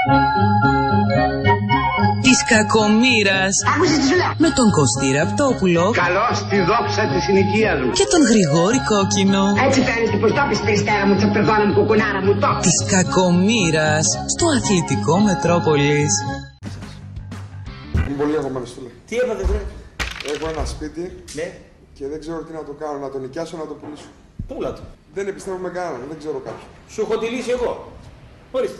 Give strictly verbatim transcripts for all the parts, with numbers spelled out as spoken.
Της κακομοίρας. Άκουσες τι σου λέω. Με τον Κωστή Ραπτόπουλο. Καλώς τη δόξα της συνοικίας μου. Και τον Γρηγόρη Κόκκινο. Έτσι φαίνεται πως το πεις περιστέρα μου, τσαπερδόνα μου, κουκουνάρα μου, το. Της κακομοίρας. Στο αθλητικό Μετρόπολης. Είμαι πολύ αγωμένος, φίλε. Τι έπαθε, βρε? Έχω ένα σπίτι, Ναι. και δεν ξέρω τι να το κάνω, να το νοικιάσω, να το πουλήσω. Πούλα το. Δεν επιστρέφω με κανέναν, δεν ξέρω κάποιον. Σου έχω τη λύση εγώ. Ορίστε.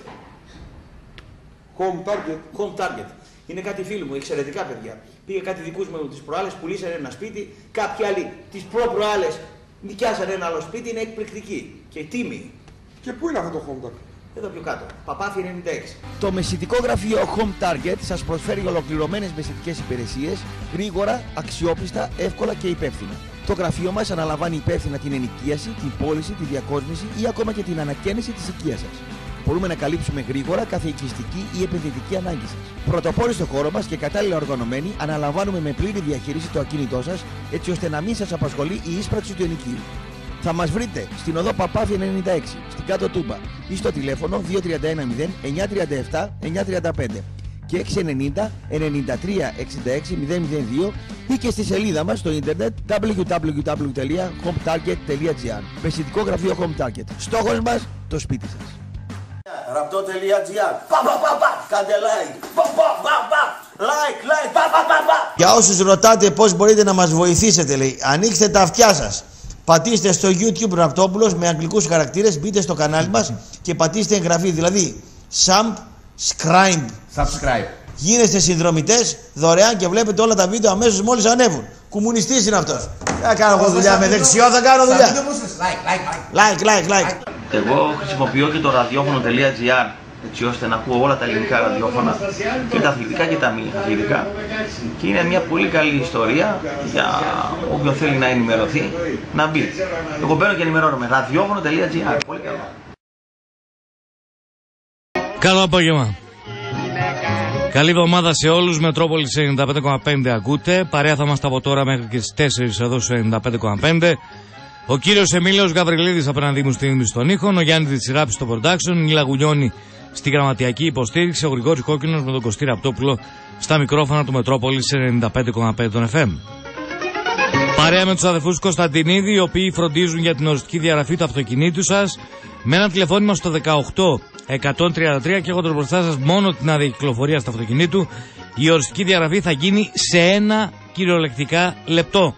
Home Target. Home Target. Είναι κάτι φίλοι μου, εξαιρετικά παιδιά. Πήγε κάτι δικούς μου τις προάλλες, πουλήσανε ένα σπίτι. Κάποιοι άλλοι τις προ-προάλλες νοικιάσανε ένα άλλο σπίτι, είναι εκπληκτική. Και τίμη. Και πού είναι αυτό το Home Target? Εδώ πιο κάτω. Παπάθη ενενήντα έξι. Το μεσητικό γραφείο Home Target σας προσφέρει ολοκληρωμένες μεσητικές υπηρεσίες, γρήγορα, αξιόπιστα, εύκολα και υπεύθυνα. Το γραφείο μας αναλαμβάνει υπεύθυνα την ενοικίαση, την πώληση, τη διακόσμηση ή ακόμα και την ανακαίνιση της οικίας σας. Μπορούμε να καλύψουμε γρήγορα κάθε οικιστική ή επενδυτική ανάγκη σας. Πρωτοπόροι στο χώρο μας και κατάλληλα οργανωμένοι, αναλαμβάνουμε με πλήρη διαχείριση το ακίνητό σας, έτσι ώστε να μην σας απασχολεί η ίσπραξη του ενοικίου. Θα μας βρείτε στην οδό Παπάθη ενενήντα έξι, στην Κάτω Τούμπα, ή στο τηλέφωνο δύο τρία ένα μηδέν εννιά τρία επτά εννιά τρία πέντε και έξι εννιά μηδέν εννιά τρία εξήντα έξι μηδέν μηδέν δύο ή και στη σελίδα μας στο ίντερνετ double-u double-u double-u τελεία home target τελεία gr. Μεσητικό γραφείο Home Target. Στόχος μας, το σπίτι σας. Ραπτό τελεία gr. Πα πα πα πα. Κάντε like. Πα πα πα πα. Like, like. Πα πα πα πα. Για όσους ρωτάτε πώς μπορείτε να μας βοηθήσετε, λέει, ανοίξτε τα αυτιά σας. Πατήστε στο YouTube Ραπτόπουλος με αγγλικούς χαρακτήρες, μπείτε στο κανάλι μας και πατήστε εγγραφή, δηλαδή subscribe. Subscribe. Γίνεστε συνδρομητές δωρεάν και βλέπετε όλα τα βίντεο αμέσως μόλις ανέβουν. Κομμουνιστής είναι αυτός. Θα κάνω εγώ δουλειά με δεξιό, θα κάνω δουλειά. Like, like, like, like. Εγώ χρησιμοποιώ και το ραδιόφωνο.gr έτσι ώστε να ακούω όλα τα ελληνικά ραδιόφωνα και τα αθλητικά και τα μη αθλητικά. Και είναι μια πολύ καλή ιστορία για όποιον θέλει να ενημερωθεί να μπει. Εγώ μπαίνω και ενημερώνομαι. ραδιόφωνο.gr. Πολύ καλό. Καλό απόγευμα. Καλή εβδομάδα σε όλους. Μετρόπολης ενενήντα πέντε κόμμα πέντε ακούτε. Παρέα θα είμαστε από τώρα μέχρι και στις τέσσερις εδώ στο ενενήντα πέντε κόμμα πέντε. Ο κύριος Εμίλιος Γαβριλίδης απέναντί μου στην στον ήχο, ο Γιάννης Διτσιράπης στο production, η Λαγουνιώνη στη γραμματιακή υποστήριξη, ο Γρηγόρης Κόκκινος με τον Κωστή Ραπτόπουλο στα μικρόφωνα του Μετρόπολης ενενήντα πέντε κόμμα πέντε των εφ εμ. Παρέα με τους αδερφούς Κωνσταντινίδη, οι οποίοι φροντίζουν για την οριστική διαγραφή του αυτοκινήτου σας, με ένα τηλεφώνημα στο δεκαοκτώ εκατόν τριάντα τρία και έχοντας μπροστά σας μόνο την άδεια κυκλοφορία του αυτοκινήτου, η οριστική διαγραφή θα γίνει σε ένα κυριολεκτικά λεπτό.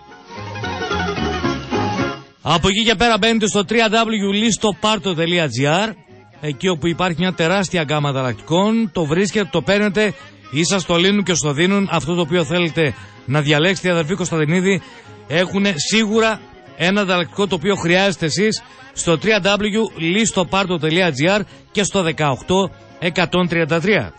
Από εκεί και πέρα μπαίνετε στο double-u double-u double-u τελεία listoparto τελεία gr, εκεί όπου υπάρχει μια τεράστια γκάμα ανταλλακτικών, το βρίσκετε, το παίρνετε ή σας το λύνουν και στο δίνουν. Αυτό το οποίο θέλετε να διαλέξετε, οι αδερφοί Κωνσταντινίδη έχουν σίγουρα ένα ανταλλακτικό το οποίο χρειάζεστε εσείς στο double-u double-u double-u τελεία listoparto τελεία gr και στο δεκαοκτώ εκατόν τριάντα τρία.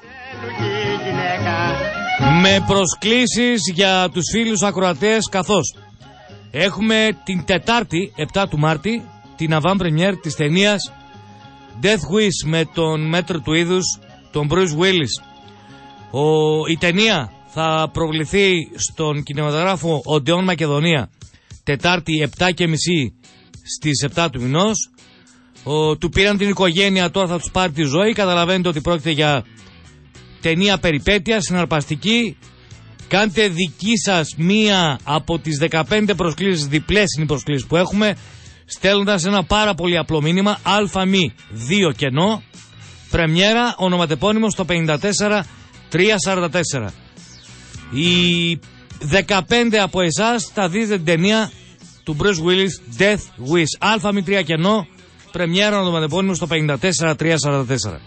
Με προσκλήσεις για τους φίλους ακροατές, καθώς έχουμε την Τετάρτη επτά του Μάρτη την avant premiere της ταινίας Death Wish με τον μέτρο του είδους, τον Bruce Willis. Ο, η ταινία θα προβληθεί στον κινηματογράφο Οντεόν Μακεδονία Τετάρτη επτά και μισή στις επτά του μηνός. Ο, του πήραν την οικογένεια, τώρα θα τους πάρει τη ζωή. Καταλαβαίνετε ότι πρόκειται για ταινία περιπέτεια, συναρπαστική. Κάντε δική σας μία από τις δεκαπέντε προσκλήσεις, διπλές είναι οι προσκλήσεις που έχουμε, στέλνοντας ένα πάρα πολύ απλό μήνυμα ΑΜ δύο κενό, πρεμιέρα, ονοματεπώνυμο στο πενήντα τέσσερα τριακόσια σαράντα τέσσερα. Οι δεκαπέντε από εσάς θα δείτε την ταινία του Bruce Willis Death Wish. ΑΜ τρία κενό, πρεμιέρα, ονοματεπώνυμο στο πενήντα τέσσερα τριακόσια σαράντα τέσσερα.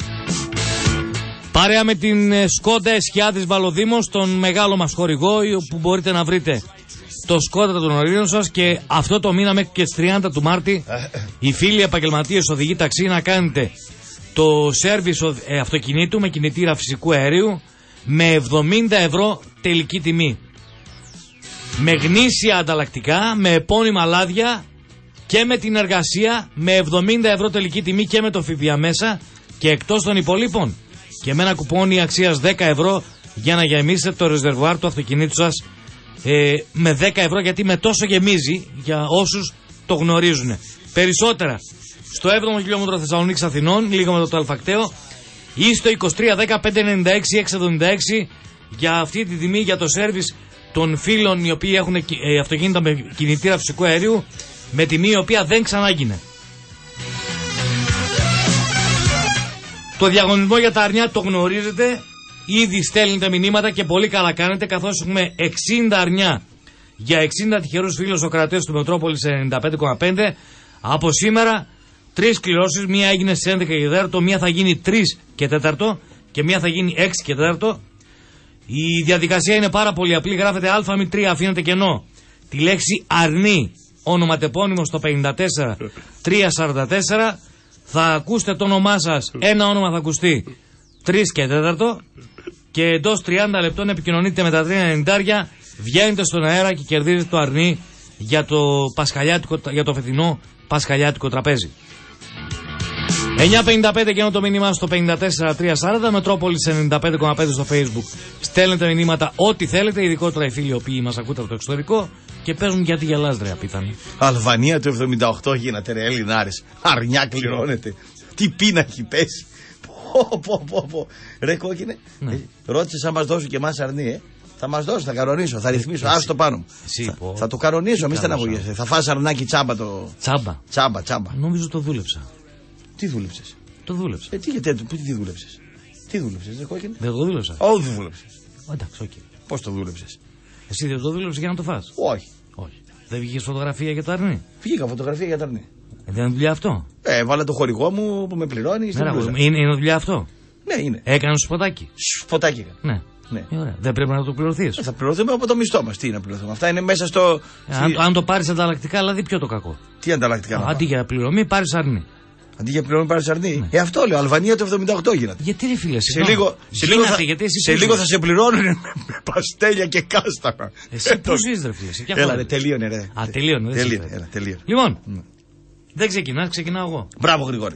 Παρέα με την Σκόντα Εσχιάδης Βαλοδήμος, τον μεγάλο μας χορηγό, που μπορείτε να βρείτε το Σκόντα των ορείων σας, και αυτό το μήνα μέχρι και τις τριάντα του Μάρτη οι φίλοι επαγγελματίες οδηγοί ταξί να κάνετε το σέρβις αυτοκινήτου με κινητήρα φυσικού αερίου με εβδομήντα ευρώ τελική τιμή. Με γνήσια ανταλλακτικά, με επώνυμα λάδια και με την εργασία με εβδομήντα ευρώ τελική τιμή και με το ΦΠΑ μέσα και εκτός των υπολείπων. Και με ένα κουπόνι αξίας δέκα ευρώ για να γεμίσετε το ρεζερβουάρ του αυτοκινήτου σας ε, με δέκα ευρώ, γιατί με τόσο γεμίζει για όσους το γνωρίζουν. Περισσότερα στο έβδομο χιλιόμετρο Θεσσαλονίκης Αθηνών, λίγο με το Αλφακτέο, ή στο είκοσι τρία δέκα πεντακόσια ενενήντα έξι εξακόσια εβδομήντα έξι για αυτή τη τιμή για το σέρβις των φίλων οι οποίοι έχουν ε, αυτοκίνητα με κινητήρα φυσικού αερίου με τιμή η οποία δεν ξανάγινε. Το διαγωνισμό για τα αρνιά το γνωρίζετε, ήδη στέλνετε μηνύματα και πολύ καλά κάνετε, καθώς έχουμε εξήντα αρνιά για εξήντα τυχερούς φίλους οκρατές του Μετρόπολης ενενήντα πέντε κόμμα πέντε. Από σήμερα τρεις κληρώσεις, μία έγινε στις έντεκα και τέσσερα, μία θα γίνει τρεις και τέσσερα και μία θα γίνει έξι και τέσσερα. Η διαδικασία είναι πάρα πολύ απλή, γράφετε α μη τρία, αφήνετε κενό τη λέξη αρνή, ονοματεπώνυμο στο πενήντα τέσσερα τριακόσια σαράντα τέσσερα, θα ακούσετε το όνομά σας, ένα όνομα θα ακουστεί τρεις και τέσσερα και εντός τριάντα λεπτών επικοινωνείτε με τα τρία ενενήντα, βγαίνετε στον αέρα και κερδίζετε το αρνί για το, πασχαλιάτικο, για το φετινό πασχαλιάτικο τραπέζι. εννιά πενήντα πέντε και ενώ το μήνυμά στο πενήντα τέσσερα τριακόσια σαράντα, Μετρόπολης ενενήντα πέντε κόμμα πέντε στο Facebook. Στέλνετε μηνύματα ό,τι θέλετε, ειδικότερα οι φίλοι οι οποίοι μας ακούτε από το εξωτερικό και παίζουν γιατί γελάς ρε απίθανοι. Αλβανία του εβδομήντα οκτώ γίνατε ρε Ελληνάρες. Αρνιά κληρώνεται. Τι πείνα έχει πέσει. Πω πω πω πω. Ρε κόκκινε, Ναι. ε, ρώτησες αν μας δώσουν και εμάς αρνί, ε. Θα μας δώσει, θα κανονίσω, θα ρυθμίσω. Άστο το πάνω μου. Εσύ, θα, πω. θα το κανονίσω, μη Καλώς, στεναχωριέσαι. Θα φας αρνάκι τσάμπα το. Τσάμπα. Τσάμπα, τσάμπα. Νομίζω το δούλεψα. Τι δούλεψες? Το δούλεψα. Ε, τι γιατί, πού τι δούλεψες? Τι δούλεψες, ρε κόκκινε? Δεν το δούλεψα. Όχι, δεν δούλεψες. Εντάξει, οκ. Πώς το δούλεψες? Εσύ δεν το δούλεψες για να το φας? Όχι. Όχι. Δεν βγήκες φωτογραφία για το αρνί? Βγήκα φωτογραφία για τα αρνί. Ε, δεν είναι δουλειά αυτό? Ε, βάλα το χορηγό μου που με πληρώνει στην Ναι, μπλούζα. είναι, είναι δουλειά αυτό? Ναι, είναι. Έκανε σποτάκι? Σποτάκι έκανα. Ναι. Ναι. Ε, ωραία. Δεν πρέπει να το πληρωθείς? Θα πληρωθούμε από το μισθό μας. Τι να πληρωθούμε? Αυτά είναι μέσα στο. Ε, αν, αν το πάρεις ανταλλακτικά, δηλαδή ποιο το κακό? Τι ανταλλακτικά να Αντί για πληρωμή, πάρεις αρνί. Αντί για πληρωμή πάρεις αρνί. Ε, αυτό λέω. Αλβανία το εβδομήντα οκτώ γίνεται. Γιατί ρε φίλε, Σε λίγο, σε λίγο, θα, γιατί εσύ σε πώς λίγο ζεις? θα σε πληρώνουν με παστέλια και κάστανα. Εσύ πώς ζεις ρε φίλε? σε ποια Έλα χώρα ρε, ζεις? τελείωνε ρε. Α, τελείωνε. δεν Τελείωνε, συμφέρει. έλα, τελείωνε. Λοιπόν, δεν ξεκινάς, ξεκινάω εγώ. Μπράβο Γρηγόρη.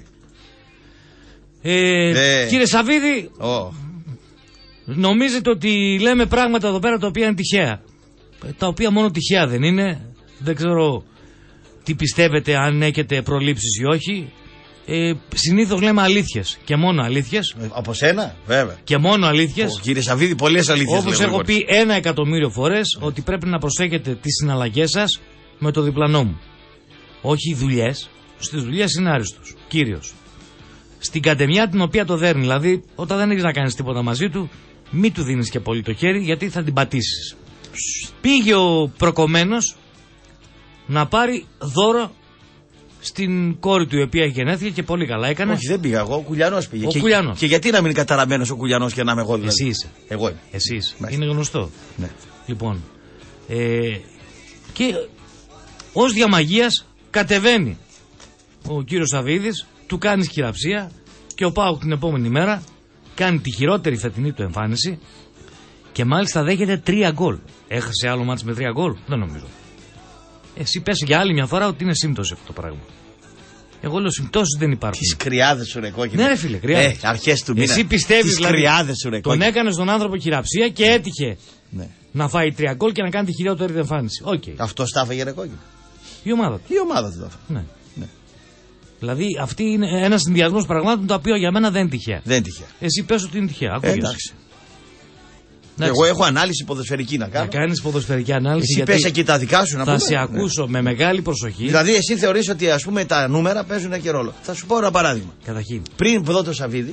Ε, Ναι. Κύριε Σαββίδη, Ω, νομίζετε ότι λέμε πράγματα εδώ πέρα τα οποία είναι τυχαία. Ε, Τα οποία μόνο τυχαία δεν είναι. Δεν ξέρω τι πιστεύετε, αν έχετε προλήψεις ή όχι. Ε, συνήθως λέμε αλήθειες και μόνο αλήθειες. ε, από σένα, βέβαια. Και μόνο αλήθειες. Ο, κύριε Σαββίδη, πολλές αλήθειες. Όπως λέει ο έχω Γρηγόρης. πει ένα εκατομμύριο φορές, ότι πρέπει να προσέχετε τις συναλλαγές σας με το διπλανό μου. Όχι οι δουλειές. Στις δουλειές είναι άριστος, κύριος. Στην καντεμιά την οποία το δέρνει, δηλαδή όταν δεν έχεις να κάνεις τίποτα μαζί του, μην του δίνεις και πολύ το χέρι γιατί θα την πατήσεις. Πήγε ο προκομμένος να πάρει δώρο στην κόρη του η οποία έχει γενέθλια και πολύ καλά έκανε. Όχι, δεν πήγα εγώ. Ο Κουλιανός πήγε. Ο και, Κουλιανός. και γιατί να μην είναι καταραμένος ο Κουλιανός και να είμαι εγώ δηλαδή? Εσύ είσαι. Εγώ είμαι. Εσύ είσαι. Μάλιστα. Είναι γνωστό. Ναι. Λοιπόν, ε, και ως διαμαγείας κατεβαίνει ο κύριος Σαββίδης, του κάνει χειραψία και ο ΠΑΟΚ την επόμενη μέρα κάνει τη χειρότερη φετινή του εμφάνιση και μάλιστα δέχεται τρία γκολ. Έχασε άλλο μάτς με τρία γκολ? Δεν νομίζω. Εσύ πες για άλλη μια φορά ότι είναι σύμπτωση αυτό το πράγμα. Εγώ λέω συμπτώσεις δεν υπάρχουν. Τις κρυάδες σου ρε κόκκινε. Ναι ρε φίλε, κρυάδες. Ε, αρχές του μήνα. Εσύ πιστεύεις Τις δηλαδή, κρυάδες σου ρε τον κόκκινε. έκανε στον άνθρωπο χειραψία και έτυχε Ναι. να φάει τρία γκολ και να κάνει τη χειρότερη του εμφάνιση. Οκ. Okay. Αυτό τα έφαγε ρε κόκκινε. Η ομάδα του. Η ομάδα του τα έφαγε. Ναι. Ναι. Δηλαδή αυτή είναι ένα συνδυασμό πραγμάτων το οποίο για μένα δεν είναι τυχαία. Δεν τυχαία. Εσύ πες ότι είναι τυχαία. Ε, Ακούγεσαι. εντάξει. Εντάξει. Εγώ έχω ανάλυση ποδοσφαιρική να κάνω. Να κάνεις ποδοσφαιρική ανάλυση. Εσύ γιατί πες εκεί τα δικά σου να θα πούμε. σε ακούσω με μεγάλη προσοχή. Δηλαδή, εσύ θεωρείς ότι ας πούμε τα νούμερα παίζουν και ρόλο. Θα σου πω ένα παράδειγμα. Καταρχήν. Πριν που δω το Σαββίδι,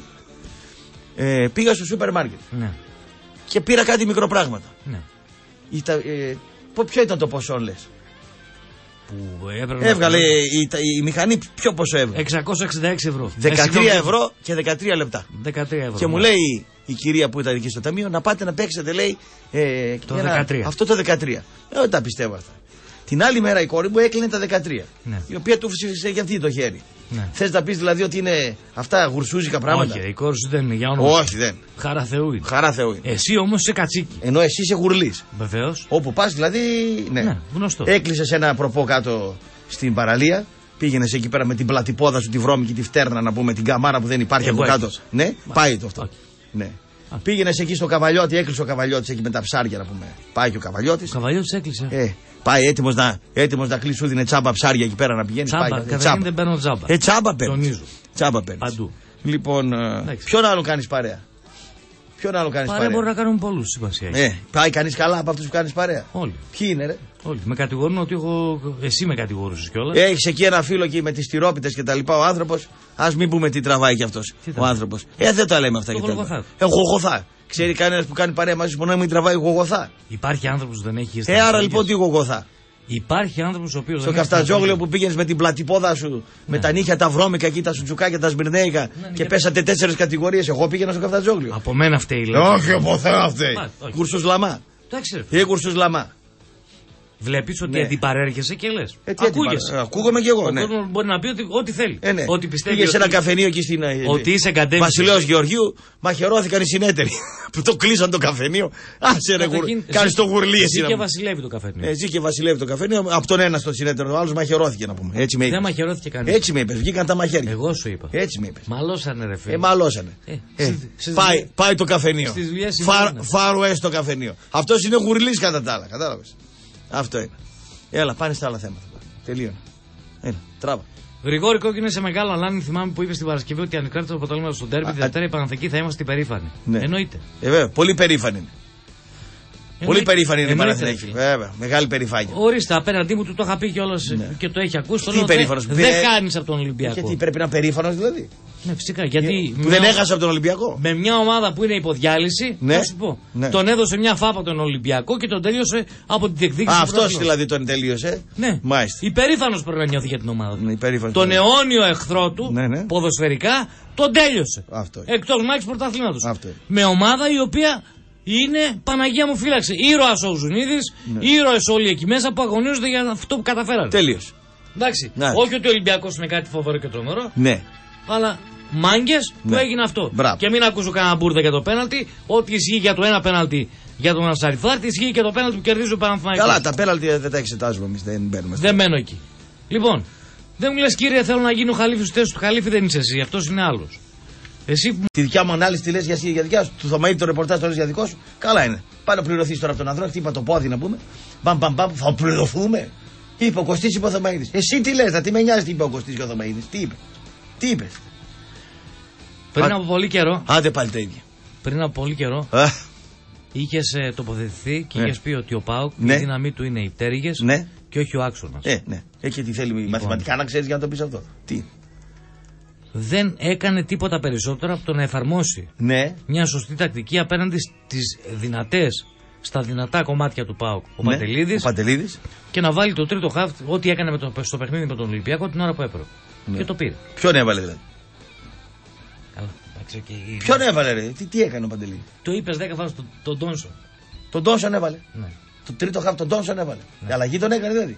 ε, πήγα στο σούπερ μάρκετ Ναι. και πήρα κάτι μικροπράγματα. Ναι. Ήταν, ε, πο- ποιο ήταν το ποσό, λες? Που έπρεπε Έβγαλε να... η, τα- η μηχανή, ποιο ποσό έβγαλε? εξακόσια εξήντα έξι ευρώ. δεκατρία Ε, ευρώ και δεκατρία λεπτά. δεκατρία ευρώ. Και μου ναι. λέει η κυρία που ήταν εκεί στο ταμείο να πάτε να παίξετε, λέει. Ε, Το ένα- δεκατρία. Αυτό το δεκατρία. Ε, δεν τα πιστεύω αυτά. Την άλλη μέρα η κόρη μου έκλεινε τα δεκατρία. Ναι. Η οποία του φύσησε και αυτή το χέρι. Ναι. Θες να πεις δηλαδή ότι είναι αυτά γουρσούζικα πράγματα? Όχι, η κόρη σου δεν είναι για όνομα. Όχι, δεν. Χαρά Θεού είναι. Χαρά Θεού είναι. Εσύ όμως είσαι κατσίκι. Ενώ εσύ είσαι γουρλής. Βεβαίως. Όπου πας δηλαδή. Ναι, Ναι, γνωστό. Έκλεισες ένα προπό κάτω στην παραλία. Πήγαινε εκεί πέρα με την πλατυπόδα σου, τη βρώμικη, τη φτέρνα να πούμε, την καμάρα που δεν υπάρχει Εγώ από κάτω. έκλεισα. Ναι, πάει το αυτό. Όχι. Ναι. Πήγαινε εκεί στο Καβαλιώτη, έκλεισε ο Καβαλιώτης εκεί με τα ψάρια να πούμε. Πάει και ο Καβαλιώτης. Ο Καβαλιώτης έκλεισε. Ε, πάει έτοιμος να, έτοιμος να κλείσει, σου δίνε τσάμπα ψάρια εκεί πέρα να πηγαίνει. Τσάμπα, Πάει, καταρχήν τσάμπα. δεν παίρνω τσάμπα. Ε, τσάμπα παίρνει. Τονίζω. Τσάμπα παίρνει. Παντού. Λοιπόν, ποιον άλλο κάνεις παρέα? Ποιον άλλο κάνεις παρέα? Παρέα μπορεί να κάνουν πολλούς, σημασία. Ε, πάει κανείς καλά από αυτούς που κάνεις παρέα? Όλοι. Ποιοι είναι, ρε? Όλοι. Με κατηγορούν ότι έχω. Εσύ με κατηγορούσες κιόλας. Έχεις εκεί ένα φίλο εκεί με τις τυρόπιτες και τα λοιπά. Ο άνθρωπος, ας μην πούμε τι τραβάει κι αυτός. Ο άνθρωπος. Ε, δεν τα λέμε αυτά το και τα Γολγοθά. λοιπά. Ε, Γολγοθά. Ξέρει κανένας που κάνει παρέα μαζί σου που να μην τραβάει Γολγοθά? Υπάρχει άνθρωπος που δεν έχει. Ε, άρα λοιπόν τι Γολγοθά? Υπάρχει άνθρωπος ο οποίος. Στο Καφτατζόγλιο που πήγαινες με την πλατυπόδα σου, ναι. με τα νύχια τα βρώμικα εκεί, τα σουτσουκάκια, τα σμπυρνέικα ναι, και, και πέσατε τέσσερις κατηγορίες. Εγώ πήγαινα στο Καφτατζόγλιο. Από μένα φταίει, λέει. Όχι, από θέα φταίει. Κουρσούς λαμά. Ή κουρσούς λαμά. Βλέπεις ότι ναι. αντιπαρέρχεσαι και λες. Ε, ακούγεσαι. Ακούγομαι κι εγώ. Ο ναι. κόσμος μπορεί να πει ότι, ό,τι θέλει. Ε, ναι. Ότι πιστεύει. Πήγε σε ότι... ένα καφενείο εκεί στην. Ότι είσαι εγκατέμβης. Βασιλέως Γεωργίου, μαχαιρώθηκαν οι συνέτεροι. Που το κλείσαν το καφενείο. Άσε ρε γουρ... Κάνει το γουρλί εσύ. Ζει και βασιλεύει το καφενείο. Ζει και βασιλεύει το καφενείο. Από τον ένα στον συνέτερο, ο άλλο μαχαιρώθηκε να πούμε. Έτσι με Δεν μαχαιρώθηκε κανείς. Έτσι με είπε. Βγήκαν τα μαχαίρια. Εγώ σου είπα. Έτσι με είπε. Μαλώσανε ρε φίλε. Ε, μαλώσανε. Ε, ε, στις, στις πάει, δουλειές, πάει το καφενείο. Far West το καφενείο. Αυτό είναι γουρλί κατά τα άλλα. Κατάλαβε. Αυτό είναι. Έλα, πάνε στα άλλα θέματα. Τελείωνε. Έλα, τράβα. Γρηγόρη Κόκκινο σε μεγάλο αλάνι, θυμάμαι που είπε στην Παρασκευή ότι ανεξάρτητα από το αποτέλεσμα στον τέρμπι, τη Δευτέρα οι Παναθηναϊκοί θα είμαστε περήφανοι. Ναι. Εννοείται. Ε, βέβαια, πολύ περήφανοι είναι. Πολύ περήφανοι είναι οι Παναθηναϊκοί. Βέβαια, μεγάλη περηφάνεια. Ορίστε, απέναντί μου του το είχα πει κιόλας ναι. και το έχει ακούσει. Τι περήφανος. Δεν δε χάνεις από τον Ολυμπιακό. Γιατί πρέπει να περήφανος δηλαδή. Ναι, φυσικά. Γιατί που δεν έχασε από τον Ολυμπιακό. Με μια ομάδα που είναι υποδιάλυση, ναι. θα σου πω. Ναι. Τον έδωσε μια φάπα τον Ολυμπιακό και τον τελείωσε από την διεκδίκηση. Αυτό δηλαδή τον τελείωσε. Ναι. Μάλιστα. Υπερήφανος πρέπει να νιώθει για την ομάδα του. Ναι, τον αιώνιο εχθρό του, ναι, ναι. ποδοσφαιρικά, τον τέλειωσε. Εκτός να έχει πρωταθλήματος. Με ομάδα η οποία είναι Παναγία μου φύλαξε. Ήρωας ο Ζουνίδης, ναι. ήρωες όλοι εκεί μέσα που αγωνίζονται για αυτό που καταφέρανε. Τέλειος. Εντάξει. Ναι. Όχι ότι ο Ολυμπιακός είναι κάτι φοβερό και τρομερό. Ναι. Αλλά μάγκες ναι. που έγινε αυτό. Μπράβο. Και μην ακούσω κανένα μπουρδα για το πέναλτι. Ό,τι ισχύει για το ένα πέναλτι για τον Ασαριφάρτη, ισχύει και το πέναλτι που κερδίζει ο Παναθηναϊκός. Καλά, τα πέναλτι δεν τα εξετάζουμε εμείς. Δεν μπαίνουμε. Δεν μένω εκεί. Λοιπόν, δεν μου λες κύριε, θέλω να γίνω χαλίφη στη θέση του χαλίφη, δεν είσαι εσύ. Αυτός είναι άλλος. Εσύ... Τη δικιά μου ανάλυση τη λες για, για δικιά σου. Του Θωμαίδη το ρεπορτάζ το λες για δικό σου. Καλά είναι. Πάει να πληρωθεί τώρα από τον ανδρό, χτύπα το πόδι να πούμε. Μπαμ, μπαμ, μπαμ, θα πληρωθούμε. Είπε ο Κωστής, είπε ο Θωμαίδης. Εσύ τι λες, θα τι με νοιάζει τι είπε ο Κωστής και ο Θωμαίδης. Τι είπε. Τι είπε. Πριν Α... από πολύ καιρό. Άντε πάλι τα ίδια. Πριν από πολύ καιρό. Α. Είχες ε, τοποθετηθεί και ναι. είχες πει ότι ο ΠΑΟΚ ναι. η δύναμή του είναι οι πτέρυγες ναι. και όχι ο άξονας. Ε, ναι. Έχει τι θέλει λοιπόν. μαθηματικά να ξέρεις για να το πεις αυτό. Τι. Δεν έκανε τίποτα περισσότερο από το να εφαρμόσει ναι. μια σωστή τακτική απέναντι στις δυνατές, στα δυνατά κομμάτια του ΠΑΟΚ. Ο, ναι. Παντελίδης, ο Παντελίδης και να βάλει το τρίτο χαφ, ό,τι έκανε με το, στο παιχνίδι με τον Ολυμπιακό την ώρα που έπρεπε. Ναι. Και το πήρε. Ποιον έβαλε δηλαδή. Καλά. Και... Ποιον έβαλε ρε, τι, τι έκανε ο Παντελίδης. Το είπες δέκα φορές τον το Ντόνσον. Τον Ντόνσον έβαλε. Ναι. Το τρίτο χαφ τον Ντόνσον έβαλε. Ναι. Η αλλαγή τον έκανε δηλαδή.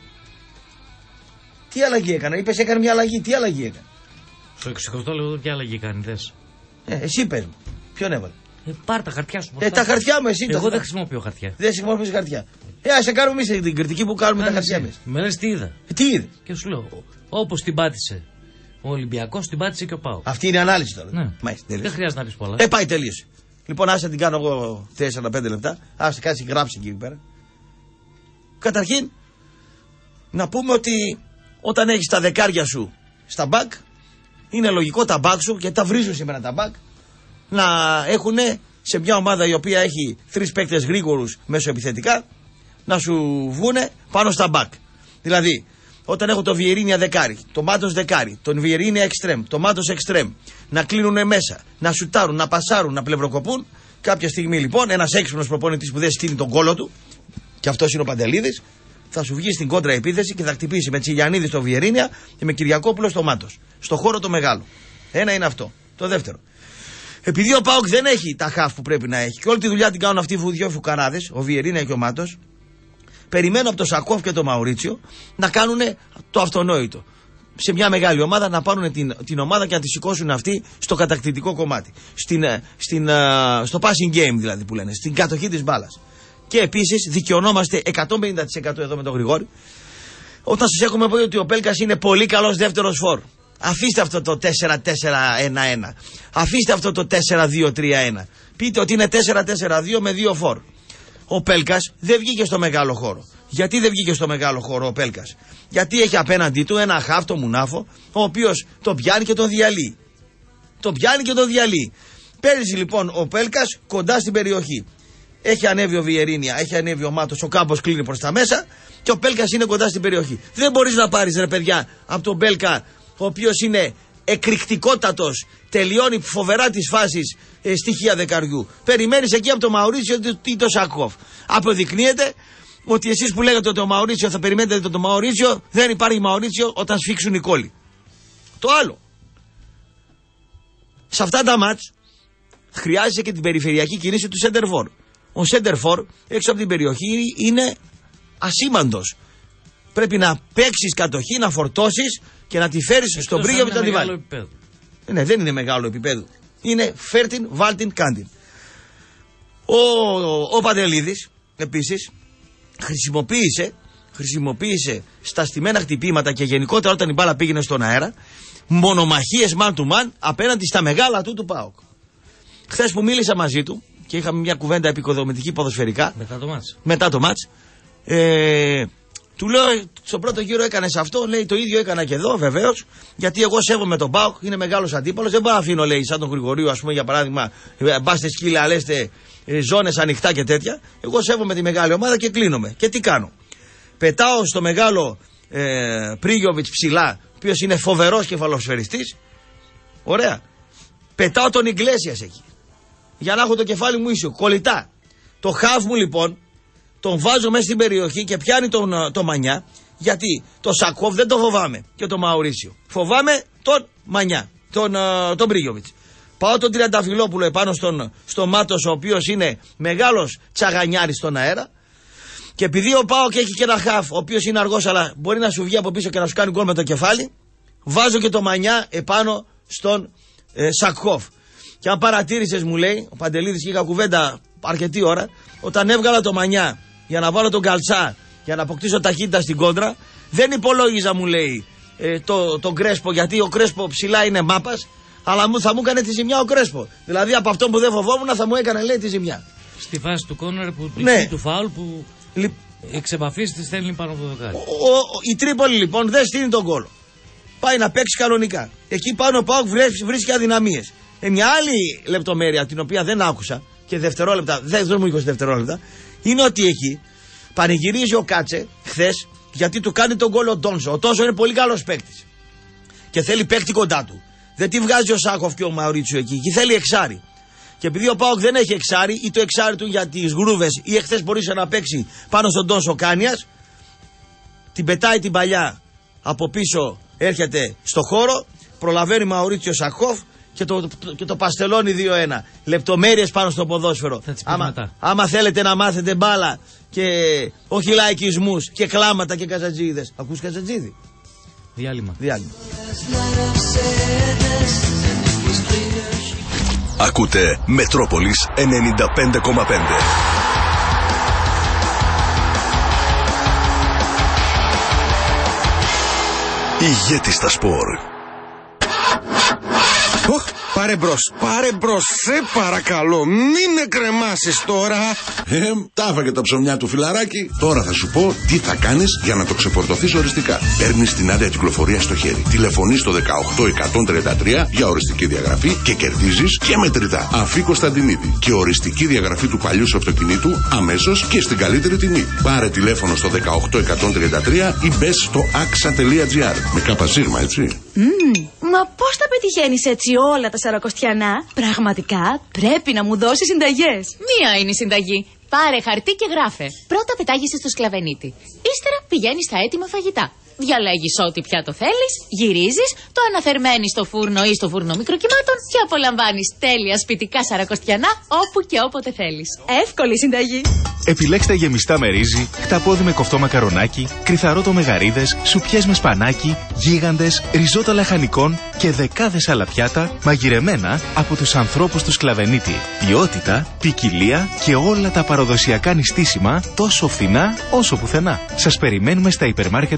Τι αλλαγή έκανε, είπες έκανε μια αλλαγή, τι αλλαγή έκανε. Στο εξηκοστό λεπτό τι αλλαγή κάνει, δες. Ε, εσύ πες μου, ποιον έβαλε. Ε, πάρ' τα χαρτιά σου. Ε, τα χαρτιά μου, εσύ. Εγώ το... δεν χρησιμοποιώ χαρτιά. Δεν χρησιμοποιείς χαρτιά. Ε, ας σε κάνουμε εμείς την κριτική που κάνουμε τα χαρτιά μας. Με λες τι είδα. Ε, τι είδε. Και σου λέω, όπως την πάτησε ο Ολυμπιακός, την πάτησε και ο ΠΑΟΚ. Αυτή είναι η ανάλυση τώρα. Ναι. Μάλιστα, δεν χρειάζεται να πεις πολλά. Ε, πάει τελείωσε. Λοιπόν, άσε την κάνω εγώ τέσσερα πέντε λεπτά. Άσε κάτσε γράψει εκεί πέρα. Καταρχήν, να πούμε ότι όταν έχεις τα δεκάρια σου στα μπακ, είναι λογικό τα μπακ σου, γιατί τα βρίζουν σήμερα τα μπακ, να έχουν σε μια ομάδα η οποία έχει τρεις παίκτες γρήγορους μεσοεπιθετικά, να σου βγούνε πάνω στα μπακ. Δηλαδή, όταν έχω το Βιερίνια δεκάρι, το Μάτος δεκάρι, τον Βιερίνια εξτρέμ, το Μάτος εξτρέμ, να κλείνουν μέσα, να σουτάρουν, να πασάρουν, να πλευροκοπούν, κάποια στιγμή λοιπόν ένας έξυπνος προπονητής που δεν στείνει τον κόλο του, και αυτός είναι ο Παντελίδης, θα σου βγει στην κόντρα επίθεση και θα χτυπήσει με Τσιλιανίδη στο Βιερίνια και με Κυριακόπουλο στο Μάτος. Στο χώρο το μεγάλο. Ένα είναι αυτό. Το δεύτερο. Επειδή ο ΠΑΟΚ δεν έχει τα χαφ που πρέπει να έχει και όλη τη δουλειά την κάνουν αυτοί οι δυο φουκαράδες, ο Βιερίνια και ο Μάτος, περιμένω από τον Σακόφ και τον Μαουρίτσιο να κάνουν το αυτονόητο. Σε μια μεγάλη ομάδα να πάρουν την, την ομάδα και να τη σηκώσουν αυτή στο κατακτητικό κομμάτι. Στην, στην, στο passing game δηλαδή που λένε, στην κατοχή της μπάλας. Και επίσης δικαιωνόμαστε εκατόν πενήντα τοις εκατό εδώ με τον Γρηγόρη όταν σας έχουμε πει ότι ο Πέλκας είναι πολύ καλός δεύτερος φορ. Αφήστε αυτό το τέσσερα τέσσερα ένα ένα. Αφήστε αυτό το τέσσερα δύο τρία ένα. Πείτε ότι είναι τέσσερα τέσσερα δύο με δύο φορ. Ο Πέλκας δεν βγήκε στο μεγάλο χώρο. Γιατί δεν βγήκε στο μεγάλο χώρο ο Πέλκας? Γιατί έχει απέναντί του ένα χάφτο μουνάφο, ο οποίος τον πιάνει και τον διαλύει. Το πιάνει και το διαλύει. Πέρυσι λοιπόν ο Πέλκας κοντά στην περιοχή. Έχει ανέβει ο Βιερίνια, έχει ανέβει ο Μάτος, ο κάμπος κλείνει προς τα μέσα και ο Πέλκας είναι κοντά στην περιοχή. Δεν μπορείς να πάρεις ρε παιδιά από τον Πέλκα, ο οποίος είναι εκρηκτικότατος, τελειώνει φοβερά τις φάσεις ε, στοιχεία δεκαριού. Περιμένεις εκεί από τον Μαουρίσιο ή τον Σακόφ. Αποδεικνύεται ότι εσείς που λέγατε ότι ο Μαουρίσιο θα περιμένετε τον Μαουρίσιο, δεν υπάρχει Μαουρίσιο όταν σφίξουν οι κόλλοι. Το άλλο. Σε αυτά τα μάτς χρειάζεσαι και την περιφερειακή κίνηση του Σέντερφορ. Ο Σέντερφορ έξω από την περιοχή είναι ασήμαντος. Πρέπει να παίξεις κατοχή, να φορτώσεις και να τη φέρεις στον Πρίγιο και να τη βάλει. Ναι, δεν είναι μεγάλο επίπεδο. Είναι φέρτην, βάλτην, κάντην. Ο, ο, ο Παντελίδης επίσης χρησιμοποίησε, χρησιμοποίησε στα στημένα χτυπήματα και γενικότερα όταν η μπάλα πήγαινε στον αέρα μονομαχίες man to man απέναντι στα μεγάλα του του ΠΑΟΚ. Χθες που μίλησα μαζί του και είχαμε μια κουβέντα επικοδομητική ποδοσφαιρικά μετά το μάτς, μετά το μάτς ε, του λέω στο πρώτο γύρο έκανες αυτό, λέει το ίδιο έκανα και εδώ βεβαίως, γιατί εγώ σέβομαι τον ΠΑΟΚ, είναι μεγάλος αντίπαλος, δεν μπορώ να αφήνω λέει σαν τον Γρηγορίου ας πούμε για παράδειγμα μπάστε σκύλα λέστε ε, ζώνες ανοιχτά και τέτοια. Εγώ σέβομαι τη μεγάλη ομάδα και κλείνομαι. Και τι κάνω? Πετάω στο μεγάλο ε, Πρίγιοβιτς ψηλά, ο οποίος είναι φοβερός κεφαλοσφαιριστής. Ωραία. Πετάω τον Ιγκλέσιας εκεί. Για να έχω το κεφάλι μου ίσιο. Κολλητά. Το χαφ μου λοιπόν τον βάζω μέσα στην περιοχή και πιάνει τον, τον Μανιά. Γιατί το Σακόφ δεν το φοβάμαι και το Μαουρίσιο. Φοβάμαι τον Μανιά, τον, τον Πρίγιοβιτς. Πάω τον Τριανταφυλόπουλο επάνω στον, στο Μάτος, ο οποίος είναι μεγάλος τσαγανιάρης στον αέρα. Και επειδή ο ΠΑΟΚ έχει και ένα χαφ, ο οποίος είναι αργός, αλλά μπορεί να σου βγει από πίσω και να σου κάνει γκολ με το κεφάλι, βάζω και το Μανιά επάνω στον ε, Σακόφ. Και αν παρατήρησες, μου λέει ο Παντελίδης, και είχα κουβέντα αρκετή ώρα, όταν έβγαλα το Μανιά για να βάλω τον Καλτσά, για να αποκτήσω ταχύτητα στην κόντρα, δεν υπολόγιζα, μου λέει, ε, το, τον Κρέσπο, γιατί ο Κρέσπο ψηλά είναι μάπας, αλλά μου, θα μου έκανε τη ζημιά ο Κρέσπο. Δηλαδή από αυτό που δεν φοβόμουν θα μου έκανε, λέει, τη ζημιά. Στη φάση του κόρνερ που ναι. του φάουλ που Λι... εξ επαφής τη στέλνει πάνω από το δοκάρι. Ο, ο, η Τρίπολη λοιπόν δεν στείνει τον γκολ. Πάει να παίξει κανονικά. Εκεί πάνω ο ΠΑΟΚ βρίσκει αδυναμίες. Ε, μια άλλη λεπτομέρεια την οποία δεν άκουσα και δευτερόλεπτα, δεν μου είκοσι δευτερόλεπτα, είναι ότι εκεί πανηγυρίζει ο Κάτσε χθες γιατί του κάνει τον γκολ ο Τόνσο. Ο Τόνσο είναι πολύ καλός παίκτης και θέλει παίκτη κοντά του. Δεν τη βγάζει ο Σάκοφ και ο Μαουρίτσιο εκεί. Και θέλει εξάρι. Και επειδή ο ΠΑΟΚ δεν έχει εξάρι, ή το εξάρι του για τις γκρούβες, ή εχθές μπορούσε να παίξει πάνω στον Τόνσο Κάνιας, την πετάει την παλιά από πίσω, έρχεται στο χώρο, προλαβαίνει Μαουρίτσιο Σακόφ και το, το, και το παστελώνει δύο ένα. Λεπτομέρειες πάνω στο ποδόσφαιρο. Άμα, άμα θέλετε να μάθετε μπάλα και όχι λαϊκισμούς και κλάματα και καζατζίδες. Ακούς καζατζίδι? Διάλειμμα. Διάλειμμα. Ακούτε Μετρόπολης ενενήντα πέντε κόμμα πέντε. Ηγέτη στα σπορ. Οχ, πάρε μπρος, πάρε μπρος, σε παρακαλώ, μην με κρεμάσεις τώρα. Ε, τα έφαγε τα ψωμιά του φιλαράκι. Τώρα θα σου πω τι θα κάνεις για να το ξεφορτωθείς οριστικά. Παίρνεις την άδεια κυκλοφορία στο χέρι. Τηλεφωνείς στο δεκαοκτώ εκατόν τριάντα τρία για οριστική διαγραφή και κερδίζεις και μετρητά. Αφή Κωνσταντινίδη και οριστική διαγραφή του παλιού σου αυτοκινήτου αμέσως και στην καλύτερη τιμή. Πάρε τηλέφωνο στο δεκαοκτώ εκατόν τριάντα τρία ή μπες στο αξα τελεία τζι άρ. Με κάπα σίγμα, έτσι. Mm, μα πώς τα πετυχαίνεις έτσι όλα τα σαρακοστιανά? Πραγματικά πρέπει να μου δώσεις συνταγές. Μία είναι η συνταγή. Πάρε χαρτί και γράφε. Πρώτα πετάγεσαι στο σκλαβενίτι. Ύστερα πηγαίνεις στα έτοιμα φαγητά. Διαλέγεις ό,τι πιάτο θέλεις, γυρίζεις, το αναθερμαίνεις στο φούρνο ή στο φούρνο μικροκυμάτων και απολαμβάνεις τέλεια σπιτικά σαρακοστιανά όπου και όποτε θέλεις. Εύκολη συνταγή. Επιλέξτε γεμιστά με ρύζι, χταπόδι με κοφτό μακαρονάκι, κρυθαρότο με γαρίδες, σουπιές με σπανάκι, γίγαντες, ριζότα λαχανικών και δεκάδες άλλα πιάτα μαγειρεμένα από τους ανθρώπους του Σκλαβενίτη. Ποιότητα, ποικιλία και όλα τα παραδοσιακά νηστίσιμα τόσο φθηνά όσο πουθενά. Σας περιμένουμε στα υπερμάρκετ μας στη Θεσσαλονίκη.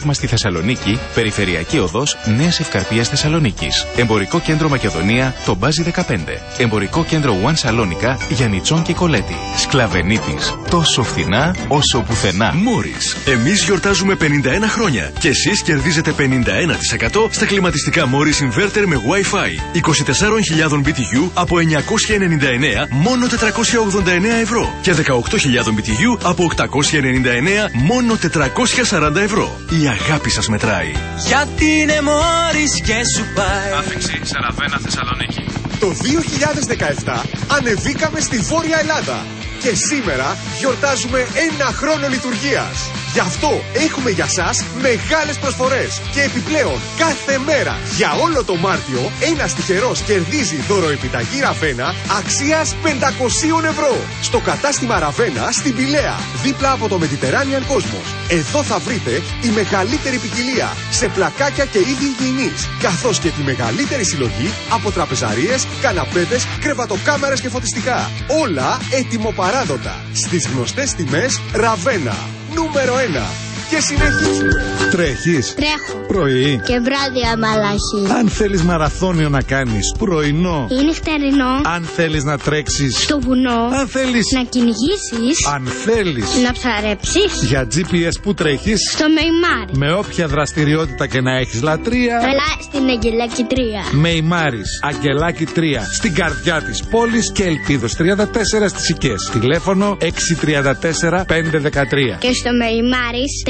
Θεσσαλονίκη, Περιφερειακή Οδός Νέας Ευκαρπίας Θεσσαλονίκης. Εμπορικό Κέντρο Μακεδονία, το Μπάζι δεκαπέντε. Εμπορικό Κέντρο One Σαλόνικα, Γιαννιτσόν και Κολέτη. Σκλαβενίτης, τόσο φθηνά όσο πουθενά. Μόρις, εμείς γιορτάζουμε πενήντα ένα χρόνια και εσείς κερδίζετε πενήντα ένα τοις εκατό στα κλιματιστικά Μόρις Inverter με Wi-Fi. είκοσι τέσσερις χιλιάδες μπι τι γιου από εννιακόσια ενενήντα εννέα μόνο τετρακόσια ογδόντα εννέα ευρώ και δεκαοκτώ χιλιάδες μπι τι γιου από οκτακόσια ενενήντα εννέα μόνο τετρακόσια σαράντα ευρώ. Η αγάπη σας μετράει. Γιατί είναι Μόρις και σου πάει. Άφηξη Σαραβένα Θεσσαλονίκη. Το δύο χιλιάδες δεκαεπτά ανεβήκαμε στη Βόρεια Ελλάδα και σήμερα γιορτάζουμε ένα χρόνο λειτουργίας. Γι' αυτό έχουμε για σας μεγάλες προσφορές και επιπλέον κάθε μέρα για όλο το Μάρτιο ένας τυχερός κερδίζει δωροεπιταγή Ραβένα αξίας πεντακόσια ευρώ στο κατάστημα Ραβένα στην Πηλαία, δίπλα από το Mediterranean Cosmos. Εδώ θα βρείτε η μεγαλύτερη ποικιλία σε πλακάκια και είδη υγιεινής, καθώς και τη μεγαλύτερη συλλογή από τραπεζαρίες, καναπέδες, κρεβατοκάμερες και φωτιστικά. Όλα έτοιμο-παράδοτα στις γνωστές τιμές Ραβένα. Νούμερο ένα. Και συνεχίζουμε. Τρέχεις. Τρέχω. Πρωί. Και βράδυ αμαλάχη. Αν θέλεις μαραθώνιο να κάνεις, πρωινό. Ή νυχτερινό. Αν θέλεις να τρέξεις. Στο βουνό. Αν θέλεις να κυνηγήσεις. Αν θέλεις να ψαρέψεις. Για τζι πι ες που τρέχεις. Στο Μεϊμάρι. Με όποια δραστηριότητα και να έχεις λατρεία. Έλα στην Αγγελάκη τρία. Μεϊμάρις, Αγγελάκη τρία. Στην καρδιά της πόλης και Ελπίδος τριάντα τέσσερα στις Οικές. Τηλέφωνο έξι τρία τέσσερα πέντε ένα τρία. Και στο Μεϊμάρις.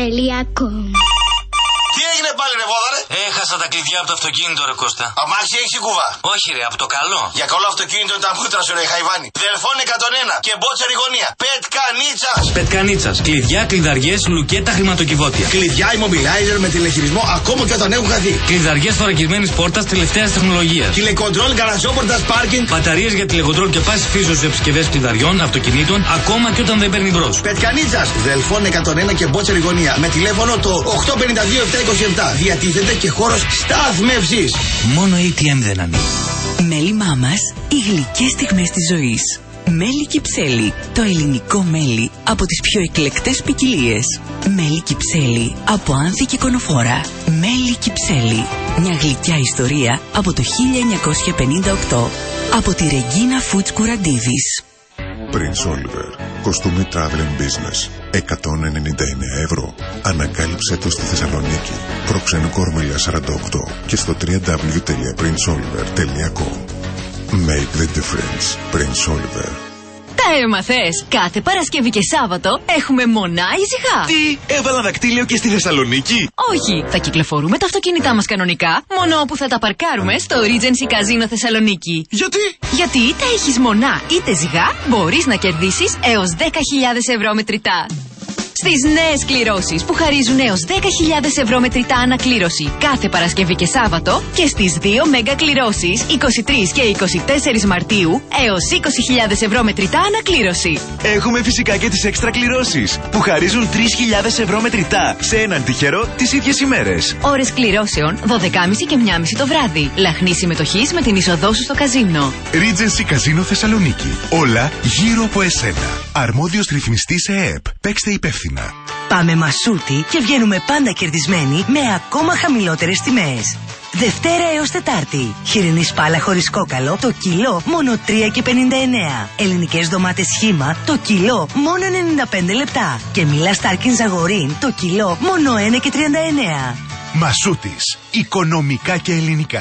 Τι έγινε πάλι ρε βόδαρε? Έχασα τα κλειδιά από το αυτοκίνητο ρε Κώστα. Αμάξι έχεις η κουβά? Όχι ρε, από το καλό. Για καλό αυτοκίνητο είναι τα μούτρα σου ρε Χαϊβάνι. Δελφών εκατόν ένα και μπότσερη γωνία. Πετκανίτσας. Πετκανίτσας. Κλειδιά, κλειδαριές, λουκέτα, χρηματοκιβώτια. Κλειδιά immobilizer με τηλεχειρισμό ακόμα και όταν έχουν χαθεί. Κλειδαριές θωρακισμένης πόρτας τελευταίας τεχνολογίας. Τηλεκοντρόλ, γαραζόπορτας, πάρκινγκ. Μπαταρίες για τηλεκοντρόλ και πάση φύσεως επισκευές κλειδαριών, αυτοκινήτων, ακόμα και όταν δεν παίρνει μπρος. Πετκανίτσας. Δελφών εκατόν ένα και μπότσερη γωνία. Με τηλέφωνο το οκτώ πενήντα δύο επτακόσια είκοσι επτά. Διατίθεται και χώρος στάθμευσης. Μόνο έι τι εμ δεν ανοίγει. Μέλημά μας, οι γλυκές στιγμές της ζωής. Μέλι Κυψέλη, το ελληνικό μέλι από τις πιο εκλεκτές ποικιλίες. Μέλι Κυψέλη από Άνθη και Κονοφόρα. Μέλι Κυψέλη, μια γλυκιά ιστορία από το χίλια εννιακόσια πενήντα οκτώ από τη Ρεγκίνα Φουτς Κουραντίδης. Prince Oliver, κοστούμι Travel and Business, εκατόν ενενήντα εννέα ευρώ. Ανακάλυψε το στη Θεσσαλονίκη, Προξενικό Ορμελιά σαράντα οκτώ και στο double-u double-u double-u τελεία prince oliver τελεία com. Make the difference, Prince Oliver. Τα έμαθες! Κάθε Παρασκευή και Σάββατο έχουμε μονά ησυχά. Τι, έβαλα δακτύλιο και στη Θεσσαλονίκη? Όχι, θα κυκλοφορούμε τα αυτοκίνητά μας κανονικά, μόνο που θα τα παρκάρουμε στο Regency Casino Θεσσαλονίκη. Γιατί? Γιατί είτε έχεις μονά είτε ζυγά, μπορείς να κερδίσεις έως δέκα χιλιάδες ευρώ μετρητά. Στις νέες κληρώσεις που χαρίζουν έως δέκα χιλιάδες ευρώ μετρητά ανακλήρωση κάθε Παρασκευή και Σάββατο και στις δύο μέγα κληρώσεις είκοσι τρεις και είκοσι τέσσερις Μαρτίου έως είκοσι χιλιάδες ευρώ μετρητά ανακλήρωση. Έχουμε φυσικά και τις έξτρα κληρώσεις που χαρίζουν τρεις χιλιάδες ευρώ μετρητά σε έναν τυχερό τις ίδιες ημέρες. Ώρες κληρώσεων δώδεκα και μισή και μία και μισή το βράδυ. Λαχνή συμμετοχής με την είσοδό σου στο καζίνο. Regency Casino Θεσσαλονίκη. Όλα γύρω από εσένα. Αρμόδιος ρυθμιστής ΕΕΠ. Παίξτε υπεύθυνα. Πάμε Μασούτη και βγαίνουμε πάντα κερδισμένοι με ακόμα χαμηλότερες τιμές. Δευτέρα έως Τετάρτη. Χοιρινή σπάλα χωρίς κόκαλο το κιλό μόνο τρία και πενήντα εννέα. Ελληνικές ντομάτες σχήμα το κιλό μόνο ενενήντα πέντε λεπτά. Και μήλα Στάρκιν Ζαγορίν το κιλό μόνο ένα και τριάντα εννέα. Μασούτης. Οικονομικά και ελληνικά.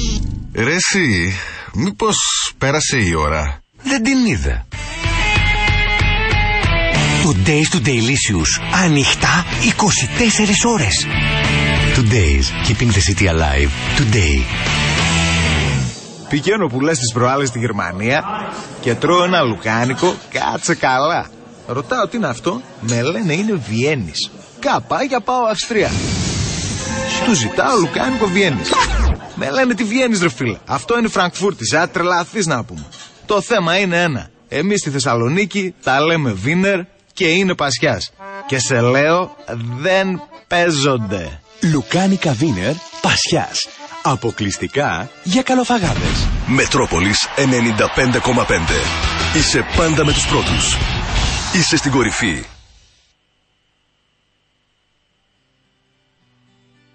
Ρε εσύ, μήπως πέρασε η ώρα? Δεν την είδα. Today's to Delicious. Ανοιχτά είκοσι τέσσερις ώρες. Today's. Keeping the city alive. Today. Πηγαίνω που λες τις προάλλες στη Γερμανία και τρώω ένα λουκάνικο, κάτσε καλά. Ρωτάω τι είναι αυτό, με λένε είναι Βιέννης. Καπά για πάω Αυστρία. Του ζητάω λουκάνικο Βιέννης. Με λένε τι Βιέννης ρε φίλε. Αυτό είναι Φραγκφούρτης, α τρελαθείς να πούμε. Το θέμα είναι ένα. Εμείς στη Θεσσαλονίκη τα λέμε Βίνερ και είναι Πασιάς. Και σε λέω δεν παίζονται. Λουκάνικα Βίνερ Πασιάς. Αποκλειστικά για καλοφαγάδες. Μετρόπολης ενενήντα πέντε κόμμα πέντε. Είσαι πάντα με τους πρώτους. Είσαι στην κορυφή.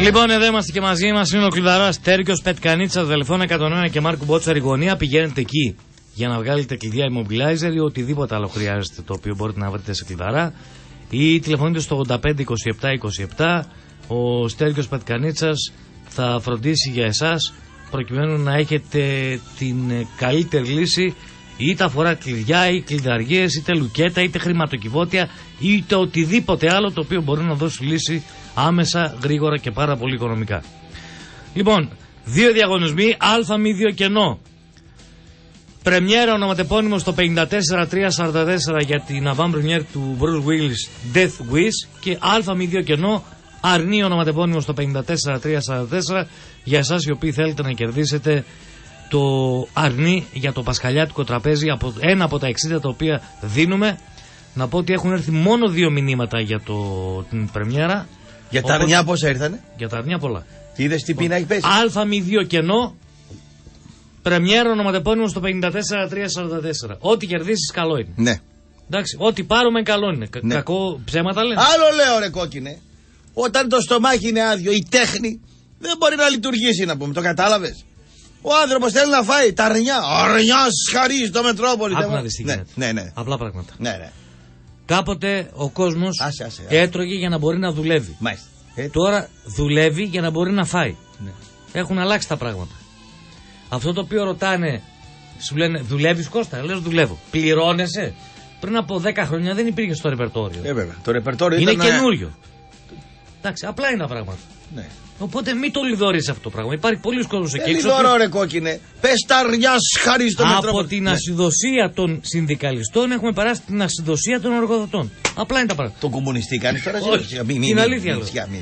Λοιπόν, εδώ είμαστε και μαζί μας. Είναι ο κλειδαράς Τέρκιος Πετκανίτσα, Δελφών εκατόν ένα και Μάρκου Μπότσαρη γωνία. Πηγαίνετε εκεί για να βγάλετε κλειδιά immobilizer ή οτιδήποτε άλλο χρειάζεται το οποίο μπορείτε να βρείτε σε κλειδαρά. Ή τηλεφωνείτε στο ογδόντα πέντε είκοσι επτά είκοσι επτά. Ο Στέρκιος Πετκανίτσας θα φροντίσει για εσάς προκειμένου να έχετε την καλύτερη λύση, είτε αφορά κλειδιά ή κλειδαριές, είτε λουκέτα, είτε χρηματοκιβώτια, είτε οτιδήποτε άλλο το οποίο μπορεί να δώσει λύση άμεσα, γρήγορα και πάρα πολύ οικονομικά. Λοιπόν, δύο διαγωνισμοί, Α μη δύο κενό. Πρεμιέρα ονοματεπώνυμο στο πενήντα τέσσερα τρία σαράντα τέσσερα για την avant première του Bruce Willis Death Wish και Α μη δύο κενό αρνή ονοματεπώνυμο στο πενήντα τέσσερα τρία σαράντα τέσσερα για εσάς οι οποίοι θέλετε να κερδίσετε το αρνή για το πασχαλιάτικο τραπέζι, από ένα από τα εξήντα τα οποία δίνουμε. Να πω ότι έχουν έρθει μόνο δύο μηνύματα για το, την πρεμιέρα. Για τα αρνιά πόσα ήρθανε? Για τα αρνιά πολλά. Τι είδες τι πίνα έχει πέσει? Α μη δύο κενό. Πρεμιέρα ονοματεπώνυμο στο πενήντα τέσσερα τρία σαράντα τέσσερα. Ό,τι κερδίσεις καλό είναι. Ναι. Εντάξει, ό,τι πάρουμε καλό είναι. Ναι. Κακό ψέματα λένε. Άλλο λέω ρε κόκκινε. Όταν το στομάχι είναι άδειο, η τέχνη δεν μπορεί να λειτουργήσει, να πούμε. Το κατάλαβες? Ο άνθρωπος θέλει να φάει τα αρνιά. Αρνιά χαρίζει το Μετρόπολη. Άκου να δεις τι γίνεται. Ναι, ναι. Απλά πράγματα. Ναι, ναι. Κάποτε ο κόσμος άσε, άσε, άσε. έτρωγε για να μπορεί να δουλεύει. Μάλιστα. Ε, Τώρα δουλεύει για να μπορεί να φάει. Ναι. Έχουν αλλάξει τα πράγματα. Αυτό το οποίο ρωτάνε, σου λένε δουλεύεις Κώστα? Λες δουλεύω. Πληρώνεσαι? Πριν από δέκα χρόνια δεν υπήρχε στο ρεπερτόριο. Ε, βέβαια. Το ρεπερτόριο είναι ήταν καινούριο. Εντάξει, απλά είναι τα πράγματα. Ναι. Οπότε μην το λιδωρείς αυτό το πράγμα. Υπάρχει πολλοί κόσμος εκεί έξω. Δεν λιδωρώ ρε κόκκινε. Πες τα αρνιά χαρίζει το Μετρόπολη. Από την ναι. ασυδοσία των συνδικαλιστών έχουμε περάσει την ασυδοσία των εργοδοτών. Απλά είναι τα πράγματα. Το κομμουνιστή κάνεις τώρα? Όχι, την αλήθεια λέω.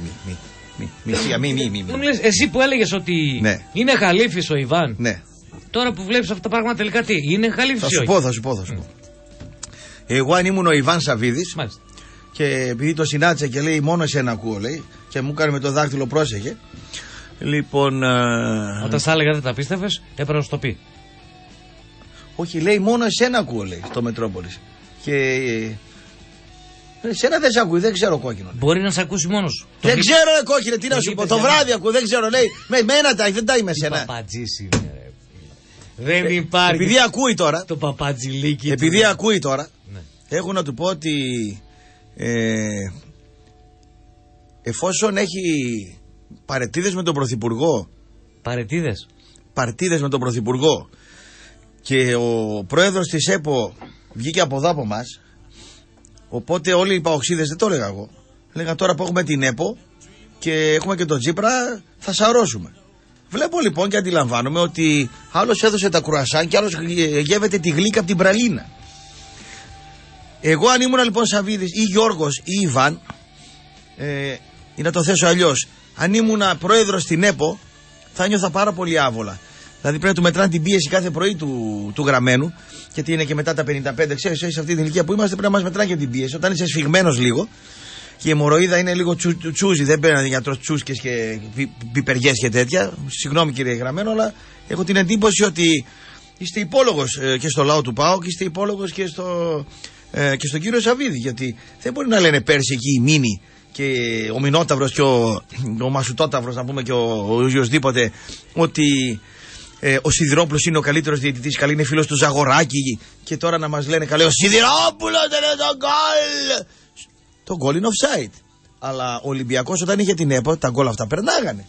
Μου λες, εσύ που έλεγες ότι ναι. είναι χαλίφης ο Ιβάν. Ναι. Τώρα που βλέπεις αυτά τα πράγματα τελικά τι, είναι χαλίφης? Θα σου πω, θα σου πω, θα σου πω. Εγώ αν ήμουν ο Ιβάν Σαββίδης και επειδή το συνάντησα και λέει μόνο εσένα ακούω, λέει, και μου έκανε με το δάχτυλο πρόσεχε. Λοιπόν. Uh... Όταν σ' έλεγα δεν τα πίστευες, έπρεπε να το πει. Όχι, λέει μόνο εσένα ακούω, λέει, στο Μετρόπολης. Και. Εσένα δεν σε ακούει, δεν ξέρω κόκκινο. Μπορεί να σε ακούσει μόνο σου. Δεν ξέρω, ρε κόκκινε, τι να σου πω. Το βράδυ ακούω, δεν ξέρω, λέει. Με μένα τα, δεν τα είμαι εσένα. Παπατζής είναι, ρε. Δεν υπάρχει. Επειδή ακούει τώρα. Το παπατζιλίκι. Επειδή του... ακούει τώρα. Ναι. Έχω να του πω ότι. Ε, εφόσον έχει παρετίδες με τον Πρωθυπουργό. Παρετίδες. Παρτίδες με τον Πρωθυπουργό. Και ο πρόεδρος της ΕΠΟ βγήκε από εδώ από μας. Οπότε όλοι οι παοξίδες, δεν το έλεγα εγώ. Έλεγα τώρα που έχουμε την ΕΠΟ και έχουμε και τον Τσίπρα, θα σαρώσουμε. Βλέπω λοιπόν και αντιλαμβάνομαι ότι άλλος έδωσε τα κρουασάν και άλλος γεύεται τη γλύκα από την πραλίνα. Εγώ αν ήμουν λοιπόν Σαββίδης ή Γιώργος ή Ιβάν, ε, ή να το θέσω αλλιώς, αν ήμουν πρόεδρος στην ΕΠΟ, θα νιώθα πάρα πολύ άβολα. Δηλαδή πρέπει να του μετράνε την πίεση κάθε πρωί του, του γραμμένου, γιατί είναι και μετά τα πενήντα πέντε. Ξέρεις, σε αυτή την ηλικία που είμαστε πρέπει να μας μετράνε και την πίεση. Όταν είσαι σφιγμένος λίγο και η αιμορροίδα είναι λίγο τσου, τσου, τσούζι, δεν παίρνει για τρως τσούσκες και πι, πιπεριές και τέτοια. Συγγνώμη κύριε γραμμένο, αλλά έχω την εντύπωση ότι είστε υπόλογος ε, και στο λαό του ΠΑΟ και είστε υπόλογος και, στο, ε, και στον κύριο Σαββίδη. Γιατί δεν μπορεί να λένε πέρσι εκεί η Μίνη και ο Μινόταυρος και ο, ο Μασουτόταυρος, να πούμε, και ο οποιοσδήποτε, ότι ε, ο Σιδηρόπουλος είναι ο καλύτερος διαιτητής, καλή είναι φίλος του Ζαγοράκη, και τώρα να μας λένε καλέ ο Σιδηρόπουλος δεν είναι το γκολ. Το γκολ είναι offside. Αλλά ο Ολυμπιακός όταν είχε την ΕΠΟ, τα γκολ αυτά περνάγανε.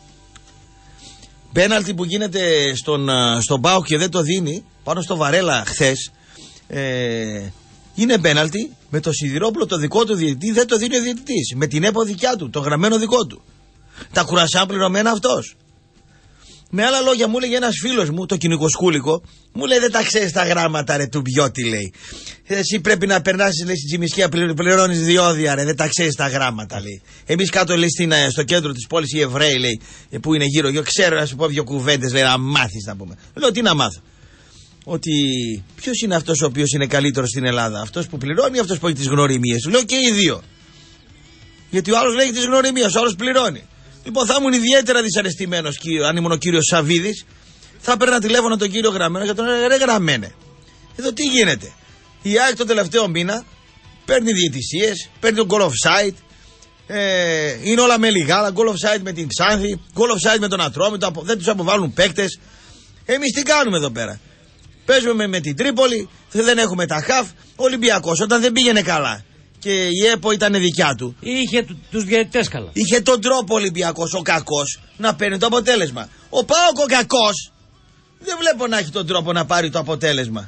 Πέναλτι που γίνεται στον, στον ΠΑΟΚ και δεν το δίνει, πάνω στο Βαρέλα χθες, ε, είναι πέναλτι. Με το Σιδηρόπουλο το δικό του διαιτητή δεν το δίνει ο διαιτητής. Με την ΕΠΟ δικιά του, το γραμμένο δικό του. Τα κουρασά πληρωμένα αυτός. Με άλλα λόγια, μου έλεγε ένας φίλος μου, το κοινικοσκούλικο, μου λέει δεν τα ξέρεις τα γράμματα ρε του Μπιώτη, λέει. Εσύ πρέπει να περνάσεις, λέει, στην Τσιμισκία, πληρώνεις διόδια, ρε, δεν τα ξέρεις τα γράμματα, λέει. Εμείς κάτω, λέει, στην, στο κέντρο της πόλης οι Εβραίοι, λέει, που είναι γύρω, γύρω, ξέρω να σου πω δύο κουβέντες, λέει, να μάθεις, να πούμε. Λέω τι να μάθω. Ότι ποιος είναι αυτός ο οποίος είναι καλύτερος στην Ελλάδα, αυτός που πληρώνει ή αυτός που έχει τις γνωριμίες. Λέω και οι δύο. Γιατί ο άλλος λέει τις γνωριμίες, ο άλλος πληρώνει. Λοιπόν, θα ήμουν ιδιαίτερα δυσαρεστημένος αν ήμουν ο κύριος Σαββίδης. Θα παίρνα τηλέφωνο τον κύριο Γραμμένο και τον έλεγα ρε Γραμμένε, εδώ τι γίνεται. Η ΑΕΚ τον τελευταίο μήνα παίρνει διαιτησίες, παίρνει τον goal offside, Ε, είναι όλα με λιγάλα. Goal offside με την Ξάνθη, goal offside με τον Ατρόμητο. Δεν τους αποβάλλουν παίκτες. Εμείς τι κάνουμε εδώ πέρα? Παίζουμε με, με την Τρίπολη, δεν έχουμε τα χαφ. Ο Ολυμπιακός όταν δεν πήγαινε καλά και η ΕΠΟ ήταν δικιά του, είχε του, τους διαιτητές καλά. Είχε τον τρόπο ο Ολυμπιακός, ο κακός, να παίρνει το αποτέλεσμα. Ο ΠΑΟΚ ο κακός δεν βλέπω να έχει τον τρόπο να πάρει το αποτέλεσμα.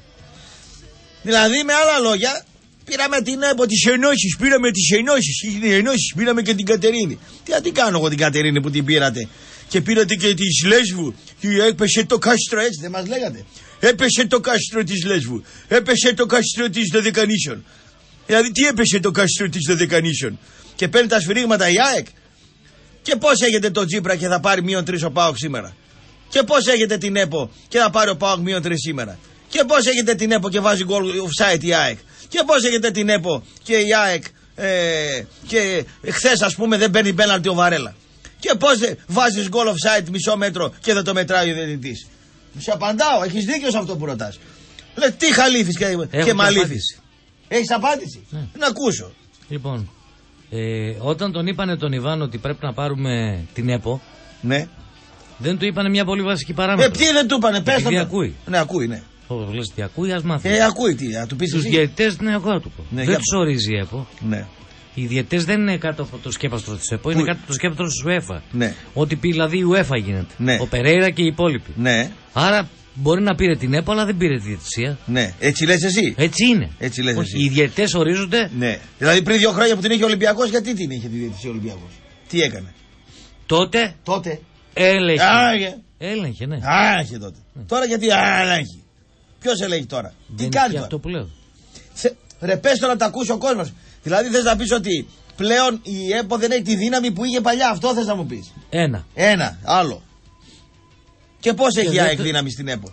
Δηλαδή με άλλα λόγια, πήραμε την ΕΠΟ, τις ενώσεις, πήραμε τις ενώσεις, οι ενώσεις, πήραμε και την Κατερίνη. Τι να την κάνω εγώ την Κατερίνη που την πήρατε? Και πήρατε και τη Λέσβου και έπεσε το κάστρο, έτσι δεν μας λέγατε? Έπεσε το κάστρο της Λέσβου, έπεσε το κάστρο της Δωδεκανήσεων. Δηλαδή τι έπεσε το κάστρο της Δωδεκανήσεων? Και παίρνει τα σφυρίγματα η ΑΕΚ. Και πώς έχετε το Τσίπρα και θα πάρει μείον τρεις ο ΠΑΟΚ σήμερα? Και πώς έχετε την ΕΠΟ και θα πάρει ο ΠΑΟΚ μείον τρεις σήμερα? Και πώς έχετε την ΕΠΟ και βάζει γκολ offside η ΑΕΚ? Και πώς έχετε την ΕΠΟ και η ΑΕΚ ε, και χθες ας πούμε δεν παίρνει πέναλτι ο Βαρέλα? Και πώς βάζεις γκολ offside μισό μέτρο και δεν το μετράει ο διαιτητής? Σου απαντάω, έχεις δίκιο σε αυτό που ρωτάς. Λε τι χαλίφης και, και μαλίφης. Έχεις απάντηση? Ναι. Να ακούσω. Λοιπόν, ε, όταν τον είπανε τον Ιβάν ότι πρέπει να πάρουμε την ΕΠΟ, ναι, δεν του είπανε μια πολύ βασική παράμετρο. Ε, ποιοι δεν του είπανε, πες το. Τι ακούει. Ναι, ακούει, ναι. Ω, λες τι ακούει, ας μάθει. Ε, ακούει τι, να του πεις τους εσύ. διαιτητές, ναι, εγώ του πω. Ναι, δεν τους ορίζει η ΕΠΟ. Ναι. Οι διαιτητές δεν είναι κάτω από το σκέπαστρο της ΕΠΟ, είναι κάτω από το σκέπαστρο της UEFA. Ναι. Ό,τι πει δηλαδή η UEFA γίνεται. Ναι. Ο Περέιρα και οι υπόλοιποι. Ναι. Άρα μπορεί να πήρε την ΕΠΟ, αλλά δεν πήρε τη διαιτησία. Ναι. Έτσι λες εσύ. Έτσι είναι. Έτσι λες Όχι, εσύ. οι διαιτητές ορίζονται. Ναι. Δηλαδή πριν δύο χρόνια που την είχε ο Ολυμπιακός, γιατί την είχε τη διαιτησία ο Ολυμπιακός? Τι έκανε? Τότε. Τότε. Έλεγχε. Άγε. Έλεγχε, ναι. Άχε τότε. Ναι. Τώρα γιατί έλεγχε? Ποιος ελέγχει τώρα? Δεν τι κάνει τώρα? αυτό που λέω. Θε... Ρε πες το να τα ακούσει ο κόσμος. Δηλαδή θες να πεις ότι πλέον η ΕΠΟ δεν έχει τη δύναμη που είχε παλιά? Αυτό θες να μου πεις? Ένα. Ένα. Άλλο. Και πώς και έχει η ΑΕΚ το... δύναμη στην ΕΠΟ?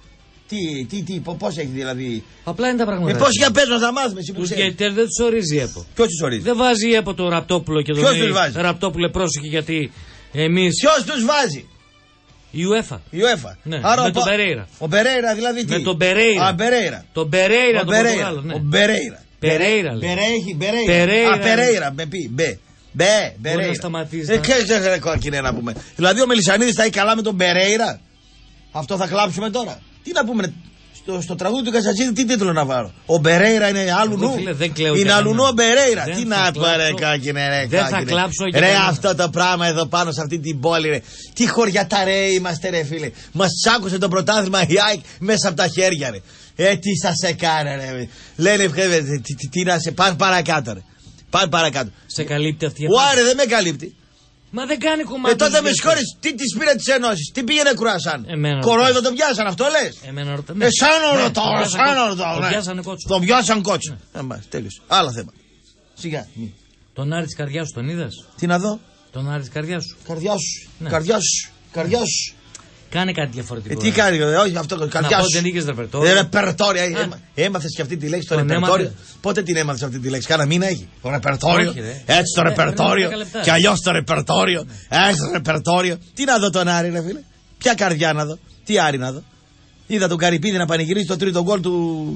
Τι, τι, τι, πώς έχει δηλαδή? Απλά είναι τα πράγματα. Ε, πώς για πες μας να μάθουμε εσύ που τους ξέρεις? διαιτητές δεν τους ορίζει η ΕΠΟ. Ποιος τους ορίζει? Δεν βάζει η ΕΠΟ το Ραπτόπουλο και τον Ποιος τους βάζει? Ραπτόπουλε πρόσεχε γιατί εμείς. Ποιος τους βάζει? Η UEFA. Η UEFA. Ναι, άρα με ο τον Περέιρα. Ο Περέιρα δηλαδή τι? Με τον Περέιρα. Α, Περέιρα. Τον Περέιρα ο τον Πορτογάλο, ναι. Ο Περέιρα. Περέιρα. Περέχει, Περέιρα. Περέιρα. Α, Περέιρα. Με πει. Μπε. Μπε. Μπορεί να σταματήσει. Ε, ξέρεις κόκκινε να πούμε. Δηλαδή ο Μελισσανίδης θα έχει καλά με τον Περέιρα? Αυτό θα κλάψουμε τώρα. Τι να πούμε? Στο, στο τραγούδι του Κασατσίδη τι τίτλο να βάλω? Ο Μπερέιρα είναι άλλου νου. Είναι άλλου νου ο Μπερέιρα. Τι να πω ρε κόκκινε ρε. Δεν θα κλάψω για ρε αυτό το πράγμα εδώ πάνω σε αυτή την πόλη ρε. Τι χωριατά ρε είμαστε ρε φίλε. Μας τσάκουσε το πρωτάθλημα η ΑΕΚ μέσα από τα χέρια ρε. Ε τι σας έκανε ρε. Λένε τι, τι, τι να σε πάνε παρακάτω ρε. Πάνε παρακάτω. Σε καλύπτει αυτή η Άρε δεν με καλύπτει. Μα δεν κάνει κομμάτι. Ε τότε με συγχωρείς, τι τις πήρε τις ενώσεις, τι πήγαινε κρουασάν? Κορόιδο τον πιάσαν, αυτό λες? Εμένα ρωτά. Ναι. Εσένα ρωτάω, ναι, εσένα ρωτάω. Τον πιάσανε κότσο. Τον πιάσαν κότσο. Ναι. Ε, τέλειωσε. Άλλο θέμα. Σιγά. Τον Άρη της καρδιάς σου τον είδες? Τι να δω? Τον Άρη της καρδιάς σου. Καρδιά σου. Ναι. Καρδιά σου. Καρδιά σου. Κάνε κάτι διαφορετικό. Ε, τι κάνει, ε, όχι αυτό, καρδιά σου. Δεν είχες ρεπερτόριο. Ε, ρεπερτόριο. Ε, έμαθες και αυτή τη λέξη, το ρεπερτόριο. Πότε την έμαθες αυτή τη λέξη? Κάνα μήνα έχει. Το ρεπερτόριο. Έτσι το ρεπερτόριο. Και αλλιώς το ρεπερτόριο. Έτσι το ρεπερτόριο. Τι να δω τον Άρη, ρε φίλε? Ποια καρδιά να δω? Τι Άρη να δω? Είδα τον Καρυπίδη να πανηγυρίζει το τρίτο γκολ του.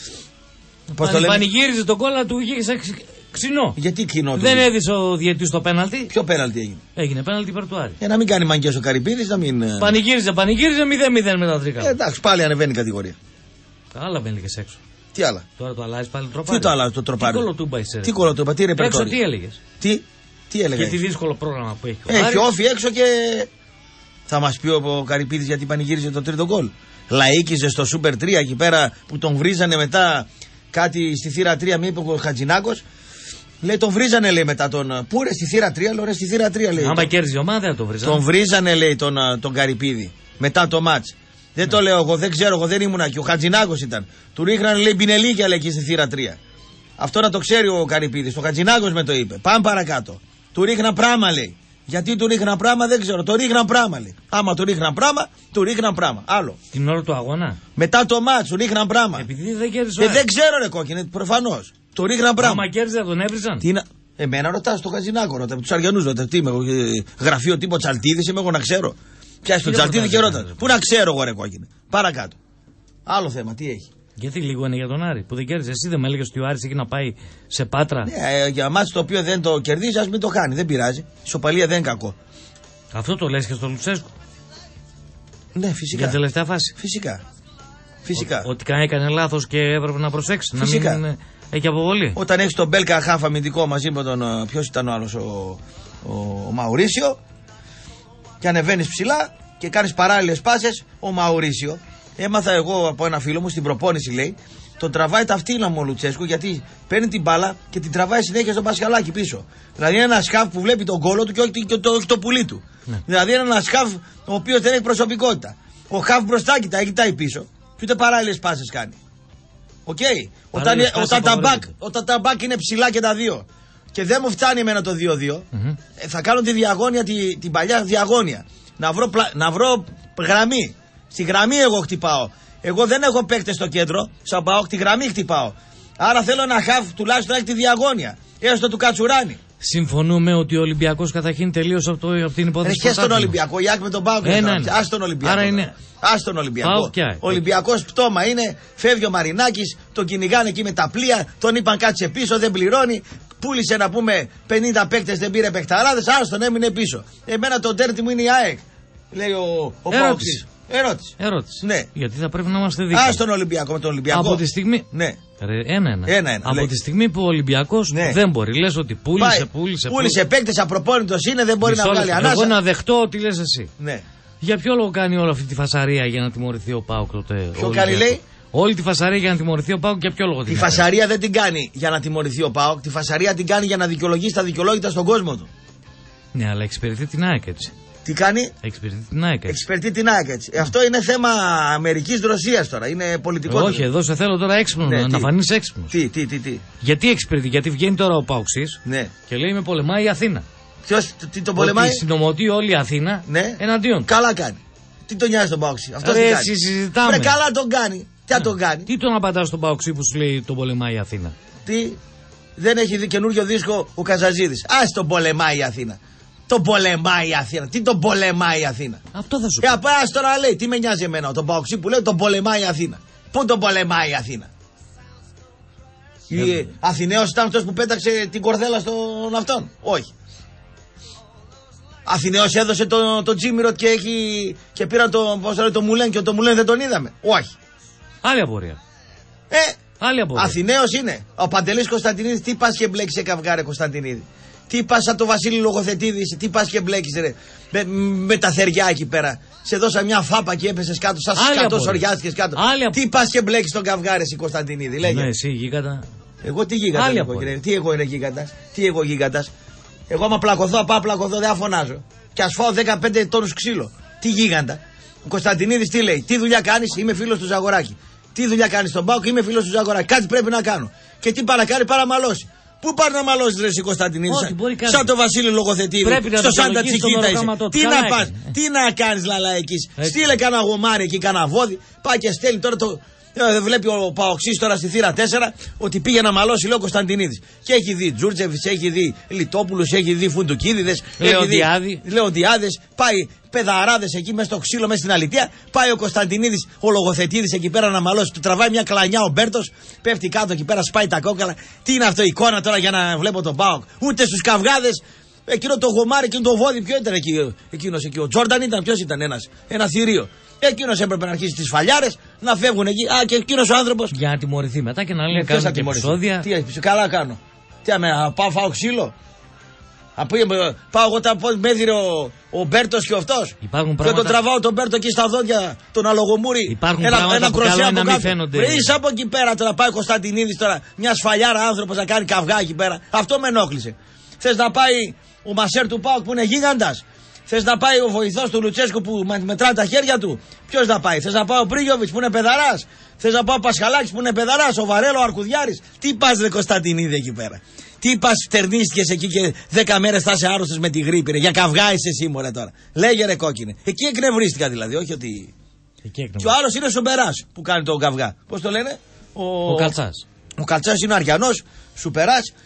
Πώς το λέμε? Πανηγύριζε τον γκολ, του είχε ξινό. Γιατί κοινό? Δεν έδισε ο διαιτητής το πέναλτι. Ποιο πέναλτι έγινε? Έγινε πέναλτι υπέρ του Άρη. Για να μην κάνει μαγκές ο Καρυπίδης, να μην. Πανηγύριζε, πανηγύριζε μηδέν μηδέν με τα τρικά. Ε, εντάξει, πάλι ανεβαίνει η κατηγορία. Άλλα μπαίνει και έξω. Τι άλλα? Τώρα το αλλάζει πάλι τροπάρι. Τι το αλλάζει το τροπάρι? Τι κολοτούμπα είσαι? Τι κολοτούμπα, τι ρεπερτόριο? Έξω τι έλεγες? Τι, τι έλεγες? Και τι δύσκολο πρόγραμμα που έχει. Έχει όφη έξω και. Θα μας πει ο Καρυπίδης γιατί πανηγύριζε το τρίτο γκολ. Λαΐκιζε στο Σούπερ τρία εκεί πέρα που τον βρίζανε μετά κάτι στη θύρα τρία, με είπε ο Χατζηνάκος. Λέει τον βρίζανε λέει μετά τον. Πού ρε στη θύρα τρία, λέω ρε στη θύρα τρία λέει. Άμα κέρδιζε η ομάδα τον βρίζανε. Τον βρίζανε λέει τον, τον Καρυπίδη μετά το μάτς. Δεν ναι. το λέω εγώ, δεν ξέρω, εγώ δεν ήμουν εκεί. Ο Χατζηνάκος ήταν. Του ρίχνανε λέει πινελίκια λέει εκεί στη θύρα τρία. Αυτό να το ξέρει ο Καρυπίδης. Ο Χατζηνάκος με το είπε. Πάμε παρακάτω. Του ρίχνα πράγμα λέει. Γιατί του ρίχνα πράγμα δεν ξέρω. Το ρίχνα πράγμα λέει. Άμα του ρίχνα πράγμα, του ρίχνα πράγμα. Άλλο. Την ώρα του αγώνα. Μετά το μάτς του ρίχνα πράγμα. Επειδή δεν κέρδισε. Ε, δεν ξέρω ρε κόκκινε, προφανώς. Του ρίχνα πράγμα. Άμα κέρδισε θα τον έβριζαν. Τι να... Εμένα ρωτά το Χατζηνάκο, ρωτά του Αριανού, ρωτά τι είμαι εγώ, γραφείο τύπο Τσαλτίδη, είμαι εγώ να ξέρω. Πιάσει τον Τσαλτίδη και ρώτα. Πού να ξέρω εγώ ρε κόκκινε. Παρακάτω. Άλλο θέμα, τι έχει? Γιατί λίγο είναι για τον Άρη που δεν κέρδισε. Εσύ δεν με έλεγες ότι ο Άρης έχει να πάει σε Πάτρα. Ναι, για μάτς το οποίο δεν το κερδίζει, ας μην το κάνει. Δεν πειράζει. Ισοπαλία δεν είναι κακό. Αυτό το λες και στο Λουτσέσκου. Ναι, φυσικά. Για την τελευταία φάση. Φυσικά. Φυσικά. Ο, ότι έκανε λάθος και έπρεπε να προσέξει. Φυσικά. Να μην έχει αποβολή. Όταν έχει τον Μπέλκα χάφ αμυντικό μαζί με τον. Ποιος ήταν ο άλλος, ο, ο, ο Μαουρίσιο. Και ανεβαίνει ψηλά και κάνει παράλληλες πάσες. Ο Μαουρίσιο. Έμαθα εγώ από ένα φίλο μου στην προπόνηση, λέει, τον τραβάει τα φτύλα μου ο Λουτσέσκου γιατί παίρνει την μπάλα και την τραβάει συνέχεια στο Πασχαλάκι πίσω. Δηλαδή είναι ένα σκάφ που βλέπει τον κόλο του και όχι το, το, το πουλί του. Ναι. Δηλαδή είναι ένα σκάφ ο οποίος δεν έχει προσωπικότητα. Ο χαφ μπροστά κοιτάει, κοιτάει πίσω και ούτε παράλληλες πάσες κάνει. Οκ. Okay. Όταν, όταν, τα μπακ, όταν τα μπακ είναι ψηλά και τα δύο και δεν μου φτάνει εμένα το δύο δύο, mm-hmm. ε, θα κάνω τη διαγώνια, τη, την παλιά διαγώνια. Να βρω, να βρω γραμμή. Στη γραμμή εγώ χτυπάω. Εγώ δεν έχω παίκτες στο κέντρο. Σαν πάω, τη γραμμή χτυπάω. Άρα θέλω ένα χαφ τουλάχιστον να έχει τη διαγώνια. Έστω του Κατσουράνη. Συμφωνούμε ότι ο Ολυμπιακός καταρχήν τελείωσε από, το, από την υπόθεση. Έχει στον Ολυμπιακό. Η Άκη με τον Πάοκ. Α τον Ολυμπιακό. Άρα είναι. Α τον Ολυμπιακό. Ο Ολυμπιακός πτώμα είναι. Φεύγει ο Μαρινάκης. Τον κυνηγάνε εκεί με τα πλοία. Τον είπαν κάτσε πίσω. Δεν πληρώνει. Πούλησε να πούμε πενήντα παίκτες. Δεν πήρε παιχταράδες. Άστον έμεινε πίσω. Εμένα το τέρτη μου είναι η ΑΕΚ. Λέει ο, ο Πάοκης. Ερώτηση. Ερώτηση. Ναι. Γιατί θα πρέπει να είμαστε δίκαιοι. Α τον Ολυμπιακό με τον Ολυμπιακό. Από τη στιγμή. Ναι. Ένα-ένα. Ένα-ένα. Από λέει. τη στιγμή που ο Ολυμπιακός ναι. δεν μπορεί. Λες ότι πούλησε, Πάει. πούλησε. Πούλησε παίκτες, απροπόνητος είναι, δεν μπορεί Μισό να βγάλει λεπτό. ανάσα. Εγώ να δεχτώ ότι λες εσύ. Ναι. Για ποιο λόγο κάνει όλη αυτή τη φασαρία για να τιμωρηθεί ο ΠΑΟΚ τότε. Ποιο κάνει, λέει. Όλη τη φασαρία για να τιμωρηθεί ο ΠΑΟΚ, για ποιο λόγο την Τη φασαρία δεν την κάνει για να τιμωρηθεί ο ΠΑΟΚ. Τη φασαρία την κάνει για να δικαιολογήσει τα δικαιολόγητα στον κόσμο του. Ναι, αλλά εξυπηρετεί την ΑΕΚ έτσι. Τι κάνει? Εξυπηρετεί την ΑΕΚ έτσι. Εξυπηρετεί την ΑΕΚ έτσι. Αυτό είναι θέμα Αμερικής Ρωσίας τώρα. Είναι πολιτικό. Ε, όχι, εδώ σε θέλω τώρα έξυπνο. Ναι, να φανείς έξυπνος. Τι, τι, τι, τι. Γιατί εξυπηρετεί, γιατί βγαίνει τώρα ο Παουξής ναι. και λέει με πολεμάει η Αθήνα. Ποιος, τι τον πολεμάει? Ότι συνομωτεί όλη η Αθήνα ναι. εναντίον. Καλά κάνει. Τι τον νοιάζει τον Παουξή? Αυτό δεν κάνει. Συζητάμε. Βρε, καλά τον κάνει. Τι να τον κάνει? Τι τον απαντά στον Παουξή που σου λέει τον πολεμάει η Αθήνα? Τι, δεν έχει δει καινούριο δίσκο ο Καζαζίδης. Α τον πολεμάει η Αθήνα. Τον πολεμάει η Αθήνα. Τι τον πολεμάει η Αθήνα? Αυτό θα σου πει. Ε, απά τώρα λέει, τι με νοιάζει εμένα, τον Παοξή που λέει τον πολεμάει η Αθήνα. Πού τον πολεμάει η Αθήνα? Yeah. Αθηναίος ήταν αυτός που πέταξε την κορδέλα στον αυτόν? Όχι. Αθηναίος έδωσε τον το Τζίμιροτ και, έχει, και πήραν το, πώς λέει, το Μουλέν και το Μουλέν δεν τον είδαμε? Όχι. Άλλη απορία. Ε, Άλλη απορία. Αθηναίος είναι. Ο Παντελής Κωνσταντινίδης τι πας και μπλέκεις σε καυγάρε Κωνσταντινίδη? Τι πας σαν το Βασίλη Λογοθετίδης, τι πας και μπλέκεις ρε, με, με τα θεριά εκεί πέρα. Σε δώσα μια φάπα και έπεσες κάτω, σαν σκατό σοριάστηκες κάτω. Άλλη τι πας και μπλέκεις τον καυγάρε η Κωνσταντινίδη, λέγε. Ναι, εσύ γίγαντα. Εγώ τι γίγαντα, εγώ, τι εγώ είναι γίγαντας, τι εγώ γίγαντας. Εγώ άμα πλακωθώ, πάω πλακωθώ, δεν αφωνάζω. Και ας φάω δεκαπέντε τόνους ξύλο. Τι γίγαντα. Ο Κωνσταντινίδης τι λέει, τι δουλειά κάνεις, είμαι φίλος του Ζαγοράκη. Τι δουλειά κάνεις στον Πάοκ, είμαι φίλος του Ζαγοράκη. Κάτι πρέπει να κάνω. Και τι πάει να κάνει, πάρα μαλώσει. Πού πάει να μαλώσει ρε εσύ Κωνσταντινίδη? Σαν το Βασίλη Λογοθετίδη. Στο Σάντα Τσικίτα είσαι. Τι να πας, τι να κάνεις λαλαϊκής? Στείλε κανένα γομάρι εκεί, κανένα βόδι. Πάει και στέλνει τώρα το. Ε, βλέπει ο Παοξής τώρα στη θύρα τέσσερα ότι πήγε να μαλώσει, λέει ο Κωνσταντινίδης. Και έχει δει Τζούρτζεβιτς, έχει δει Λιτόπουλους, έχει δει Φουντουκίδηδες, Λεοντιάδες. Πάει παιδαράδες εκεί μέσα στο ξύλο, μέσα στην αλητεία. Πάει ο Κωνσταντινίδης, ο Λογοθετίδης εκεί πέρα να μαλώσει. Του τραβάει μια κλανιά ο Μπέρτος, πέφτει κάτω εκεί πέρα, σπάει τα κόκαλα. Τι είναι αυτό η εικόνα τώρα για να βλέπω τον Πάοκ? Ούτε στους καυγάδες. Εκείνο το γομάρι, εκείνο το βόδι, ποιο ήταν εκεί? Εκείνος εκεί, ο Τζόρνταν ήταν, ποιος ήταν? Ένας, ένα θηρίο. Εκείνος έπρεπε να αρχίσει τις φαλιάρες, να φεύγουν εκεί. Α, και εκείνος ο άνθρωπος. Για να τιμωρηθεί μετά και να λέει κάνει και επεισόδια. Τι έχει, καλά κάνω. Τι αμέ, πάω φάω ξύλο. Από, πάω εγώ τα με έδιρε ο, ο Μπέρτος και αυτός. Υπάρχουν και πράγματα... τον τραβάω τον Μπέρτο εκεί στα δόντια, τον αλογομούρι. Υπάρχουν ένα, πράγματα ένα που καλό είναι να μην φαίνονται. Είσαι από εκεί πέρα τώρα, πάει ο Κωνσταντινίδης τώρα, μια σφαλιάρα άνθρωπος να κάνει καυγά εκεί πέρα. Αυτό με ενόχλησε. Θες να πάει ο Μασέρ του Πάοκ που είναι γίγαντας? Θες να πάει ο βοηθός του Λουτσέσκου που μετράει τα χέρια του? Ποιος να πάει? Θες να πάει ο Πρίγιοβιτς που είναι παιδαράς? Θες να πάει ο Πασχαλάκης που είναι παιδαράς? Ο Βαρέλο, ο Αρκουδιάρης? Τι πας ρε Κωνσταντινίδη εκεί πέρα? Τι πας στερνίστηκες εκεί και δέκα μέρες θα είσαι άρρωστος με τη γρήπη ρε? Για καυγά είσαι εσύ μωρέ τώρα. Λέγε ρε κόκκινε. Εκεί εκνευρίστηκα δηλαδή, όχι ότι... Εκεί και ο άλλος είναι ο Σομπεράς που κάνει τον καυγά. Πώς το λένε? Ο, ο Καλτσάς. Ο Καλτσάς είναι ο Αριανός, Σουπεράς.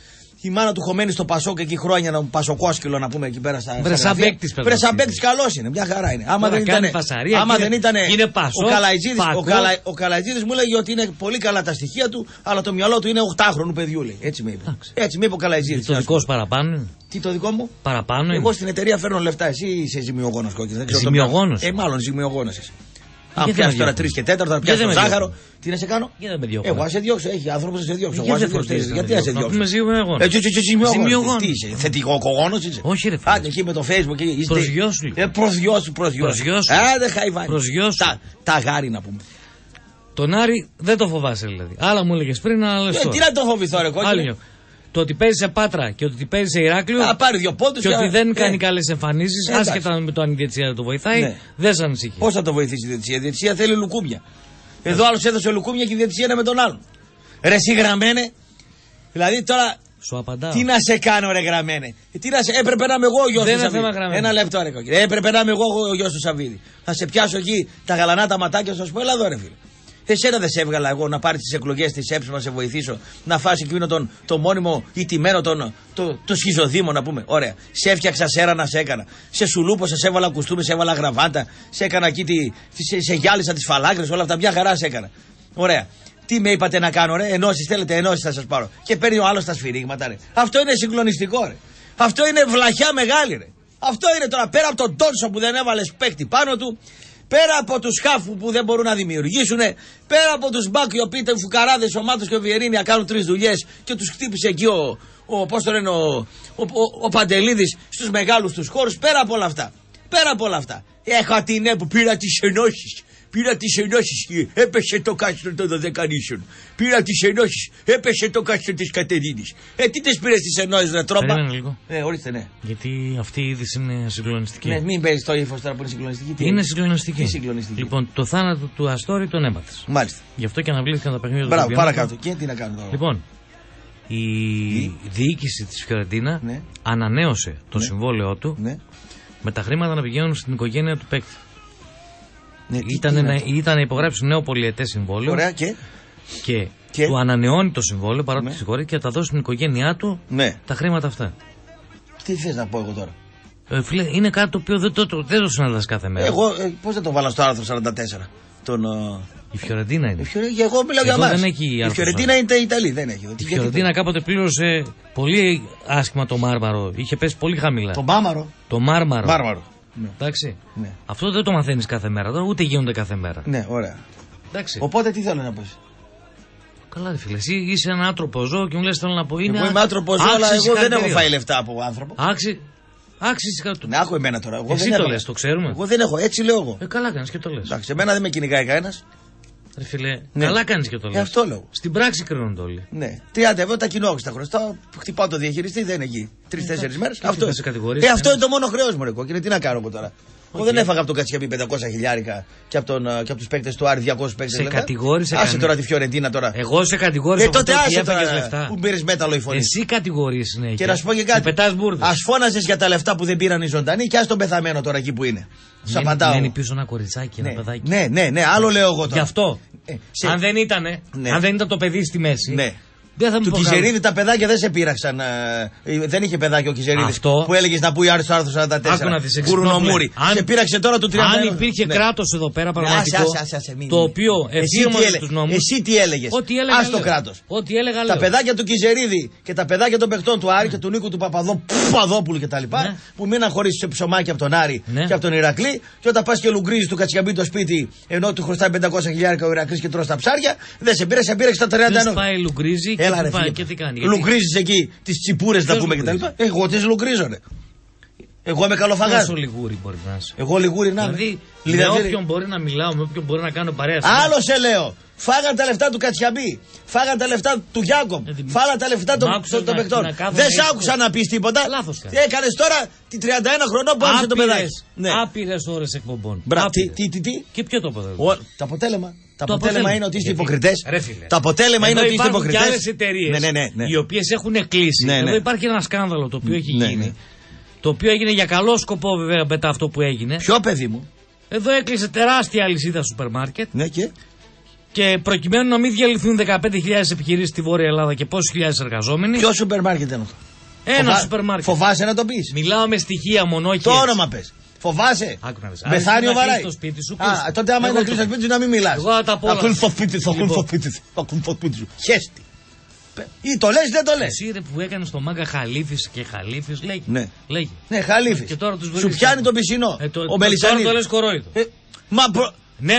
η μάνα του χωμένη στο Πασόκ εκεί χρόνια, να πασοκόσκυλο να πούμε εκεί πέρα στα. Βρεσαμπέκτη, Βρε σαν παίκτη καλό είναι, μια χαρά είναι. Άμα δεν ήταν. Άμα δεν ήταν. Ο Καλαϊτζίδης, ο, Καλα, ο Καλαϊτζίδης μου έλεγε ότι είναι πολύ καλά τα στοιχεία του, αλλά το μυαλό του είναι οκτάχρονου παιδιού, λέει. Έτσι με είπε. Έτσι με είπε ο Καλαϊτζίδης. Το δικό σου παραπάνω. Τι το δικό μου? Παραπάνω. Εγώ στην εταιρεία φέρνω λεφτά. Εσύ είσαι ζημιογόνος κόκκινο. Ζημιογόνος. Ε, μάλλον ζημιογόνος είσαι. Αν πιάσει τώρα τρει και τέταρτο, θα πιάσει το ζάχαρο. Τι να σε κάνω? Γιατί δεν με διώχνω. Εγώ να σε διώξω, έχει άνθρωπο να σε διώξω. Γιατί να σε διώξω. Είμαι ζημιογόνος. Έτσι, έτσι, ζημιογόνος. Τι είσαι, θετικοκογόνος είσαι? Όχι, ρε φίλε. Άντε εκεί με το Facebook. Προσγειώσου. Προσγειώσου, προσγειώσου. Άντε χαϊβάνι. Προσγειώσου. Τα αγάρι να πούμε. Τον Άρη δεν το φοβάσαι δηλαδή. Άλλα μου έλεγε πριν, άλλα λες τώρα. Τι να το φοβηθώ, ρε κόκκινο. Το ότι παίζει σε Πάτρα και ότι παίζει σε Ηράκλειο. Α, πάρει δύο πόντους και για... ότι δεν ε. κάνει καλές εμφανίσεις, ε, άσχετα με το αν η διετησία το βοηθάει, ναι. Δεν σε ανησυχεί. Πώς θα το βοηθήσει η διετησία? Η διετησία θέλει λουκούμια. Ε. Εδώ άλλος έδωσε λουκούμια και η διετησία είναι με τον άλλον. Ρε εσύ γραμμένε. Δηλαδή τώρα. Σου απαντάω. Τι να σε κάνω, ρε γραμμένε. Τι να σε... Έπρεπε να είμαι εγώ ο γιος του Σαββίδη. Ένα λεπτό, ρε κόκκινο. Έπρεπε να είμαι εγώ ο γιος του Σαββίδη. Θα σε πιάσω εκεί τα γαλανά τα ματάκια σου, πω, έλα εδώ, ρε φίλε. Εσένα δεν σε έβγαλα εγώ να πάρει τι εκλογέ τη έψη να σε βοηθήσω να φάσει εκείνο τον το μόνιμο ηττημένο τον το, το σχιζοδήμο να πούμε. Ωραία. Σε έφτιαξα σέρα να σε έκανα. Σε σουλούπωσα, σε έβαλα κουστούμι, σε έβαλα γραβάτα. Σε έκανα εκεί, τη, σε, σε γυάλισα τι φαλάκρες, όλα αυτά. Μια χαρά σε έκανα. Ωραία. Τι με είπατε να κάνω, ρε? Ενώσεις θέλετε, ενώσεις θα σας πάρω. Και παίρνει ο άλλος τα σφυρίγματα, ρε. Αυτό είναι συγκλονιστικό, ρε. Αυτό είναι βλαχιά μεγάλη, ρε. Αυτό είναι τώρα πέρα από τον Τόνσο που δεν έβαλε παίκτη πάνω του. Πέρα από τους Χάφου που δεν μπορούν να δημιουργήσουν, πέρα από τους Μπάκ οι οποίοι ήταν φουκαράδες, ο Μάτος και ο Βιερίνη να κάνουν τρεις δουλειές και τους χτύπησε εκεί ο, ο, πώς το λένε, ο, ο, ο, ο Παντελίδης στους μεγάλους τους χώρους. Πέρα από όλα αυτά, πέρα από όλα αυτά, έχω την ναι που πήρα τις ενώσεις. Πήρα τις ενώσεις και έπεσε το κάστρο των δωδεκανήσεων. Πήρα τις ενώσεις, έπεσε το κάστρο της Κατερίνης. Ε, τι τις πήρες τις ενώσεις, ρε τρόμπα? Περίμενε λίγο. Ε, ορίστε, ναι. Γιατί αυτή η είδηση είναι συγκλονιστική. Ναι, μην παίζεις το ύφος τώρα που είναι συγκλονιστική. Τι είναι συγκλονιστική. Τι συγκλονιστική. Λοιπόν, το θάνατο του Αστόρη τον έμαθες. Μάλιστα. Γι' αυτό και αναβλήθηκαν τα παιχνίδια του. Μπράβο, παρακάτω. Και τι να κάνω τώρα? Λοιπόν, η τι? διοίκηση της Φιωρεντίνα ναι. ανανέωσε το ναι. συμβόλαιό του ναι. με τα χρήματα να πηγαίνουν στην οικογένεια του παίκτη. Ναι, ήταν, να, ήταν να υπογράψει νέο πολυετές συμβόλαιο. Ωραία, και, και, και του ανανεώνει το συμβόλαιο παρότι ναι. τη συγχωρεί και θα δώσει στην οικογένειά του ναι. τα χρήματα αυτά. Τι θες να πω εγώ τώρα? Ε, φίλε, είναι κάτι το οποίο δεν το, το, δεν το συναντάς κάθε μέρα. Εγώ ε, πώς δεν το βάλω στο άρθρο σαράντα τέσσερα. Τον, uh... Η Φιωρεντίνα είναι. Η Φιωρε... Εγώ μιλάω για μας. Η Φιωρεντίνα είναι Ιταλή, δεν έχει. Η Φιωρεντίνα κάποτε πλήρωσε πολύ άσχημα το Μάρμαρο. Είχε πέσει πολύ χαμηλά. Το Μάρμαρο. Το Μάρμαρο. Μάρμαρο. Ναι. Εντάξει. Ναι. Αυτό δεν το μαθαίνεις κάθε μέρα τώρα, ούτε γίνονται κάθε μέρα. Ναι, ωραία. Εντάξει. Οπότε τι θέλω να πω? Καλά, ρε φίλε, εσύ είσαι ένα άτροπο ζώο και μου λες θέλω να πω είναι. Εγώ είμαι άτροπο ζώο, αλλά εγώ δεν έχω φάει λεφτά από άνθρωπο. Άξι. Άξιση κάτω. Να έχω εμένα τώρα. Εγώ εσύ δεν το έχω. λες, το ξέρουμε. Εγώ δεν έχω, έτσι λέω εγώ. Ε, καλά κάνεις και το λες. Εντάξει, εμένα δεν με κυνηγάει κανένα. Ρε φίλε, ναι. Καλά κάνεις και το λες. Ε, αυτό λέω. Στην πράξη κρίνονται όλοι. Ναι. τριάντα ευρώ τα κοινό στα χρωστάω. Χτυπάω το διαχειριστή, δεν είναι εκεί. Τρει-τέσσερι μέρε. Αυτό, ε, αυτό είναι το μόνο χρέο μου, ρε κόκκινε. Τι να κάνω εγώ τώρα. Εγώ okay. δεν έφαγα από τον Κατσιαπί πεντακόσια χιλιάρικα και από, τον, και από τους παίκτες του Άρη διακόσιους παίκτες. Σε κατηγόρησε. Άσε τώρα τη Φιωρεντίνα τώρα. Εγώ σε κατηγόρησα. Ε, τότε άσε τώρα λεφτά. Που πήρες μέταλλο η φωνή. Εσύ κατηγορείς συνέχεια. Και να σου πω και κάτι. Ας φώναζες για τα λεφτά που δεν πήραν οι ζωντανοί και ας τον πεθαμένο τώρα εκεί που είναι. Σου απαντάω. Μένει πίσω ένα κοριτσάκι, ένα ναι, παιδάκι. Ναι, ναι, ναι, άλλο λέω εγώ τώρα. Γι' αυτό. Ε, σε... αν, δεν ήτανε, ναι. αν δεν ήταν το παιδί στη μέση. Ναι. Δεν θα του Κιζερίδη τα παιδάκια δεν σε πείραξαν. Ε, δεν είχε παιδάκι ο Κιζερίδης που έλεγε να πούει άρεσε το άρθρο σαράντα τέσσερα. Κουρνομούρι. Σε πήραξε τώρα του τριάντα. Αν υπήρχε ναι. κράτος εδώ πέρα πραγματικό. Άσε, άσε, άσε, μην... Το οποίο εφήρμοζε τους νόμους. Εσύ τι έλεγες? Ας το κράτος. Ό,τι έλεγα λέω. Τα παιδάκια του Κιζερίδη και τα παιδάκια των παιχτών του Άρη και του Νίκου του Παπαδόπουλου κτλ. Ναι. Που μείναν χωρίς ψωμάκι από τον Άρη ναι. και από τον Ηρακλή. Και όταν πας και λουγκρίζεις του Κατσιαμπί το σπίτι ενώ του χρωστάει πεντακόσια χιλιάρικα ο Ηρακλής και τρως τα ψάρια, δεν σε πήρε, σε πήρε στα τριάντα ενός. Πάει λουγκρίζει και τι κάνει. Λουγκρίζεις εκεί τις τσιπούρες να πούμε κτλ. Εγώ τις λουγκρίζω, ρε. Εγώ είμαι καλοφαγάς. Πόσο λιγούρι μπορεί να είσαι. Εγώ λιγούρι να είμαι. Δηλαδή, με όποιον μπορεί να μιλάω, με όποιον μπορεί να κάνω παρέα. Άλλο σε λέω. Φάγαν τα λεφτά του Κατσιαμπί. Φάγαν τα λεφτά του Γιάκομ. Φάγαν τα λεφτά των παιχτών. Δεν σ' άκουσα να πεις τίποτα. Έκανες τώρα τη τριάντα ένα χρονών που άρχισε το παιδάκι. Άπειρες ώρες εκπομπών. Τι, τι, τι. Και ποιο το αποτέλεσμα? Το αποτέλεσμα. Το αποτέλεσμα είναι ότι είστε υποκριτές. Ρε, το αποτέλεσμα είναι ότι είστε υποκριτές. Υπάρχουν και άλλες εταιρείες ναι, ναι, ναι, ναι. οι οποίες έχουν κλείσει. Ναι, ναι. Εδώ υπάρχει ένα σκάνδαλο το οποίο έχει ναι, γίνει. Ναι. Το οποίο έγινε για καλό σκοπό βέβαια μετά αυτό που έγινε. Ποιο παιδί μου? Εδώ έκλεισε τεράστια αλυσίδα σούπερ μάρκετ. Ναι και. Και προκειμένου να μην διαλυθούν δεκαπέντε χιλιάδες επιχειρήσεις στη Βόρεια Ελλάδα και πόσους χιλιάδες εργαζόμενοι. Ποιο σούπερ μάρκετ είναι αυτό? Ένα Φοβά... σούπερ μάρκετ. Φοβάσαι να το πεις? Μιλάω με στοιχεία μόνο, όχι. Το όνομα πες. Φοβάσαι? Μεθάνιο βαράει. Α, τότε άμα είναι να κλείσει το σπίτι σου να μην μιλάς. Εγώ θα τα πω. Ακούν στο σπίτι σου, ακούν στο σπίτι σου. Ακούν στο σπίτι σου. Χέστη. Ή το λες ή δεν το λες? Εσύ ρε που έκανε στο μάγκα Χαλίφης και Χαλίφης, λέγει. Ναι. Λέγει. Ναι, Χαλίφης. Σου πιάνει τον πισινό. Ο Μελισσανίδης. Τώρα το λες κορόιδο. Μα προ... Ναι,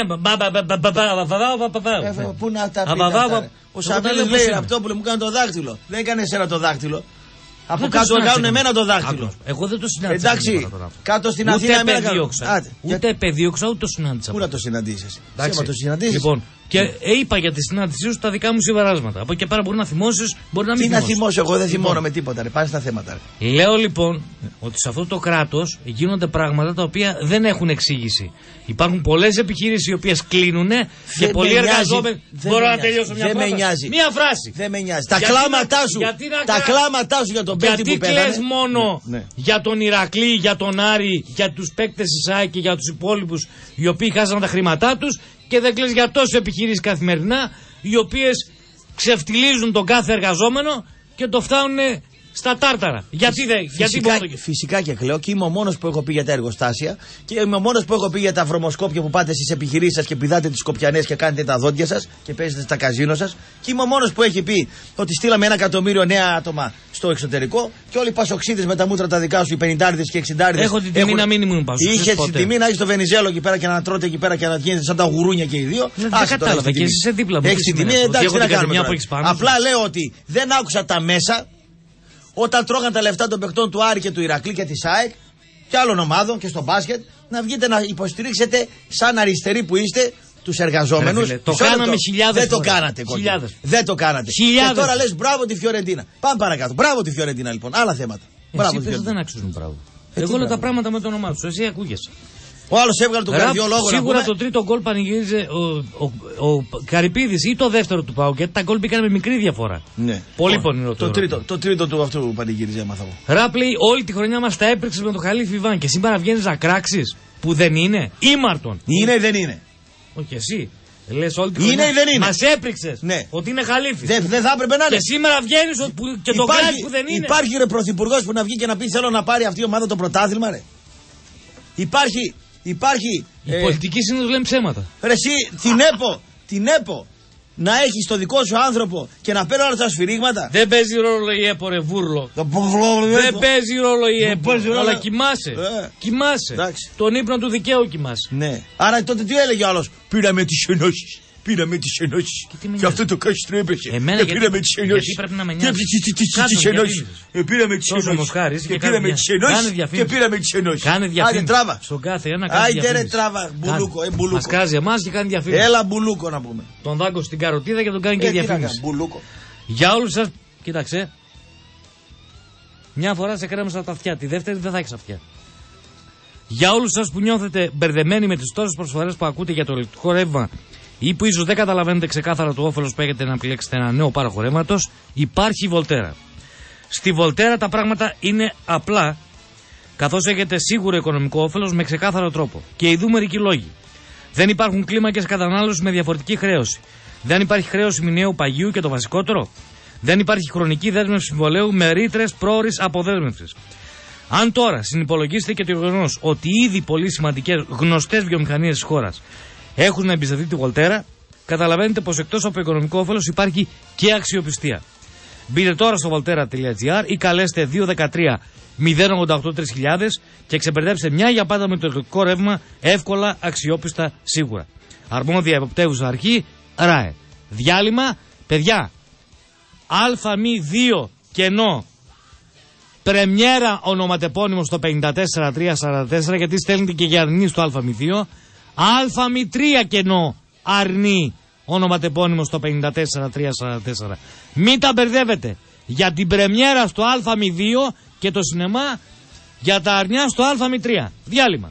πού να τα πει αυτά. Ο Σαββίδης λέει αυτό που μου κάνει το δάχτυλο. Δεν έκανε εσένα το δάχτυλο. Από κάτω κάνουν εμένα το δάχτυλο. Εγώ δεν το συνάντησα. Εντάξει, κάτω στην Αθήνα εμένα κάνουν. Ούτε επεδίωξα, ούτε το συνάντησα. Πού να το συναντήσεις? Εντάξει, το συναντήσεις. Λοιπόν, και είπα για τη συνάντησή σου τα δικά μου συμπεράσματα. Από εκεί πέρα μπορεί να θυμώσεις, μπορεί να μην θυμώσεις. Τι να θυμώσω, εγώ δεν θυμώνω με τίποτα. Ρε. Πάνε στα θέματα. Ρε. Λέω λοιπόν ότι σε αυτό το κράτος γίνονται πράγματα τα οποία δεν έχουν εξήγηση. Υπάρχουν πολλές επιχειρήσεις οι οποίες κλείνουν και πολλοί εργαζόμενοι. Μπορώ να τελειώσω μια φράση? Μία φράση. Δεν με νοιάζει. Τα κλάματά σου. Τα κλάματά σου για τον παίκτη που πέθανε. Γιατί κλαις μόνο για τον Ηρακλή, για τον Άρη, για τους παίκτες της ΑΕΚ και για τους υπόλοιπους οι οποίοι χάσαν τα χρήματά τους και δεν κλαις για τόσες επιχειρήσεις καθημερινά οι οποίες ξεφτιλίζουν τον κάθε εργαζόμενο και το φτάνουν στα τάρταρα. Γιατί δεν, φυσικά, γιατί και, φυσικά και κλαίω και είμαι ο μόνος που έχω πει για τα εργοστάσια και είμαι ο μόνος που έχω πει για τα βρωμοσκόπια που πάτε στις επιχειρήσεις σας και πηδάτε τις σκοπιανές και κάνετε τα δόντια σας και παίζετε στα καζίνο σας. Και είμαι ο μόνος που έχει πει ότι στείλαμε ένα εκατομμύριο νέα άτομα στο εξωτερικό και όλοι οι πασοξίδες με τα μούτρα τα δικά σου, οι πενηντάριδες και εξιντάριδες. Έχω την τιμή έχουν... να μην ήμουν πασοξίδες. Είχε την τιμή να έχει το Βενιζέλο εκεί πέρα και να τρώτε εκεί πέρα και να γίνετε σαν τα γουρούνια και οι δύο. Δεν κατάλαβα και εσύ είσαι δίπλα μου. Έχει την τιμή, εντάξει, να κάνουμε. Απλά λέω ότι δεν άκουσα τα μέσα. Όταν τρώγαν τα λεφτά των παιχτών του Άρη και του Ηρακλή και της ΑΕΚ και άλλων ομάδων και στο μπάσκετ, να βγείτε να υποστηρίξετε σαν αριστεροί που είστε τους εργαζόμενους. Το κάναμε χιλιάδες Δεν το κάνατε. Δεν το κάνατε. Χιλιάδες. Και τώρα λες μπράβο τη Φιωρεντίνα. Πάμε παρακάτω. Μπράβο τη Φιωρεντίνα λοιπόν. Άλλα θέματα. Εσύ πες δεν αξίζουν μπράβο. Εγώ λέω τα πράγματα με το όνομά του. Εσύ ακούγεσαι. Ο άλλος έβγαλε τον καρδιολόγο. Σίγουρα το τρίτο γκολ πανηγύριζε ο, ο, ο, ο Καρυπίδης ή το δεύτερο του Πάου, γιατί τα γκολ μπήκαν με μικρή διαφορά. Ναι. Πολύ πονηρό το, το, τρίτο, το τρίτο του αυτού πανηγύριζε, έμαθα εγώ. Ράπλεϊ, όλη τη χρονιά μας τα έπαιξες με τον Χαλίφη Ιβάν και σήμερα βγαίνεις να κράξεις που δεν είναι. Ήμαρτον. Είναι ή δεν είναι? Όχι εσύ. Λες όλη τη χρονιά. Είναι ή δεν είναι? Μας έπριξες ναι. ότι είναι Χαλίφης. Δεν δε θα έπρεπε να είναι. Και σήμερα βγαίνεις και το κράξεις που δεν είναι. Υπάρχει ρε πρωθυπουργός που να βγει και να πει θέλω να πάρει αυτή η ομάδα το πρωτάθλημα, ρε. Υπάρχει. Υπάρχει. Η ε, πολιτική σύνοδος λένε ψέματα. Ρε εσύ, την ΕΠΟ, την ΕΠΟ, να έχει το δικό σου άνθρωπο και να παίρνει όλα τα σφυρίγματα. Δεν παίζει ρόλο η ΕΠΟ, ρε βούρλο. Δεν παίζει ρόλο η ΕΠΟ. Αλλά κοιμάσαι. Ε. Κοιμάσαι. Εντάξει. Τον ύπνο του δικαίου κοιμάσαι. Ναι. Άρα τότε τι έλεγε ο άλλος? Πήραμε τις ενώσεις. Πήραμε τις ενώσεις. Και, και αυτό το κάστρο έπεσε. Εμένα γιατί, πήραμε τις ενώσεις. Γιατί πρέπει να με νοιάζει. Τις ενώσεις. Πήραμε τις ενώσεις. Και πήραμε τις ενώσεις. Και πήραμε τις ενώσεις. Κάνε διαφήμιση. Άντε τράβα. Στον κάθε ένα κάνει διαφήμιση. Άντε ρε τράβα. Μπουλούκο. Ε, μπουλούκο. Μας κάζει εμάς και κάνει διαφήμιση. Έλα μπουλούκο να πούμε. Τον δάγκο στην καροτίδα και τον κάνει και διαφήμιση. Μπουλούκο. Για όλους σας, κοίταξε. Μια φορά σε κρέμασα τα αυτιά. Τη δεύτερη δεν θα έχεις αυτιά. Για όλους σας που νιώθετε μπερδεμένοι με τις τόσες προσφορές που ακούτε για το ηλεκτρικό ρεύμα ή που ίσως δεν καταλαβαίνετε ξεκάθαρα το όφελος που έχετε να επιλέξετε ένα νέο πάροχο ρεύματος, υπάρχει η Volterra. Στη Volterra τα πράγματα είναι απλά, καθώς έχετε σίγουρο οικονομικό όφελος με ξεκάθαρο τρόπο. Και ειδού μερικοί λόγοι. Δεν υπάρχουν κλίμακες κατανάλωσης με διαφορετική χρέωση. Δεν υπάρχει χρέωση μηνιαίου παγίου και το βασικότερο, δεν υπάρχει χρονική δέσμευση συμβολέου με ρήτρες πρόωρης αποδέσμευσης. Αν τώρα συνυπολογίσετε και το γεγονός ότι ήδη πολύ σημαντικές γνωστές βιομηχανίες της χώρας έχουν να εμπιστευτεί τη Volterra, καταλαβαίνετε πως εκτός από οικονομικό όφελος υπάρχει και αξιοπιστία. Μπείτε τώρα στο volterra τελεία gr ή καλέστε δύο ένα τρία μηδέν ογδόντα οκτώ τρεις χιλιάδες και ξεπερδέψτε μια για πάντα με το ηλεκτρικό ρεύμα εύκολα, αξιόπιστα, σίγουρα. Αρμόδια εποπτεύουσα αρχή, ΡΑΕ. Διάλειμμα, παιδιά, Α μη δύο κενό. Πρεμιέρα ονοματεπώνυμο στο πενήντα τέσσερα τριακόσια σαράντα τέσσερα, γιατί στέλνετε και για αρνή στο Α μη δύο. Α μη τρία κενό αρνή ονοματεπώνυμο στο πενήντα τέσσερα τριακόσια σαράντα τέσσερα. Μην τα μπερδεύετε. Για την πρεμιέρα στο Α μη δύο και το σινεμά για τα αρνιά στο Α μη τρία. Διάλειμμα.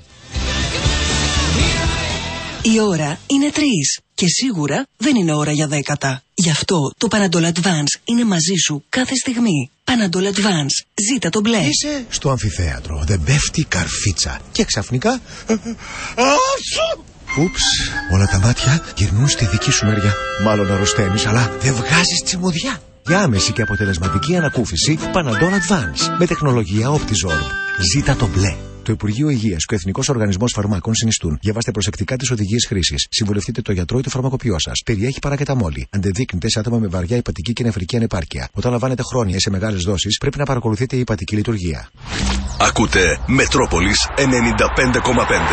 Η ώρα είναι τρεις και σίγουρα δεν είναι ώρα για δέκατα. Γι' αυτό το Panadol Advance είναι μαζί σου κάθε στιγμή. Panadol Advance. Ζήτα το μπλε. Είσαι στο αμφιθέατρο. Δεν πέφτει καρφίτσα. Και ξαφνικά... Ούψ, όλα τα μάτια γυρνούν στη δική σου μεριά. Μάλλον αρρωσταίνεις, αλλά δεν βγάζεις τσιμουδιά. Για άμεση και αποτελεσματική ανακούφιση, Panadol Advance με τεχνολογία Optizorb. Ζήτα το μπλε. Το Υπουργείο Υγείας και ο Εθνικός Οργανισμός Φαρμάκων συνιστούν. Διαβάστε προσεκτικά τις οδηγίες χρήσης. Συμβουλευτείτε το γιατρό ή το φαρμακοποιό σας. Περιέχει παρακεταμόλη. Αντεδείκνυται σε άτομα με βαριά υπατική και νεφρική ανεπάρκεια. Όταν λαμβάνετε χρόνια σε μεγάλες δόσεις, πρέπει να παρακολουθείτε η υπατική λειτουργία. Ακούτε Μετρόπολης ενενήντα πέντε κόμμα πέντε.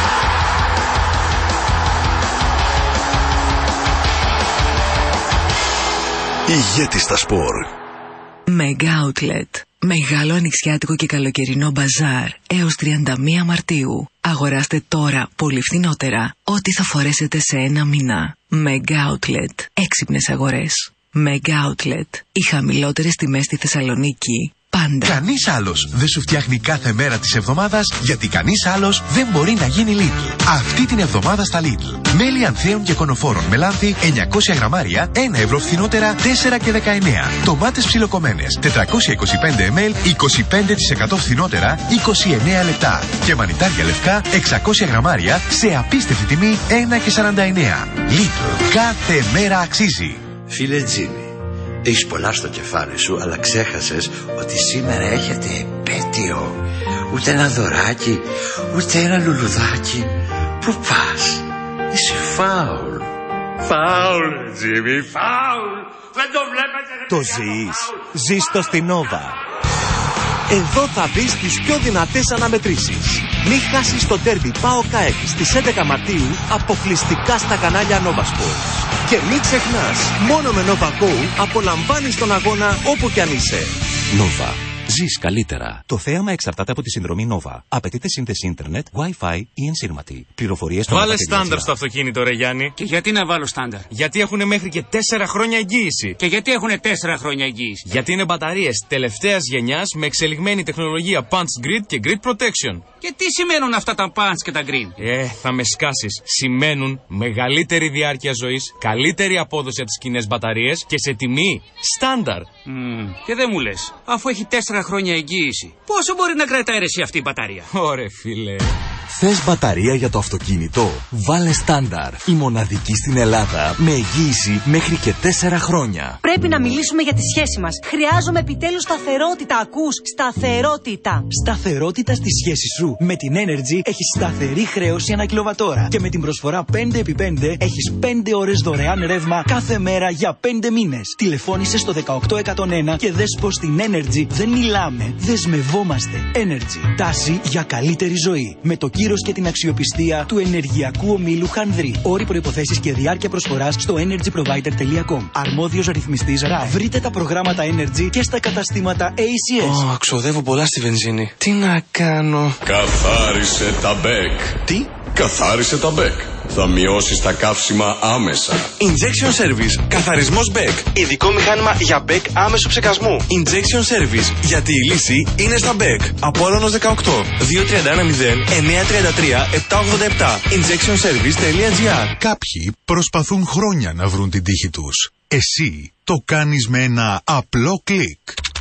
Ηγέτη στα σπορ. Mega Outlet. Μεγάλο ανοιξιάτικο και καλοκαιρινό μπαζάρ έως τριάντα μία Μαρτίου. Αγοράστε τώρα πολύ φθηνότερα ό,τι θα φορέσετε σε ένα μήνα. Mega Outlet. Έξυπνες αγορές. Mega Outlet. Οι χαμηλότερες τιμές στη Θεσσαλονίκη. Πάντα. Κανείς άλλος δεν σου φτιάχνει κάθε μέρα της εβδομάδας, γιατί κανείς άλλος δεν μπορεί να γίνει Lidl. Αυτή την εβδομάδα στα Lidl. Μέλι ανθέων και κονοφόρων με λάνθη εννιακόσια γραμμάρια, ένα ευρώ φθηνότερα, τέσσερα και δεκαεννέα. Τομάτες ψιλοκομμένες τετρακόσια είκοσι πέντε μιλιλίτρα, είκοσι πέντε τοις εκατό φθηνότερα, είκοσι εννέα λεπτά. Και μανιτάρια λευκά εξακόσια γραμμάρια σε απίστευτη τιμή ένα και σαράντα εννέα. Lidl. Κάθε μέρα αξίζει. Φίλε Τζίμι, έχεις πολλά στο κεφάλι σου, αλλά ξέχασες ότι σήμερα έχετε επέτειο. Ούτε ένα δωράκι, ούτε ένα λουλουδάκι. Πού πας? Είσαι φάουλ. Φάουλ, Τζίμι, φάουλ. Δεν το βλέπετε. Το ζεις. Ζεις το στην Nova. Εδώ θα δεις τις πιο δυνατές αναμετρήσεις. Μην χάσεις το ντέρμπι ΠΑΟΚ ΑΕΚ στις έντεκα Μαρτίου αποκλειστικά στα κανάλια Nova Sports. Και μην ξεχνάς, μόνο με Nova Go απολαμβάνεις τον αγώνα όπου κι αν είσαι. Nova. Ζεις καλύτερα. Το θέαμα εξαρτάται από τη συνδρομή Nova. Απαιτείται σύνδεση ίντερνετ, Wi-Fi ή ενσύρματη. Πληροφορίες στο Βάλε στάνταρ στο αυτοκίνητο, ρε Γιάννη. Και γιατί να βάλω στάνταρ? Γιατί έχουν μέχρι και τέσσερα χρόνια εγγύηση. Και γιατί έχουν τέσσερα χρόνια εγγύηση? Γιατί είναι μπαταρίες τελευταίας γενιάς με εξελιγμένη τεχνολογία Punch Grid και Grid Protection. Και τι σημαίνουν αυτά τα Punch και τα Green? Ε, θα με σκάσεις. Σημαίνουν μεγαλύτερη διάρκεια ζωής, καλύτερη απόδοση από τις κοινές μπαταρίες και σε τιμή στάνταρ. Mm, και δεν μου λες, αφού έχει τέσσερα χρόνια εγγύηση, πόσο μπορεί να κρατάει αίρεση αυτή η μπαταρία? Ωρε φίλε. Θες μπαταρία για το αυτοκίνητο? Βάλε στάνταρ. Η μοναδική στην Ελλάδα με εγγύηση μέχρι και τέσσερα χρόνια. Πρέπει να μιλήσουμε για τη σχέση μας. Χρειάζομαι επιτέλους σταθερότητα. Ακούς? Σταθερότητα. Σταθερότητα στη σχέση σου. Με την Energy έχεις σταθερή χρέωση ανά κιλοβατόρα. Και με την προσφορά πέντε επί πέντε έχεις πέντε ώρες δωρεάν ρεύμα κάθε μέρα για πέντε μήνες. Τηλεφώνησε στο δεκαοκτώ εκατόν ένα και δες πως στην Energy δεν μιλάμε, δεσμευόμαστε. Energy. Τάση για καλύτερη ζωή. Με το κύρος και την αξιοπιστία του ενεργειακού ομίλου Χανδρή. Όροι, προϋποθέσεις και διάρκεια προσφοράς στο energy provider τελεία com. Αρμόδιος ρυθμιστής ράι. Βρείτε τα προγράμματα Energy και στα καταστήματα έι σι ες. Ω, oh, ξοδεύω πολλά στη βενζίνη. Τι να κάνω? Καθάρισε τα μπέκ. Τι? Καθάρισε τα μπέκ. Θα μειώσεις τα καύσιμα άμεσα. Injection Service. Καθαρισμός μπέκ. Ειδικό μηχάνημα για μπέκ άμεσου ψεκασμού. Injection Service. Γιατί η λύση είναι στα μπέκ. Απόλλωνος δεκαοκτώ. δύο τρία ένα μηδέν εννιά τρία τρία επτά ογδόντα επτά. injection service τελεία gr. Κάποιοι προσπαθούν χρόνια να βρουν την τύχη τους. Εσύ το κάνεις με ένα απλό κλικ.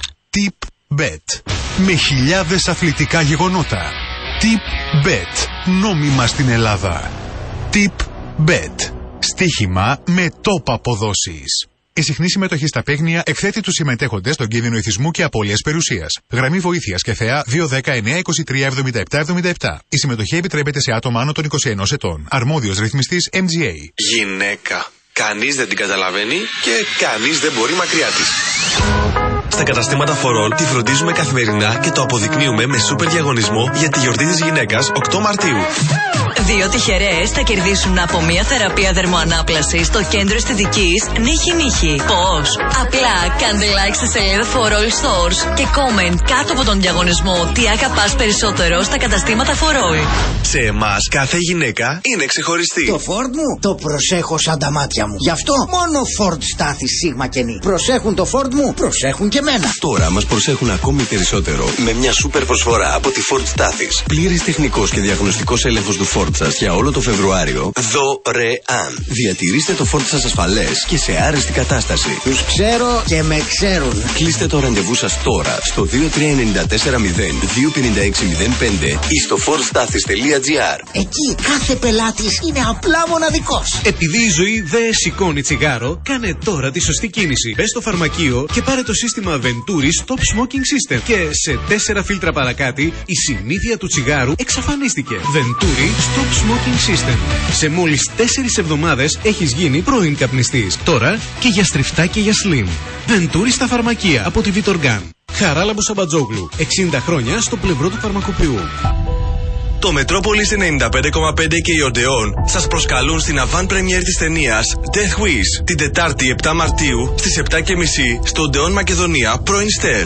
TipBet. Με χιλιάδες αθλητικά γεγονότα. TipBet. Νόμιμα στην Ελλάδα. TipBet. Στοίχημα με top αποδόσεις. Η συχνή συμμετοχή στα παίγνια εκθέτει τους συμμετέχοντες στον κίνδυνο ηθισμού και απώλειας περιουσίας. Γραμμή βοήθειας και ΘΕΑ δύο ένα μηδέν εννιά δύο τρία εβδομήντα επτά εβδομήντα επτά. Η συμμετοχή επιτρέπεται σε άτομα άνω των είκοσι ενός ετών. Αρμόδιος ρυθμιστής εμ τζι έι. Γυναίκα. Κανείς δεν την καταλαβαίνει και κανείς δεν μπορεί μακριά της. Στα καταστήματα φορών τη φροντίζουμε καθημερινά και το αποδεικνύουμε με σούπερ διαγωνισμό για τη γιορτή της γυναίκας οκτώ Μαρτίου. Δύο τυχερές θα κερδίσουν από μια θεραπεία δερμοανάπλασης στο κέντρο αισθητικής Νύχη Νύχη. Πώς? Απλά κάντε like στη σελίδα For All Stores και comment κάτω από τον διαγωνισμό τι αγαπάς περισσότερο στα καταστήματα For All. Σε εμάς κάθε γυναίκα είναι ξεχωριστή. Το Ford μου το προσέχω σαν τα μάτια μου. Γι' αυτό μόνο Ford στάθη Σίγμα και Νι. Προσέχουν το Ford μου, προσέχουν και μένα. Τώρα μας προσέχουν ακόμη περισσότερο με μια σούπερ προσφορά από τη Ford Στάθης. Πλήρης τεχνικός και διαγνωστικός έλεγχος του Ford σας για όλο το Φεβρουάριο δωρεάν. Διατηρήστε το Ford σας ασφαλές και σε άρεστη κατάσταση. Τους ξέρω και με ξέρουν. Κλείστε το ραντεβού σας τώρα στο δύο τρία εννιά τέσσερα μηδέν δύο πέντε έξι μηδέν πέντε ή στο ford stathis τελεία gr. Εκεί κάθε πελάτης είναι απλά μοναδικός. Επειδή η ζωή δεν σηκώνει τσιγάρο, κάνε τώρα τη σωστή κίνηση. Μπες στο φαρμακείο και πάρε το σύστημα Venturi Stop Smoking System. Και σε τέσσερα φίλτρα παρακάτι η συνήθεια του τσιγάρου εξαφανίστηκε. Venturi Stop Smoking System. Σε μόλις τέσσερις εβδομάδες έχεις γίνει πρώην καπνιστής. Τώρα και για στριφτά και για slim. Venturi στα φαρμακεία από τη Vitorgan. Χαράλαμπος Σαμπατζόγλου. εξήντα χρόνια στο πλευρό του φαρμακοποιού. Το Μετρόπολης ενενήντα πέντε κόμμα πέντε και η Οντεόν σας προσκαλούν στην avant premiere της ταινίας Death Wish την Τετάρτη επτά Μαρτίου στις επτά και μισή στο Οντεόν Μακεδονία πρώην Στέρ.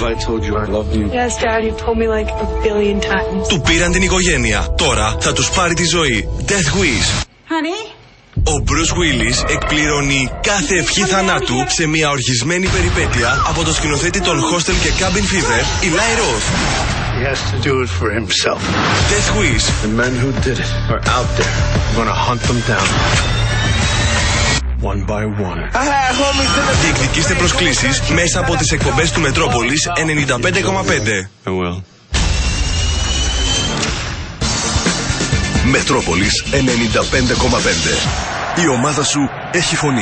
Του πήραν την οικογένεια. Τώρα θα τους πάρει τη ζωή. Death Wish. Honey? Ο Bruce Willis εκπληρώνει κάθε ευχή θανάτου σε μια οργισμένη περιπέτεια από το σκηνοθέτη των Hostel και Cabin Fever, Eli Roth. He has to do it for himself. Death Wish. The men who did it are out there. I'm gonna hunt them down. One by one. Διεκδικήστε προσκλήσεις μέσα από τις εκπομπές του Μετρόπολης ενενήντα πέντε κόμμα πέντε. I will. Μετρόπολης ενενήντα πέντε κόμμα πέντε. Η ομάδα σου έχει φωνή.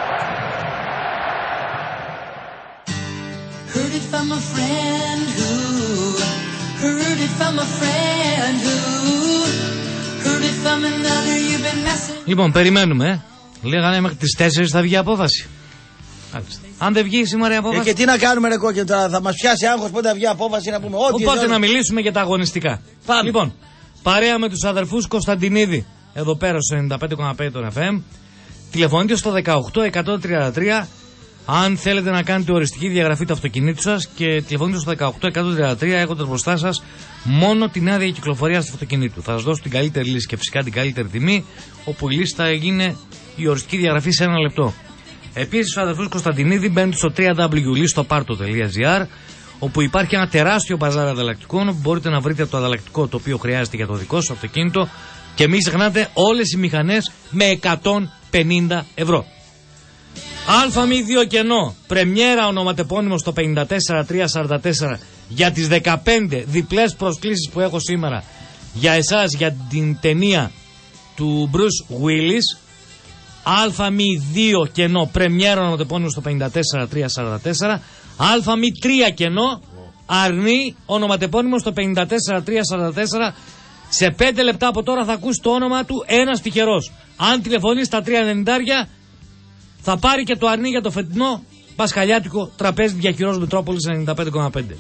Heard it from a friend who heard it from a friend who heard it from another you've been messing. Λοιπόν, περιμένουμε. Λέγανε μέχρι τις τέσσερις θα βγει η απόφαση. Αν δεν βγει σήμερα η απόφαση. Ε, και τι να κάνουμε, ρε κόκκινο, τώρα θα μας πιάσει άγχος πότε θα βγει η απόφαση να πούμε ό,τι. Οπότε να μιλήσουμε για τα αγωνιστικά. Πάμε. Λοιπόν, παρέα με τους αδερφούς Κωνσταντινίδη, εδώ πέρα στο ενενήντα πέντε κόμμα πέντε των εφ εμ. Τηλεφωνείτε στο δεκαοκτώ εκατόν τριάντα τρία αν θέλετε να κάνετε οριστική διαγραφή του αυτοκινήτου σας και τηλεφωνείτε στο δεκαοκτώ εκατόν τριάντα τρία έχοντας μπροστά σας μόνο την άδεια κυκλοφορίας του αυτοκινήτου. Θα σας δώσω την καλύτερη λύση και φυσικά την καλύτερη τιμή, όπου η λύση θα γίνει η οριστική διαγραφή σε ένα λεπτό. Επίσης, ο αδερφός Κωνσταντινίδη μπαίνει στο double-u double-u double-u τελεία listoparto τελεία gr, όπου υπάρχει ένα τεράστιο μπαζάρ ανταλλακτικών, όπου μπορείτε να βρείτε το ανταλλακτικό το οποίο χρειάζεται για το δικό σας αυτοκίνητο και μην ξεχνάτε όλες οι μηχανές με εκατόν πενήντα ευρώ. ΑΜΗ δύο κενό, πρεμιέρα ονοματεπώνυμο στο πενήντα τέσσερα τριακόσια σαράντα τέσσερα για τις δεκαπέντε διπλές προσκλήσεις που έχω σήμερα για εσάς για την ταινία του Bruce Willis. ΑΜΗ δύο κενό, πρεμιέρα ονοματεπώνυμο στο πενήντα τέσσερα τριακόσια σαράντα τέσσερα. ΑΜΗ τρία κενό, αρνή ονοματεπώνυμο στο πενήντα τέσσερα τριακόσια σαράντα τέσσερα. Σε πέντε λεπτά από τώρα θα ακούσει το όνομα του ένας τυχερός. Αν τηλεφωνεί στα τρία ενενήντα θα πάρει και το αρνί για το φετινό πασχαλιάτικο τραπέζι διαχειρός Μετρόπολης ενενήντα πέντε κόμμα πέντε.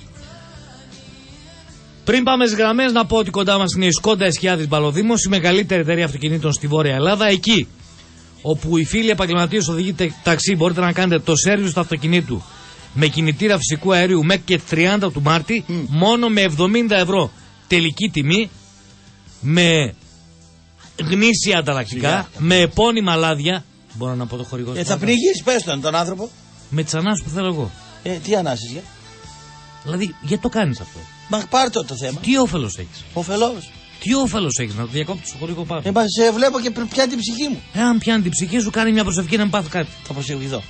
Πριν πάμε στις γραμμές, να πω ότι κοντά μας είναι η Σκόντα Εσχιάδης Μπαλοδήμος, η μεγαλύτερη εταιρεία αυτοκινήτων στη Βόρεια Ελλάδα. Εκεί όπου οι φίλοι επαγγελματίες οδηγείτε ταξί μπορείτε να κάνετε το σέρβις του αυτοκινήτου με κινητήρα φυσικού αερίου μέχρι και τριάντα του Μάρτη, mm. μόνο με εβδομήντα ευρώ τελική τιμή, με γνήσια ανταλλακτικά, με επώνυμα λάδια. Μπορώ να πω το χορηγό. Ε, θα πνιγείς, πες τον, τον άνθρωπο. Με τις ανάσεις που θέλω εγώ. Ε, τι ανάσεις, για. Δηλαδή, γιατί το κάνεις αυτό. Μα πάρ' το το θέμα. Τι όφελος έχεις. Όφελος. Τι όφελος έχεις, να το διακόψεις το χορηγό πάνω. Ε, μα σε βλέπω και πιάνει την ψυχή μου. Ε, αν πιάνει την ψυχή σου, κάνει μια προσευχή να μην πάθω κάτι. Θα προσευχηθώ.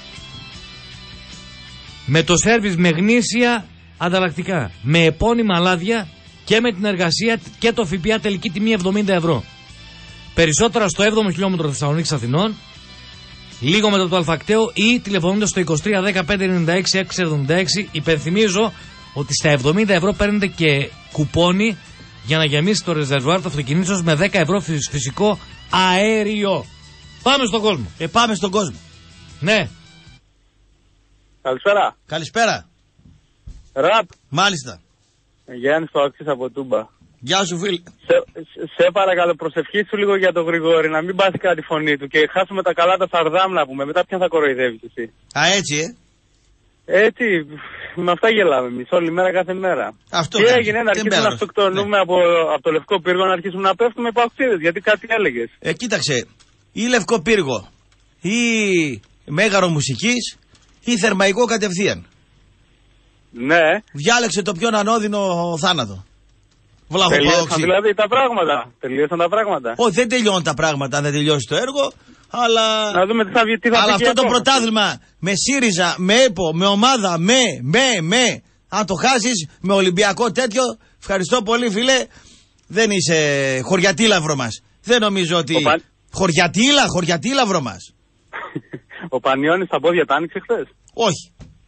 Με το σέρβις με γνήσια ανταλλακτικά, με επώνυμα λάδια και με την εργασία και το ΦΠΑ τελική τιμή εβδομήντα ευρώ. Περισσότερα στο έβδομο χιλιόμετρο Θεσσαλονίκης Αθηνών, λίγο μετά το Αλφακτέο ή τηλεφωνώντας στο είκοσι τρία δέκα πέντε ενενήντα έξι έξι εβδομήντα έξι. Υπενθυμίζω ότι στα εβδομήντα ευρώ παίρνετε και κουπόνι για να γεμίσει το ρεζερβουάρ του αυτοκινήτου σας με δέκα ευρώ φυσικό αέριο. Πάμε στον κόσμο. Ε, πάμε στον κόσμο. Ναι. Καλησπέρα. Καλησπέρα. Ραπ. Μάλιστα. Γιάννης Παοξής από Τούμπα. Γεια σου φίλε. Σε, σε παρακαλώ προσευχήσου λίγο για τον Γρηγόρη, να μην πάσει κάτι φωνή του και χάσουμε τα καλά τα Σαρδάμ να πούμε. Μετά ποια θα κοροϊδεύεις εσύ. Α, έτσι ε. Έτσι, με αυτά γελάμε εμείς όλη μέρα κάθε μέρα. Αυτό και κάνεις. έγινε να αρχίσουμε να αυτοκτονούμε ναι. από, από το Λευκό Πύργο, να αρχίσουμε να πέφτουμε παοξίδες, γιατί κάτι έλεγες. Ε, κοίταξε, ή Λευκό Πύργο, ή Μέγαρο Μουσικής, ή Θερμαϊκό κατευθείαν. Ναι. Διάλεξε το πιο ανώδυνο θάνατο. Βλαχοπαόξη. δηλαδή τα πράγματα. Τελείωσαν τα πράγματα. Όχι, δεν τελειώνουν τα πράγματα αν δεν τελειώσει το έργο. Αλλά, να δούμε τι θα βγει. Τι θα αλλά αυτό το πρωτάθλημα με ΣΥΡΙΖΑ, με ΕΠΟ, με ομάδα, με, με, με. Αν το χάσεις με Ολυμπιακό τέτοιο, ευχαριστώ πολύ φίλε. Δεν είσαι χωριατήλαυρο μας. Δεν νομίζω ότι. Πα... Χωριατήλα, χωριατήλαυρο μας. Ο Πανιώνης στα πόδια τα άνοιξε χθες? Όχι.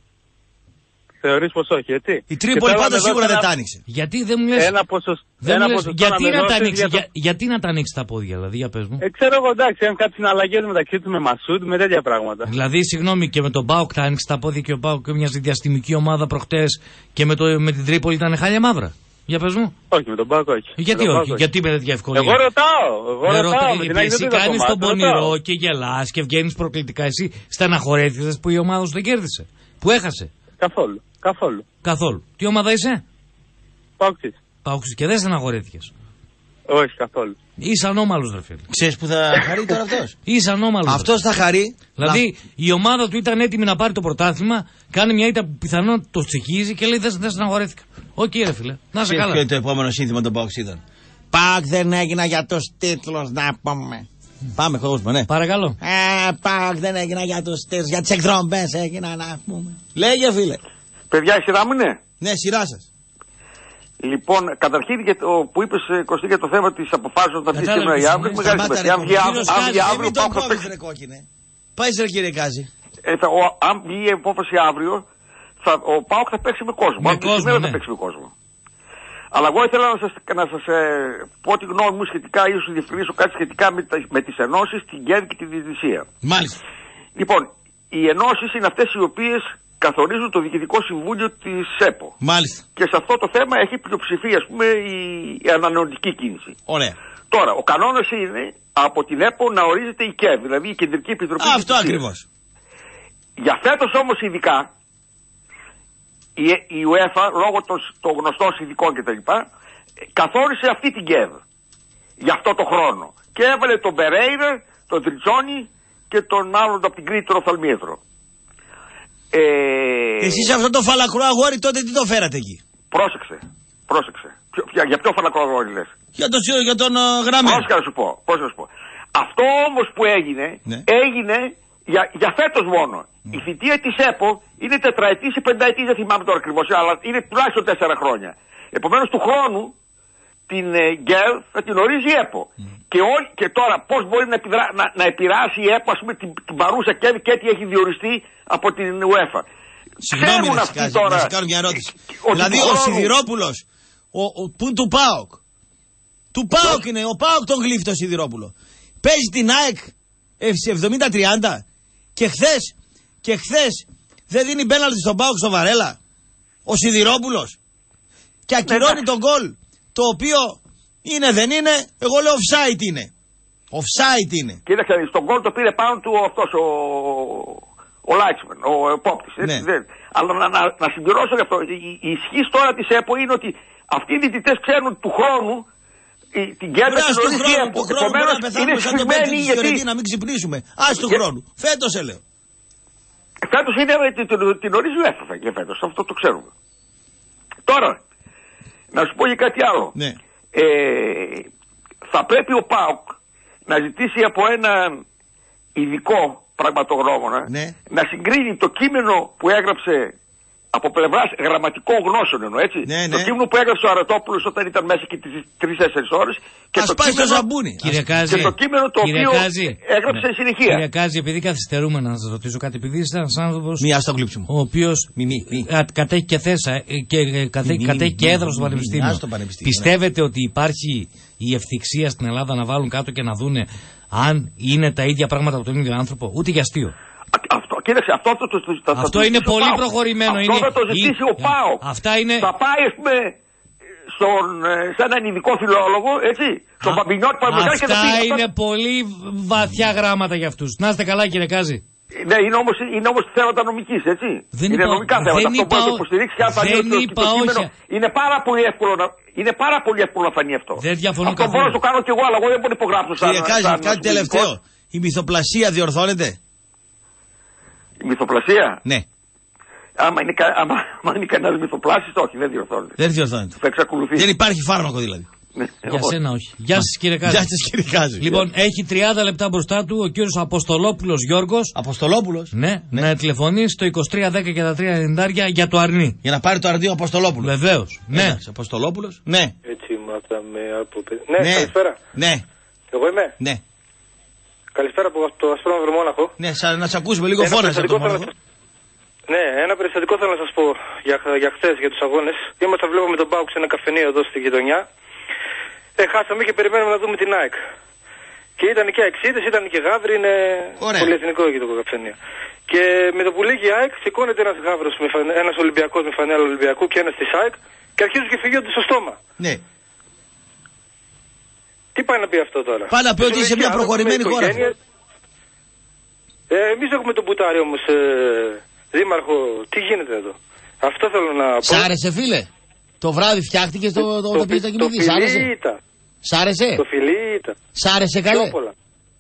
Θεωρείς πως όχι, έτσι? Η Τρίπολη πάντως σίγουρα δεν τα άνοιξε. Γιατί δεν μου λες. Ένα ποσοστό. Γιατί να, να τα ανοίξει, για το... για, γιατί να τα ανοίξει τα πόδια, δηλαδή, για πες μου. Ε, ξέρω εγώ, εντάξει, έχουν κάτι συναλλαγές μεταξύ του με Μασούντ, με τέτοια πράγματα. Δηλαδή, συγγνώμη, και με τον Πάοκ θα άνοιξε τα πόδια και ο Πάοκ μια διαστημική ομάδα προχτές και με, το, με την Τρίπολη ήταν χάλια μαύρα. Για πες μου. Όχι, με τον Πάοκ όχι. Γιατί όχι, όχι, γιατί με τέτοια ευκολία. Εγώ ρωτάω. Εγώ ρωτάω. ρωτάω εσύ κάνεις τον πονηρό και γελάς και βγαίνεις προκλητικά. Εσύ στεναχωρέθηκες που η ομάδα σου δεν κέρδισε. Που έχασε. Καθόλου. Καθόλου. Καθόλου. Τι ομάδα είσαι? Πάοξης. Πάοξης και δεν στεναχωρέθηκες. Όχι, καθόλου. Είσαι ανώμαλος, ρε φίλε. Ξέρεις που θα χαρεί τώρα αυτός? Είσαι ανώμαλος. Αυτός θα χαρεί. Δηλαδή να... η ομάδα του ήταν έτοιμη να πάρει το πρωτάθλημα, κάνει μια ήττα που πιθανόν το τσεκίζει και λέει δεν δε στεναχωρέθηκα. Οκ, okay, ρε φίλε. Να σε καλά. Και το επόμενο σύνθημα των Πάοξ ήταν. Πάοκ δεν έγινα για τους τίτλους να πούμε. Πάμε, κόσμο, ναι. Παρακαλώ. Ε, Πάοκ δεν έγινα για τους τίτλους, για τις εκδρομπές έγινα να πούμε. Λέγε, φίλε. Παιδιά, η σειρά μου είναι. Ναι, σειρά σας. Λοιπόν, καταρχήν για το που είπες, Κωστή, για το θέμα της αποφάσεως να βγει σήμερα ή αύριο, μεγάλη σημασία. Αν βγει αύριο, πάω να παίξει. Πάει σε κύριε Κάζη. Αν βγει η απόφαση αύριο, ο ΠΑΟΚ θα παίξει με κόσμο. Αν βγει σήμερα θα παίξει με κόσμο. Αλλά εγώ ήθελα να σας, να σας ε, πω τη γνώμη μου σχετικά, ίσως διευκρινίσω κάτι σχετικά με, με τις ενώσεις, την ΚΕΔ και τη Διαιτησία. Μάλιστα. Λοιπόν, οι ενώσεις είναι αυτές οι οποίες καθορίζουν το Διοικητικό Συμβούλιο της ΕΠΟ. Μάλιστα. Και σε αυτό το θέμα έχει πλειοψηφία, ας πούμε, η, η ανανεωτική κίνηση. Ωραία. Τώρα, ο κανόνας είναι από την ΕΠΟ να ορίζεται η ΚΕΔ, δηλαδή η Κεντρική Επιτροπή. Αυτό ακριβώς. Για φέτος όμως ειδικά, η, η UEFA, λόγω των, των γνωστών συνδικών κτλ., καθόρισε αυτή την ΚΕΔ για αυτό το χρόνο. Και έβαλε τον Περέιρα, τον Τριτσόνι και τον άλλον από την Κρήτη, τον Οφθαλμίετρο. Ε... Εσείς αυτό το φαλακρό αγόρι τότε τι το φέρατε εκεί? Πρόσεξε, πρόσεξε. Για, για ποιο φαλακρό αγόρι λες? Για τον, για τον uh, Γραμμένο. Πρόσεξε να σου πω, πρόσεξε να σου πω. Αυτό όμως που έγινε, ναι. έγινε για, για φέτος μόνο. Mm. Η θητεία της ΕΠΟ είναι τετραετής ή πενταετής, δεν θυμάμαι τώρα ακριβώς, αλλά είναι τουλάχιστον τέσσερα χρόνια. Επομένως του χρόνου την ε, ΓΕΛ θα την ορίζει η ΕΠΟ. Mm. Και, ό, και τώρα πώς μπορεί να, επιδρα, να, να επηρεάσει η ΕΠΟ, ας πούμε, την, την παρούσα ΚΕΔ και τι έχει διοριστεί από την UEFA. Συγγνώμη, να, αυτοί τώρα, να σε κάνω μια ερώτηση. Ο, δηλαδή ο, ο Σιδηρόπουλος, ο, ο, που είναι του ΠΑΟΚ. Του ΠΑΟΚ είναι, ο ΠΑΟΚ τον γλύφει το Σιδηρόπουλο. Παίζει την ΑΕΚ εβδομήντα τριάντα και χθες, και χθες δεν δίνει πέναλτι στον ΠΑΟΚ στο Βαρέλα. Ο Σιδηρόπουλος. Και ακυρώνει τον γκολ, το οποίο είναι δεν είναι, εγώ λέω offside είναι. Offside είναι. Κοίταξε, στον γκολ το πήρε πάνω του αυτός ο, ο Λάιτσμαν, ο επόπτης. Ναι. Αλλά να, να, να συμπληρώσω γι' αυτό. Η, η ισχύς τώρα της ΕΠΟ είναι ότι αυτοί οι διαιτητές ξέρουν του χρόνου την κέντρα της ορίζης η ΕΠΟ. Επομένως είναι σφιγμένοι γιατί... Να μην ξυπνήσουμε. Ας του χρόνου. Φέτος έλεγα. Φέτος είναι την, την ορίζει η ΕΠΟ για φέτος. Αυτό το ξέρουμε. Τώρα, να σου πω για κάτι άλλο. Ναι. Ε, θα πρέπει ο ΠΑΟΚ να ζητήσει από έναν ειδικό πραγματογνώμονα, ναι, να συγκρίνει το κείμενο που έγραψε από πλευράς γραμματικών γνώσεων, εννοώ, έτσι. Ναι, ναι. Το κείμενο που έγραψε ο Αρατόπουλος όταν ήταν μέσα και τις τρεις τέσσερις ώρες. Και Ας το πάει κείμενο, στο ζαμπούνι. Κύριε Κάζη, και το κείμενο το οποίο Κάζη, έγραψε ναι, συνεχεία. Κύριε Κάζη, επειδή καθυστερούμε να σας ρωτήσω κάτι, επειδή είστε ένας άνθρωπος Μία στο κλείψιμο. ο οποίος κατέχει και θέσα και κατέχει και έδρα στο Πανεπιστήμιο. Πιστεύετε ότι υπάρχει η ευθυξία στην Ελλάδα να βάλουν κάτω και να δούνε αν είναι τα ίδια πράγματα από τον ίδιο άνθρωπο? Ούτε για αστείο. Αυτό, κοίταξε, αυτό, το, το, το, αυτό το είναι πολύ προχωρημένο. Αυτό είναι, θα το ζητήσει είναι, ο ΠΑΟΚ. Αυτά είναι... Θα πάει, ας πούμε, στον, σε έναν ειδικό φιλόλογο, έτσι, στον Παμπινιώτη Παμπινιώτη και θα πει. Αυτά είναι αυτό... πολύ βαθιά γράμματα για αυτούς. Να είστε καλά, κύριε Κάζη. Ναι, είναι όμως, είναι όμως θέματα νομικής, έτσι. Δεν είναι είπα, νομικά θέματα. Αυτό που έχει υποστηρίξει και αν φανεί το, το κείμενο. Είναι πάρα πολύ εύκολο να, είναι πάρα πολύ εύκολο να φανεί αυτό. Δεν διαφωνώ αυτό μπορώ να το κάνω κι εγώ, αλλά εγώ δεν μπορώ να υπογράψω σαν. Κύριε Κάζη, κάτι τελευταίο. Η μυθοπλασία διορθώνεται? Η μυθοπλασία. Ναι. Άμα είναι, άμα, άμα είναι κανένας μυθοπλάστης, όχι, δεν διορθώνεται. Δεν διορθώνεται. Θα εξακολουθεί. Δεν υπάρχει φάρμακο δηλαδή. Ναι, για σένα όχι. Γεια σας κύριε Κάζη. Γεια σας κύριε Κάζη. Λοιπόν, έχει τριάντα λεπτά μπροστά του ο κύριος Αποστολόπουλος Γιώργος. Αποστολόπουλος. Ναι, ναι, να τηλεφωνεί στο είκοσι τρία δέκα και τα τρία ενενήντα για το αρνί. Για να πάρει το αρνί ο Αποστολόπουλος. Βεβαίως. Ναι. Εντάξει, Αποστολόπουλος. Ναι. Έτσι μάθαμε από παιδί. Ναι, ναι, καλησπέρα. Ναι. Εγώ είμαι. Ναι. Καλησπέρα από το Ασπρόμαυρο Μόναχο. Ναι, σαν να σε ακούσουμε λίγο φώνας από το Μόναχο. Ναι, ένα περιστατικό θέλω να σας πω για, για χθες, για τους αγώνες. Είμαστε βλέπω με τον Πάουκ σε ένα καφενείο εδώ στη γειτονιά. Ε, χάσαμε και περιμένουμε να δούμε την ΑΕΚ. Και ήταν και αεξίδες, ήταν και γάβροι, είναι πολυεθνικό εκεί το καφενείο. Και με το που λύγει η ΑΕΚ σηκώνεται ένας γάβρος, ένας Ολυμπιακός με φανέλα Ολυμπιακού και ένας της ΑΕΚ και αρχίζουν και φυγιόνται στο στόμα. Ναι. Τι πάει να πει αυτό τώρα? Πάει να πει ότι είσαι μια προχωρημένη χώρα. Ε, εμείς έχουμε τον Μπουτάρι όμως, ε, δήμαρχο, τι γίνεται εδώ? Αυτό θέλω να πω. Σ' άρεσε φίλε? Το βράδυ φτιάχτηκε το, το, το, το, το, το, το, Σ' άρεσε? Σ' άρεσε? Το φιλίτα. Σ' άρεσε καλέ? Πιο πολλά.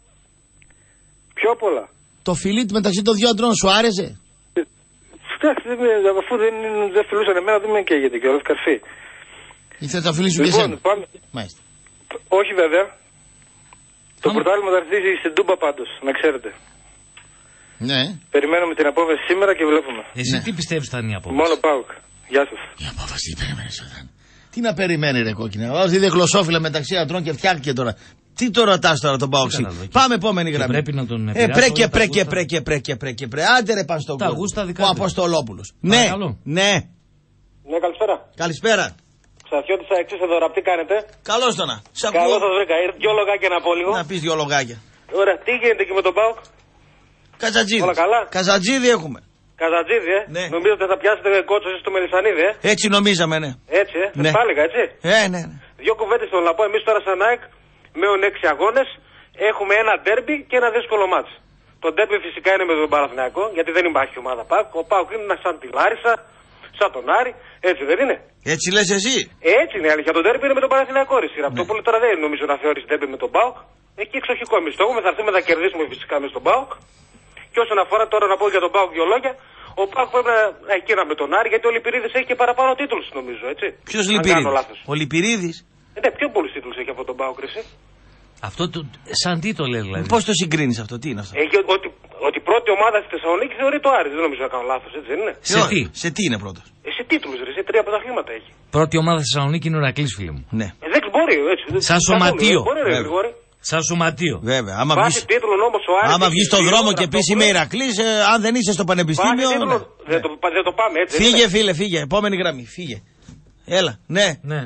Πιο πολλά. Το φιλίτ μεταξύ των δυο αντρών σου άρεσε? Εντάξει, αφού δεν, δεν φιλούσαν εμένα δεν με καίγεται και όλος καρφί. Ήθελα να φιλήσουν λοιπόν, και εσένα. Πάμε. Μάλιστα. Όχι βέβαια. Το πρωτάθλημα θα αρχίσει στην Τούμπα πάντως, να ξέρετε. Ναι. Περιμένουμε την απόφαση σήμερα και βλέπουμε. Εσύ ναι. τι πιστεύεις θα είναι η απόφαση? Μόνο ΠΑΟΚ. Γεια σας. Η απόφαση τι περιμένεις όταν? Τι να περιμένει ρε κόκκινα? Όσοι είδε γλωσσόφυλλα μεταξύ αντρών και φτιάχτηκε τώρα. Τι το ρωτάς τώρα τον ΠΑΟΚ? Πάμε επόμενη γραμμή. Πρέπει να τον ε, πρέκε, πρέκε, πρέκε, πρέκε, πρέκε, πρέκε. Άντε ρε πάνε στον κόσμο. Ο Αποστολόπουλος. Ναι, ναι. Ναι, καλησπέρα. Καλησπέρα. Ξαφιώτησα εξής εδώ, τι κάνετε? Καλώς το να. Καλώς σας βρήκα. Ήρθε δυο λογάκια να πω λίγο. Να πεις δυο λογάκια. Ωραία, τι γίνεται εκεί με τον ΠΑΟΚ? Καζατζίδι. Όλα καλά. Καζατζίδι έχουμε. Καζατζίδι, ε. Ναι. Νομίζετε θα πιάσετε κότσο εσείς στο Μελισσανίδι, ε. Έτσι νομίζαμε, ναι. Έτσι, ε. Ναι. Θα έλεγα, έτσι. Ε, ναι, ναι. Δύο κουβέντες θέλω να πω. Εμείς τώρα σαν ΑΕΚ, με έξι αγώνες, έχουμε ένα ντέρμπι και ένα δύσκολο μάτς. Το ντέρμπι φυσικά είναι με τον Παναθηναϊκό, γιατί δεν υπάρχει ομάδα ΠΑΟΚ. Ο ΠΑΟΚ είναι σαν τη Λάρισα, σαν τον Άρη, έτσι δεν είναι? Έτσι λες εσύ? Έτσι είναι, αλήθεια. Το ντέρμπι είναι με τον Παναθηναϊκό. Ρε Ραπτόπουλο, τώρα δεν νομίζω να θεωρήσει ντέρμπι με τον ΠΑΟΚ. Εκεί εξοχικό εμείς το έχουμε, θα έρθουμε να κερδίσουμε φυσικά με τον ΠΑΟΚ. Και όσον αφορά τώρα να πω για τον ΠΑΟΚ δύο λόγια, ο ΠΑΟΚ πρέπει να εκείνα με τον Άρη, γιατί ο Λιπηρίδης έχει και παραπάνω τίτλους νομίζω, έτσι. Ποιος Λιπηρίδης? Ο Λιπηρίδης? Ε, ναι, πιο πολλούς τίτλους έχει από τον ΠΑΟΚ, εσύ. Αυτό το, σαν τι το λέει δηλαδή? Πώς το συγκρίνεις αυτό, τι είναι αυτό? Έχει ότι, ότι πρώτη ομάδα στη Θεσσαλονίκη θεωρεί το Άρη, δεν νομίζω να κάνω λάθος, έτσι δεν είναι? Σε τι? Σε τι είναι πρώτος? Ε, σε τίτλους, ρε, σε τρία πρωταθλήματα έχει. Πρώτη ομάδα στη Θεσσαλονίκη είναι ο Ηρακλής, φίλε μου. Ναι. Ε, δεν μπορεί, έτσι. Σαν σωματείο. Μπορεί, ρε, Γρηγόρη. Σαν σωματείο. Βέβαια. Άμα βγεις, άμα βγεις στον δρόμο και πεις είμαι Ηρακλής, ε, αν δεν είσαι στο πανεπιστήμιο. Ναι. Δεν, το, δεν το πάμε έτσι. Φύγε, φίλε, φύγε. Επόμενη γραμμή. Φύγε. Έλα. Ναι. Ναι.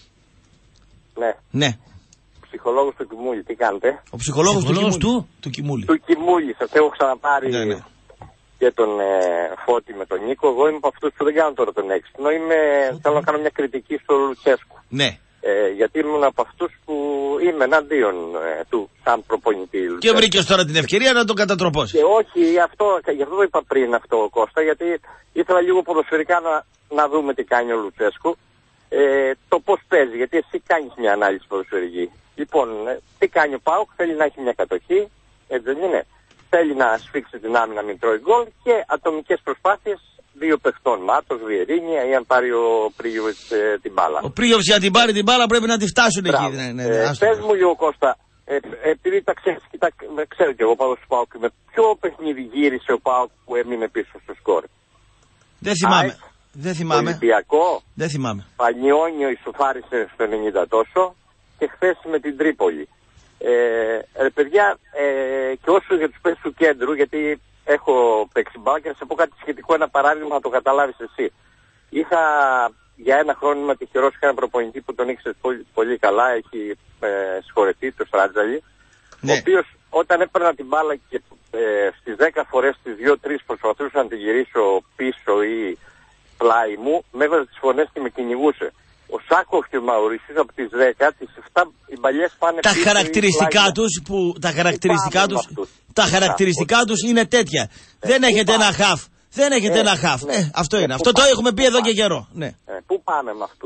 Ναι. Ναι. Ψυχολόγος του Κιμούλη, τι κάνετε? Ο ψυχολόγος, ψυχολόγος του, του, του Κιμούλη. Του Κιμούλη, σας έχω ξαναπάρει ναι, ναι. και τον ε, Φώτη με τον Νίκο. Εγώ είμαι από αυτούς που δεν κάνω τώρα τον έξυπνο. Είμαι, θέλω να κάνω μια κριτική στο Λουτσέσκου. Ναι. Ε, γιατί ήμουν από αυτούς που είμαι εναντίον ε, του σαν προπονητή. Και βρήκες τώρα την ευκαιρία να τον κατατροπώσεις. Και όχι, αυτό, γι' αυτό το είπα πριν αυτό, Κώστα, γιατί ήθελα λίγο ποδοσφαιρικά να, να δούμε τι κάνει ο Λουτσέσκου. Ε, το πώς παίζει, γιατί εσύ κάνεις μια ανάλυση ποδοσφαιρική. Λοιπόν, ε, τι κάνει ο ΠΑΟΚ? Θέλει να έχει μια κατοχή, έτσι δεν είναι? Θέλει να σφίξει την άμυνα, μην τρώει γκολ και ατομικές προσπάθειες δύο παιχτών, Μάτος, Βιερίνια ή αν πάρει ο Πρίγιοβιτς ε, την μπάλα. Ο Πρίγιοβιτς για την πάρει την μπάλα πρέπει να τη φτάσουν εκεί. Ναι, ναι, ναι, ε, πες μου λίγο, Κώστα, ε, επειδή τα ξέρεις, τα, ξέρω και εγώ πάω στο ΠΑΟΚ, με ποιο παιχνίδι γύρισε ο ΠΑΟΚ που έμεινε πίσω στο σκόρ? Δεν θυμάμαι. Άι, δεν θυμάμαι. Ολυμπιακό. Δεν θυμάμαι. Πανιόνιο ισοφάρισε στο ενενήντα τόσο και χθες με την Τρίπολη. Ε, ρε παιδιά, ε, και όσο για τους παίκτες του κέντρου, γιατί έχω παίξει μπάλα και να σε πω κάτι σχετικό, ένα παράδειγμα να το καταλάβεις εσύ. Είχα για ένα χρόνο, είμαι τυχερός, είχα ένα προπονητή που τον ήξερε πολύ, πολύ καλά, έχει ε, συγχωρεθεί, το Στράτζαλη, ναι. Ο οποίος όταν έπαιρνα την μπάλα και ε, στις δέκα φορές τις δύο τρεις προσπαθούσα να τη γυρίσω πίσω ή πλάι μου, με έβαζε τις φωνές και με κυνηγούσε. Ο Σάκοφ και ο Μαουρίσιος από τις δέκα, τις επτά οι μπαλιές πάνε τα πίσω. Χαρακτηριστικά τους, που, τα χαρακτηριστικά τους, τα χαρακτηριστικά τους είναι τέτοια. Ε, δεν έχετε πάμε. ένα χαφ. Δεν έχετε ε, ένα χαφ. Ναι, ε, αυτό είναι. Ναι, αυτό το έχουμε πει εδώ και καιρό. Ναι. Ε, πού πάμε με αυτούς?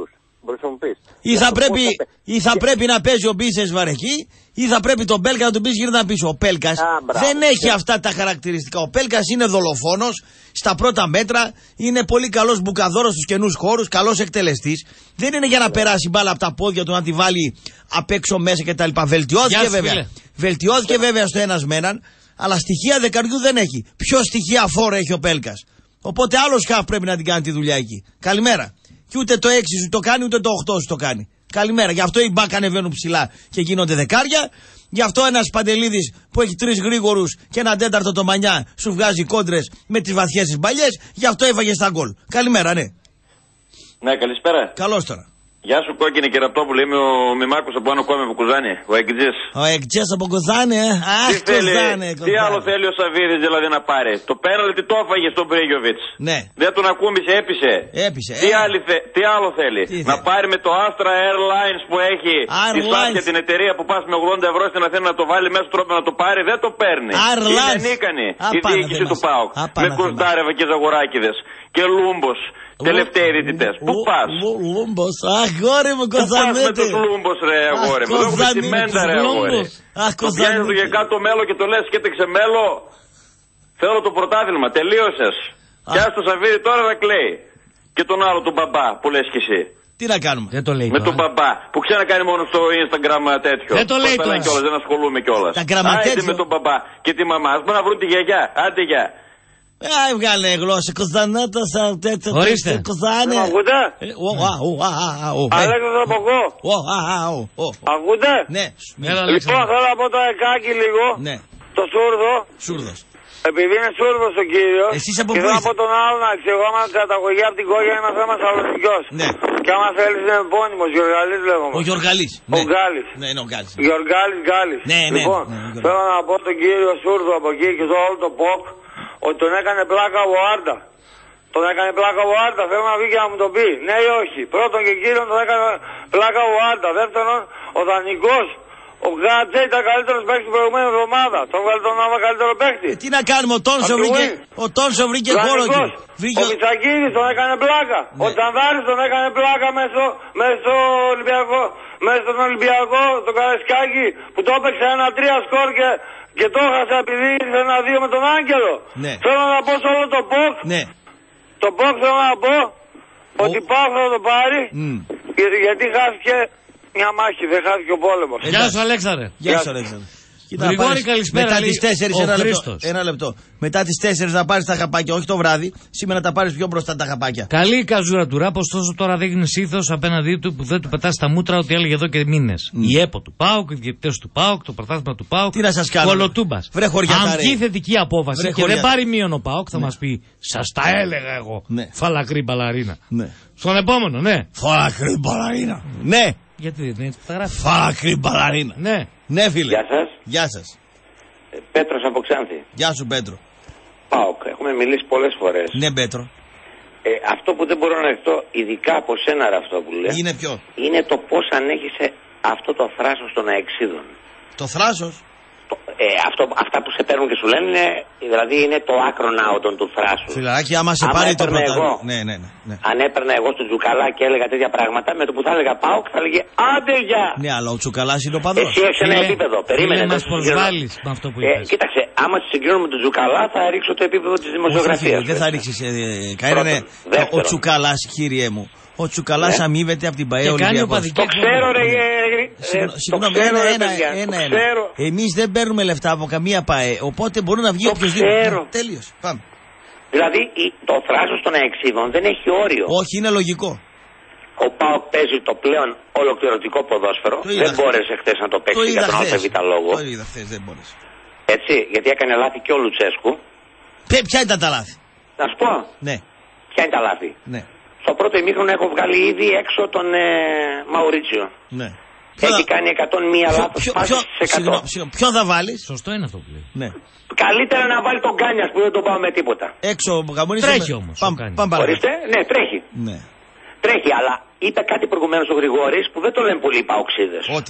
μπορείς να μου πεις. Ή θα, πρέπει, ή θα πρέπει να παίζει ο Μπίσες Βαρεκή, ή θα πρέπει τον Πέλκα να του πεις γύρνα πίσω. Ο Πέλκας δεν έχει αυτά τα χαρακτηριστικά. Ο Πέλκας είναι δολοφόνος στα πρώτα μέτρα, είναι πολύ καλός μπουκαδόρος στους καινούς χώρους, καλός εκτελεστής. Δεν είναι για να περάσει μπάλα από τα πόδια του, να τη βάλει απ' έξω μέσα κτλ. Βελτιώθηκε βέβαια. Φίλε. Βελτιώθηκε βέβαια στο ένας με έναν, αλλά στοιχεία δεκαριού δεν έχει. Ποιο στοιχεία φόρο έχει ο Πέλκας. Οπότε άλλος χαφ πρέπει να την κάνει τη δουλειά εκεί. Καλημέρα. Και ούτε το έξι σου το κάνει, ούτε το οκτώ σου το κάνει. Καλημέρα. Γι' αυτό οι μπακ ανεβαίνουν ψηλά και γίνονται δεκάρια. Γι' αυτό ένας Παντελίδης που έχει τρεις γρήγορους και ένα τέταρτο το Μανιά σου βγάζει κόντρες με τις βαθιές τις μπαλιές. Γι' αυτό έφαγε στα γκολ. Καλημέρα, ναι. Ναι, καλησπέρα. Καλώς τώρα. Γεια σου κόκκινη και Ραπτόπουλο, είμαι ο Μημάκος από Άνω Κόμη από Κουζάνη, ο Εκτζής. Ο Εκτζής από Κουζάνη, ε. Αχ, τι, θέλει, Κουζάνη, τι άλλο θέλει ο Σαββίδης δηλαδή να πάρει. Το πέναλτι το έφαγε στον Μπρίγιοβιτς. Ναι. Δεν τον ακούμπησε, έπεισε. Έπεισε. Τι, ε. άλλη, τι άλλο θέλει. Τι να θέλει. πάρει με το Astra Airlines που έχει τη Σάπια την εταιρεία που πας με ογδόντα ευρώ στην Αθήνα να το βάλει μέσα τρόπο να το πάρει. Δεν το παίρνει. Είναι ανίκανη η διοίκηση του ΠΑΟΚ. Με Κοστάρεβα και Ζαγοράκηδες και Λούμπος. Τελευταίοι διαιτητές. Πού πας? Λούμπος, αγόρι μου, Κωνσταντίνα. Πού πας με τους Λούμπος ρε αγόρι μου? Εδώ έχουμε τσιμέντα ρε αγόρι. Το πιάνεις το γεκά το μέλο και το λες σκέτεξε μέλο. Θέλω το πρωτάθλημα, τελείωσες. Κι ας το Σαββίδι τώρα να κλαίει. Και τον άλλο τον μπαμπά που λες κι εσύ. Τι να κάνουμε? Δεν το λέει με τώρα. Τον μπαμπά που ξέρει να κάνει μόνο στο Instagram τέτοιο. Δεν το λέει τώρα. Κιόλας, δεν ασχολούμαι κιόλας. Τα γραμματέτια. Άιντε με τον μπαμπά και τη μαμά. Ας μπορούν να βρουν τη γιαγιά. Άντε γεια. Άι βγάλε γλώσσα, Κωνσταντίνα, σαν τέτοιο. Ορίστε. Κωνσταντίνα. Ακούτε? Αλέξανδρος από εγώ. Ακούτε? Ναι. Λοιπόν θέλω να πω το εκάκι λίγο. Ναι. Το Σούρδο. Σούρδος. Επειδή είναι Σούρδος ο κύριος. Εσείς από πού είστε? Και θέλω να πω τον άλλο να ξεγόμαι καταγωγή από την Κόγια, είμαι θέμα Σαλονικιός. Ναι. Και άμα θέλεις είναι επώνυμος, Γιωργαλής λέγομαι. Ο Γιωργαλής. Ο Γκάλης. Ναι, είναι ο Γκάλης. Γιωργάλης Γκάλης. Ναι, ναι. Λοιπόν, θέλω να πω τον κύριο Σούρδο από εκεί και το όλο το ΠΟΚ ότι τον έκανε πλάκα ο Άρντα. Τον έκανε πλάκα ο Άρντα, θέλω να βγει και να μου το πει. Ναι ή όχι. Πρώτον και κύριον τον έκανε πλάκα ο Άρντα. Δεύτερον, ο δανεικός, ο Γκάτζε ήταν καλύτερος παίκτης την προηγούμενη εβδομάδα. Τον βγάλει τον άλλο καλύτερο παίκτη. Ε, τι να κάνουμε, ο Τόνσο βρήκε, ο Τόνσο βρήκε χώρο εκεί. Ο Μητσακίδης τον έκανε πλάκα. Ναι. Ο Τσανδάρης τον έκανε πλάκα μέσα στο Ολυμπιακό. Μέσα στον Ολυμπιακό, τον Καρασκάκη που το έπαιξε ένα τρία σκορ και, και το έχασα επειδή ήρθε ένα δύο με τον Άγγελο. Ναι. Θέλω να πω σε όλο το ΠΟΚ. Ναι. Το ΠΟΚ θέλω να πω ο... ότι πάω θα το πάρει mm. γιατί, γιατί χάθηκε μια μάχη, δεν χάθηκε ο πόλεμος. Γεια σου Αλέξανδρε. Γεια σου Αλέξανδρε. Γρηγόρη, καλησπέρα. Μετά τις τέσσερις, ένα λεπτό, ένα λεπτό. Μετά τις τέσσερις να πάρεις τα χαπάκια, όχι το βράδυ. Σήμερα τα πάρεις πιο μπροστά τα χαπάκια. Καλή η καζούρα του Ράπ, ωστόσο τώρα δείχνει ήθος απέναντί του που δεν του πετά στα μούτρα ό,τι έλεγε εδώ και μήνες. Mm. Η ΕΠΟ του ΠΑΟΚ, οι διαιτητές του ΠΑΟΚ, το πρωτάθλημα του ΠΑΟΚ. Τι να σας κάνω. Κολοτούμπας. Αν βγει θετική απόφαση βρε, και χωριά. δεν πάρει μείον ο ΠΑΟΚ, θα ναι. μας πει σας τα έλεγα εγώ. Ναι. Φαλακρή μπαλαρίνα. Ναι. Στον επόμενο, ναι. Φαλακρή μπαλαρίνα. Ναι. Γιατί δεν είναι, θα γράφει. Φαλακρή μπαλαρίνα. Ναι. Ναι, φίλε. Γεια σας. Γεια σας. Πέτρος από Ξάνθη. Γεια σου, Πέτρο. ΠΑΟΚ, έχουμε μιλήσει πολλές φορές. Ναι, Πέτρο. Ε, αυτό που δεν μπορώ να δεχτώ, ειδικά από σένα αυτό που λέει, είναι ποιο? Είναι το πώς ανέχεσαι αυτό το θράσος των αεξίδων. Το θράσος? Το, ε, αυτό, αυτά που σε παίρνουν και σου λένε, είναι, δηλαδή είναι το άκρο άοτον του θράσου. Φιλαράκι, άμα σε πάρει το πρωτάθλημα. Ναι, ναι, ναι, ναι. Αν έπαιρνα εγώ στον Τζουκαλά και έλεγα τέτοια πράγματα, με το που θα έλεγα ΠΑΟΚ θα έλεγε άντε γεια. Ναι, αλλά ο Τσουκαλάς είναι ο παδός. Εσύ έχεις ένα επίπεδο. Περίμενε να μας προσβάλλεις με αυτό που είπες. Ε, κοίταξε, άμα τη συγκρίνω με τον Τζουκαλά θα ρίξω το επίπεδο της δημοσιογραφίας. Δεν θα ρίξεις ε, κανέναν. Ο Τσουκαλάς, κύριέ μου. Ο Τσουκαλάς αμείβεται από την ΠΑΕ Ολυμπιακός. Το ξέρω ρε. Συγγνώμη, ένα, ένα, ένα, ένα. Εμείς δεν παίρνουμε λεφτά από καμία ΠΑΕ, οπότε μπορεί να βγει οποιοδήποτε. Τέλειος, πάμε. Δηλαδή το θράσος των αεξίδων δεν έχει όριο. Όχι, είναι λογικό. Ο ΠΑΟΚ παίζει το πλέον ολοκληρωτικό ποδόσφαιρο. Δεν μπόρεσε χθες να το παίξει για τον ΑΒ λόγο. Το είδα χθες, δεν μπόρεσε. Έτσι, γιατί έκανε λάθη και ο Λουτσέσκου. Ποια ήταν τα λάθη? Να σου πω. Ναι. Ποια είναι τα λάθη? Ναι. Στο πρώτο ημίχρονο έχω βγάλει ήδη έξω τον ε, Μαουρίτσιο. Ναι. Έχει κάνει εκατόν μία λάθος πάσεις σε εκατό. Ποιο θα βάλεις? Σωστό είναι αυτό που λέει. Ναι. Καλύτερα να βάλει τον Κάνιας που δεν τον πάω με τίποτα. Έξω ο Γαμονής. Τρέχει όμως. Πάμε Ορίστε, ναι, τρέχει. Ναι. Τρέχει, αλλά είπε κάτι προηγουμένως ο Γρηγόρης που δεν το λένε πολλοί οι παοξίδες. Ότι.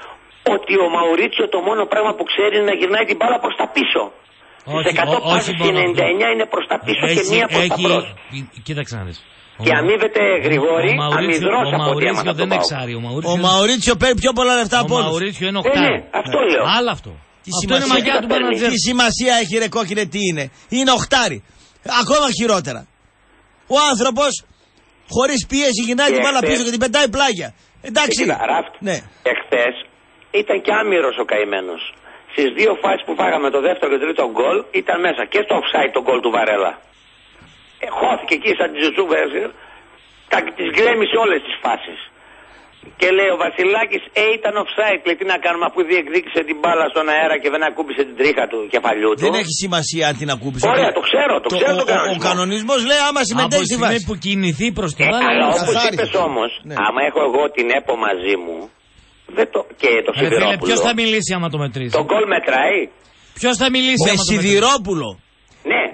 Ότι ο Μαουρίτσιο το μόνο πράγμα που ξέρει είναι να γυρνάει την μπάλα προς τα πίσω. Στις εκατό πάσεις ενενήντα εννιά είναι προς τα πίσω έχει, και μία προς έχει, τα μπρος. Κοίταξε να δεις. Και αμείβεται Γρηγόρη αμυδρός από ό,τι έμαθα από τον ΠΑΟΚ. Ο Μαουρίτσιο παίρνει πιο πολλά λεφτά από όλους. Ο Μαουρίτσιο είναι οκτάρι. Ε, ναι, αυτό λέω. Άλλο αυτό. Τι αυτό σημασία, είναι μαγιά του Μπανατζέρ. Τι σημασία έχει ρε κόκκινε, τι είναι. Είναι οχτάρι. Ακόμα χειρότερα. Ο άνθρωπος χωρίς πίεση γυρνάει την μπάλα πίσω και την πετάει πλάγια. Εντάξει. Ναι. Εχθές ήταν και άμυρος ο καημένος. Στις δύο φάσεις που φάγαμε το δεύτερο και το τρίτο γκολ ήταν μέσα και στο offside το γκολ του Βαρέλα. Ε, χώθηκε εκεί σαν τη Ζουτσούβα, τις γκρέμισε όλες τις φάσεις. Και λέει ο Βασιλάκης, ε, ήταν offside. Λέει, τι να κάνουμε αφού διεκδίκησε την μπάλα στον αέρα και δεν ακούμπησε την τρίχα του κεφαλιού του. Δεν έχει σημασία αν την ακούμπησε. Ωραία, το ξέρω, το, το ξέρω το, το κανονισμό. Ο κανονισμός λέει άμα συμμετέχει στη βάση. που κινηθεί προς την μπάλα. Ε, αλλά όπως είπες όμως, ναι. άμα έχω εγώ την ΕΠΟ μαζί μου δεν το... και το Ρε, Σιδηρόπουλο. Ποιος θα μιλήσει άμα το μετρήσει. Το γκολ μετράει. Ποιος θα μιλήσει με άμα το μετρήσει. Σιδηρόπουλο. Ναι.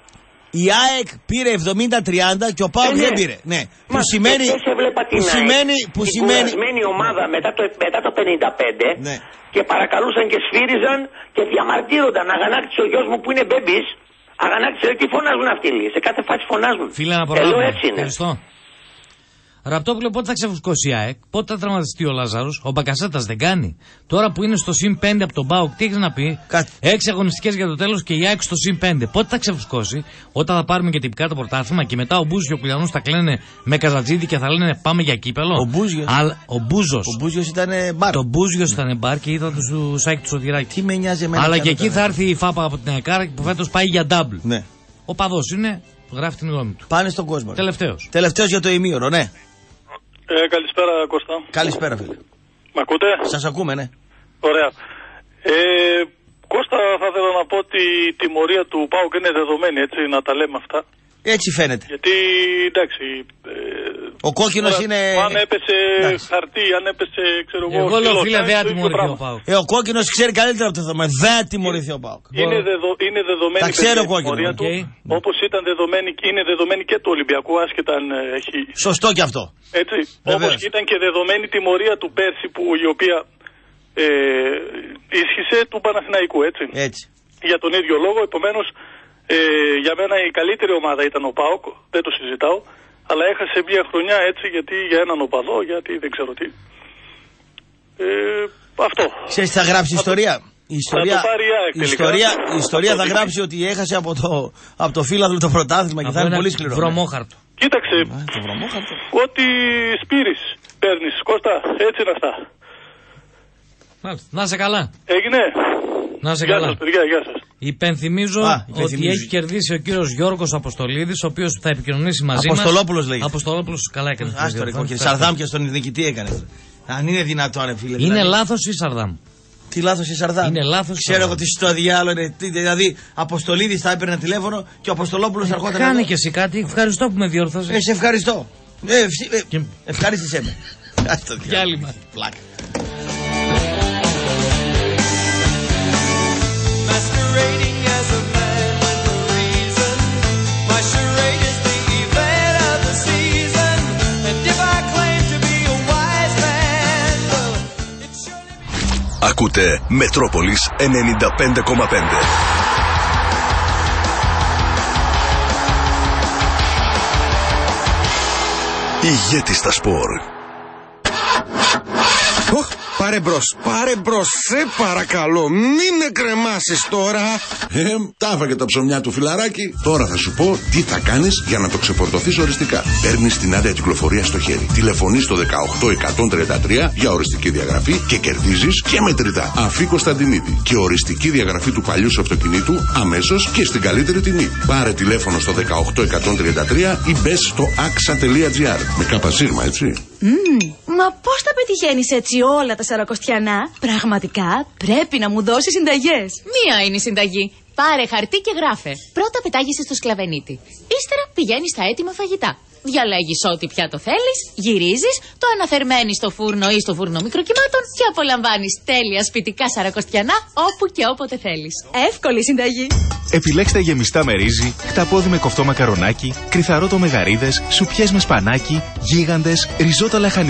Η ΑΕΚ πήρε εβδομήντα τριάντα και ο ΠΑΟΚ ε, ναι. δεν πήρε. Ναι. Μα, που σημαίνει. Που σημαίνει. Που την σημαίνει. κουρασμένη ομάδα μετά το, μετά το πενήντα πέντε ναι. και παρακαλούσαν και σφύριζαν και διαμαρτύρονταν. Αγανάκτησε ο γιος μου που είναι μπέμπης. Αγανάκτησε, τι φωνάζουν αυτοί. Σε κάθε φάση φωνάζουν. Φίλε να προλάβουμε. Ευχαριστώ. Ραπτόπουλο, πότε θα ξεφουσκώσει η ΑΕΚ, πότε θα τραυματιστεί ο Λάζαρος, ο Μπακασέτας δεν κάνει. Τώρα που είναι στο συν πέντε από τον ΠΑΟΚ, τι έχει να πει, έξι αγωνιστικές για το τέλος και η ΑΕΚ στο συν πέντε. Πότε θα ξεφουσκώσει, όταν θα πάρουμε και τυπικά το πρωτάθλημα και μετά ο Μπούζος και ο Κουλιανός θα κλαίνε με Καζατζίδη και θα λένε πάμε για κύπελο. Ο Μπούζιος. Ο Μπούζος. Ο Μπούζιος ήταν μπαρ. Το Μπούζιος ήταν μπαρ και είδα του Σάκη του Σωτηράκη. Τι με νοιάζει εμένα. Αλλά και εκεί θα έρθει η ΦΑΠΑ από την ΕΚΑΡ που φέτος πάει για ντάμπλ. Ναι. Ο παδός είναι, γράφει την γνώμη του. Πάνε στον κόσμο. Τελευταίος. Τελευταίος για το ημίωρο, ναι. Ε, καλησπέρα Κώστα. Καλησπέρα φίλε. Μ' ακούτε? Σας ακούμε, ναι. Ωραία. Ε, Κώστα, θα ήθελα να πω ότι η τιμωρία του ΠΑΟΚ είναι δεδομένη, έτσι, να τα λέμε αυτά. Έτσι φαίνεται. Γιατί, εντάξει... Ε, ο κόκκινος τώρα, είναι... Αν έπεσε εντάξει. χαρτί, αν έπεσε, ξέρω εγώ... Εγώ λέω φίλε, δεν τιμωρηθεί ο ΠΑΟΚ. Ε, ο κόκκινος ξέρει καλύτερα από το θέμα. Δεν τιμωρηθεί ο ΠΑΟΚ. Είναι, δεδο, είναι δεδομένη τα ξέρω, η τιμωρία του, okay. όπως ήταν δεδομένη, είναι δεδομένη και του Ολυμπιακού, άσχετα αν έχει... Σωστό κι αυτό. Έτσι, όπως ήταν και δεδομένη τιμωρία του πέρσι, που η οποία ε, ίσχυσε του Παναθηναϊκού, έτσι. έτσι. Για τον ίδιο λόγο, επομένως, ε, για μένα η καλύτερη ομάδα ήταν ο ΠΑΟΚ, δεν το συζητάω, αλλά έχασε μια χρονιά έτσι, γιατί για έναν οπαδό, γιατί δεν ξέρω τι. Ε, αυτό. Ξέρεις, θα γράψει αυτό. Ιστορία. Η ιστορία, θα το ΑΕΚ, η ιστορία, η ιστορία θα γράψει ότι έχασε από το, από το φύλαδο το πρωτάθλημα και θα είναι πολύ σκληρό. Βρωμόχαρτο. Κοίταξε, ό,τι σπήρεις παίρνεις, Κώστα, έτσι είναι αυτά. Να σε καλά. Έγινε. Να σε γεια καλά. Σας, παιδιά, γεια σας. Υπενθυμίζω Α, ότι έχει κερδίσει ο κύριος Γιώργος Αποστολίδης, ο οποίος θα επικοινωνήσει μαζί μας. Αποστολόπουλος λέγεται. Αποστολόπουλος, καλά έκανε. Άστο ρε κόκκινε, Σαρδάμ και στον νικητή έκανε. Αν είναι δυνατόν, ρε φίλε. Είναι δηλαδή... λάθος η Σαρδάμ. Τι λάθος η Σαρδάμ. Είναι λάθος. Ξέρω εγώ τι στο διάλογο είναι. Δηλαδή, Αποστολίδης θα έπαιρνε τηλέφωνο και ο Αποστολόπουλος ερχόταν. Κάνε εδώ. Και εσύ κάτι, ευχαριστώ που με διόρθωσες. Ε, σε ευχαριστώ. Ε, ε, ε, ευχαρίστησέ με. Διάλειμμα. Πλάκα. Ακούτε Μετρόπολης ενενήντα πέντε κόμμα πέντε. Ηγέτη στα σπορ. Οχ, πάρε μπρος, πάρε μπρος, σε παρακαλώ, μην με κρεμάσεις τώρα. Ε, τα έφαγε τα ψωμιά του φιλαράκι. Τώρα θα σου πω τι θα κάνεις για να το ξεφορτωθείς οριστικά. Παίρνεις την άδεια κυκλοφορία στο χέρι. Τηλεφωνείς στο δεκαοκτώ εκατόν τριάντα τρία για οριστική διαγραφή και κερδίζεις και μετρητά. Αφή Κωνσταντινίδη και οριστική διαγραφή του παλιού σου αυτοκινήτου αμέσως και στην καλύτερη τιμή. Πάρε τηλέφωνο στο δεκαοκτώ εκατόν τριάντα τρία ή μπες στο αξα τελεία τζι άρ. Με κάπα σύρμα, έτσι. Mm, μα πώς τα πετυχαίνεις έτσι όλα τα σαρακοστιανά? Πραγματικά πρέπει να μου δώσεις συνταγές. Μία είναι η συνταγή. Πάρε χαρτί και γράφε. Πρώτα πετάγεσαι στο σκλαβενίτη. Ύστερα πηγαίνεις στα έτοιμα φαγητά. Διαλέγεις ό,τι πιάτο θέλεις, γυρίζεις, το αναθερμαίνεις στο φούρνο ή στο φούρνο μικροκυμάτων και απολαμβάνεις τέλεια σπιτικά σαρακοστιανά όπου και όποτε θέλεις. Εύκολη συνταγή. Επιλέξτε γεμιστά με ρύζι, χταπόδι με κοφτό μακαρονάκι, κρυθαρότο με γαρίδες, σουπιές με σπανάκι, γίγαντες, ριζότα λαχανικών,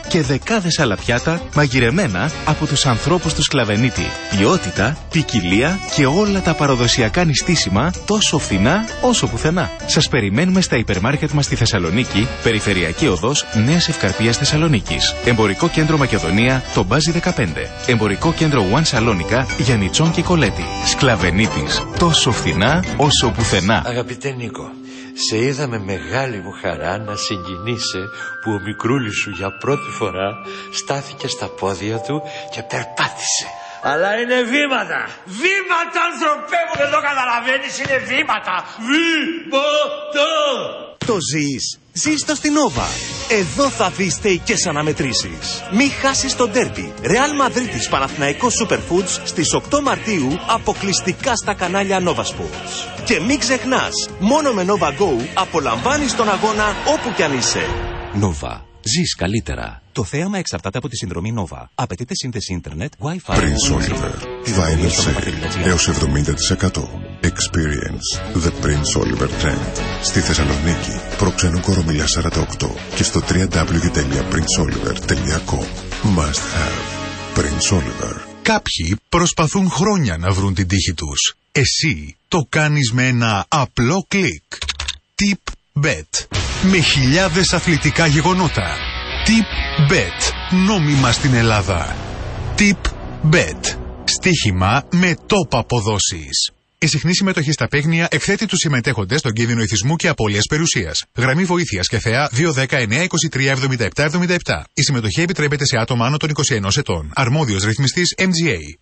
και δεκάδες άλλα πιάτα μαγειρεμένα από τους ανθρώπους του Σκλαβενίτη. Ποιότητα, ποικιλία και όλα τα παραδοσιακά νηστίσιμα τόσο φθηνά όσο πουθενά. Σας περιμένουμε στα υπερμάρκετ μας στη Θεσσαλονίκη, Περιφερειακή Οδός Νέας Ευκαρπίας Θεσσαλονίκης. Εμπορικό κέντρο Μακεδονία, το Μπάζι δεκαπέντε. Εμπορικό κέντρο One Σαλόνικα, Γιαννιτσόν και Κολέτη. Σκλαβενίτης, τόσο φθηνά όσο πουθενά. Αγαπητέ Νίκο, σε είδα με μεγάλη μου χαρά να συγκινείσαι που ο μικρούλης σου για πρώτη φορά στάθηκε στα πόδια του και περπάτησε. Αλλά είναι βήματα! Βήματα, άνθρωπέ μου, δεν το καταλαβαίνεις, είναι βήματα! Βήματα! Το ζεις? Ζεις στο στην Nova. Εδώ θα δεις θεϊκές αναμετρήσεις. Μη χάσεις το ντέρμπι. Ρεάλ Μαδρίτης Παναθηναϊκός Superfoods στις οκτώ Μαρτίου αποκλειστικά στα κανάλια Nova Sports. Και μην ξεχνάς, μόνο με Nova Go απολαμβάνεις τον αγώνα όπου κι αν είσαι. Nova. Ζεις καλύτερα. Το θέαμα εξαρτάται από τη συνδρομή Nova. Απαιτείται σύνδεση ίντερνετ, Wi-Fi. Prince Oliver. Vinyl Sale. Έως εβδομήντα τοις εκατό. Experience the Prince Oliver Trend. Στη Θεσσαλονίκη, Προξενού Κορομιλιά σαράντα οκτώ και στο double-u double-u double-u τελεία prince oliver τελεία com. Must have. Prince Oliver. Κάποιοι προσπαθούν χρόνια να βρουν την τύχη τους. Εσύ το κάνεις με ένα απλό κλικ. Tip Bet. Με χιλιάδες αθλητικά γεγονότα. Tip Bet. Νόμιμα στην Ελλάδα. Tip Bet. Στοίχημα με top αποδόσεις. Η συχνή συμμετοχή στα παίγνια εκθέτει τους συμμετέχοντες στον κίνδυνο ηθισμού και απώλειας περιουσίας. Γραμμή βοήθειας και ΘΕΑ δύο ένα μηδέν εννιά είκοσι τρία εβδομήντα επτά εβδομήντα επτά. Η συμμετοχή επιτρέπεται σε άτομα άνω των είκοσι ενός ετών. Αρμόδιος ρυθμιστής εμ τζι έι.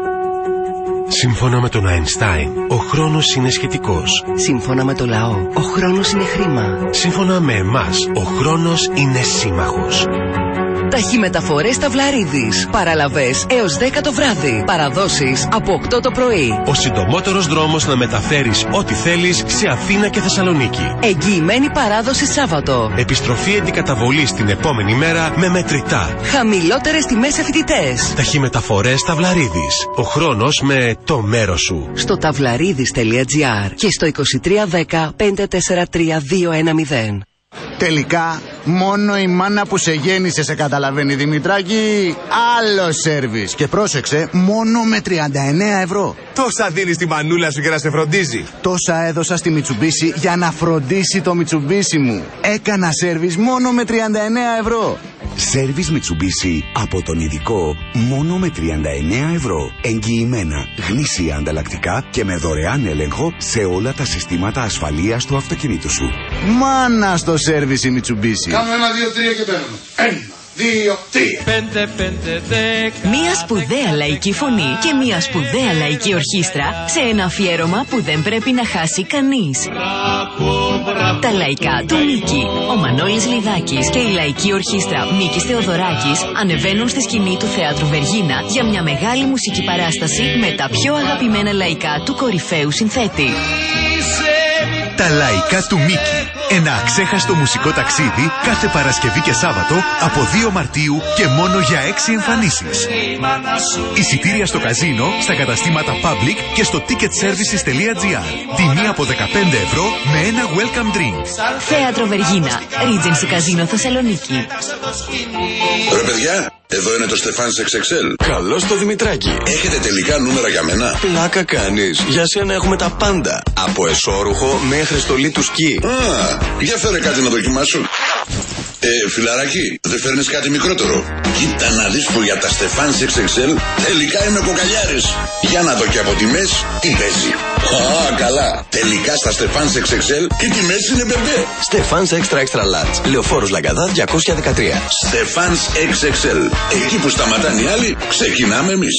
Σύμφωνα με τον Αϊνστάιν, ο χρόνος είναι σχετικός. Σύμφωνα με το λαό, ο χρόνος είναι χρήμα. Σύμφωνα με εμάς, ο χρόνος είναι σύμμαχος. Ταχυμεταφορές Ταυλαρίδης. Παραλαβές έως δέκα το βράδυ. Παραδόσεις από οκτώ το πρωί. Ο συντομότερος δρόμος να μεταφέρεις ό,τι θέλεις σε Αθήνα και Θεσσαλονίκη. Εγγυημένη παράδοση Σάββατο. Επιστροφή αντικαταβολής την επόμενη μέρα με μετρητά. Χαμηλότερες τιμές σε φοιτητές. Ταχυμεταφορές Ταυλαρίδης. Ο χρόνος με το μέρος σου. Στο ταυλαρίδης τελεία τζι άρ και στο είκοσι τρία δέκα πεντακόσια σαράντα τρία δύο ένα μηδέν. Τελικά, μόνο η μάνα που σε γέννησε σε καταλαβαίνει, Δημητράκη. Άλλο σέρβις. Και πρόσεξε, μόνο με τριάντα εννέα ευρώ. Τόσα δίνεις στη μανούλα σου για να σε φροντίζει. Τόσα έδωσα στη Μιτσουμπίση για να φροντίσει το Μιτσουμπίση μου. Έκανα σέρβις μόνο με τριάντα εννέα ευρώ. Σέρβις Μιτσουμπίση από τον ειδικό μόνο με τριάντα εννέα ευρώ. Εγγυημένα, γνήσια ανταλλακτικά και με δωρεάν έλεγχο σε όλα τα συστήματα ασφαλείας του αυτοκινήτου σου. Μάνα στο σέρβις η Μιτσουμπίση. Κάνουμε ένα, δύο, τρία και παίρνουμε. Ένα, δύο, τρία. Πέντε, πέντε, δέκα. Μία σπουδαία λαϊκή φωνή και μία σπουδαία λαϊκή ορχήστρα σε ένα αφιέρωμα που δεν πρέπει να χάσει κανείς. Τα λαϊκά του Μίκη. Ο Μανώλης Λιδάκης και η λαϊκή ορχήστρα Μίκης Θεοδωράκης ανεβαίνουν στη σκηνή του Θεάτρου Βεργίνα για μια μεγάλη μουσική παράσταση με τα πιο αγαπημένα λαϊκά του κορυφαίου συνθέτη. Τα λαϊκά του Μίκη. Ένα αξέχαστο μουσικό ταξίδι κάθε Παρασκευή και Σάββατο από δύο Μαρτίου και μόνο για έξι εμφανίσεις. Εισιτήρια στο καζίνο, στα καταστήματα Public και στο ticketservices τελεία τζι άρ. Τιμή από δεκαπέντε ευρώ με ένα welcome drink. Θέατρο Βεργίνα. Regency Καζίνο Θεσσαλονίκη. Ρε παιδιά, εδώ είναι το Στεφάνς εξ εξ ελ. Καλώς το Δημητράκη. Έχετε τελικά νούμερα για μένα? Πλάκα κάνεις. Για σένα έχουμε τα πάντα. Από εσώρουχο μέχρι στολή του σκι. Α, για φέρε κάτι να δοκιμάσω. Ε, φιλαράκι, δεν φέρνεις κάτι μικρότερο? Κοίτα να δεις που για τα Στεφάνς εξ εξ ελ τελικά είμαι κοκαλιάρης. Για να δω και από τιμές τι παίζει. Α, καλά. Τελικά στα Στεφάνς εξ εξ ελ και τιμές είναι μπεμπέ. Στεφάνς Extra Extra Large. Λεωφόρος Λαγκαδά διακόσια δεκατρία. Στεφάνς εξ εξ ελ. Εκεί που σταματάνε οι άλλοι, ξεκινάμε εμείς.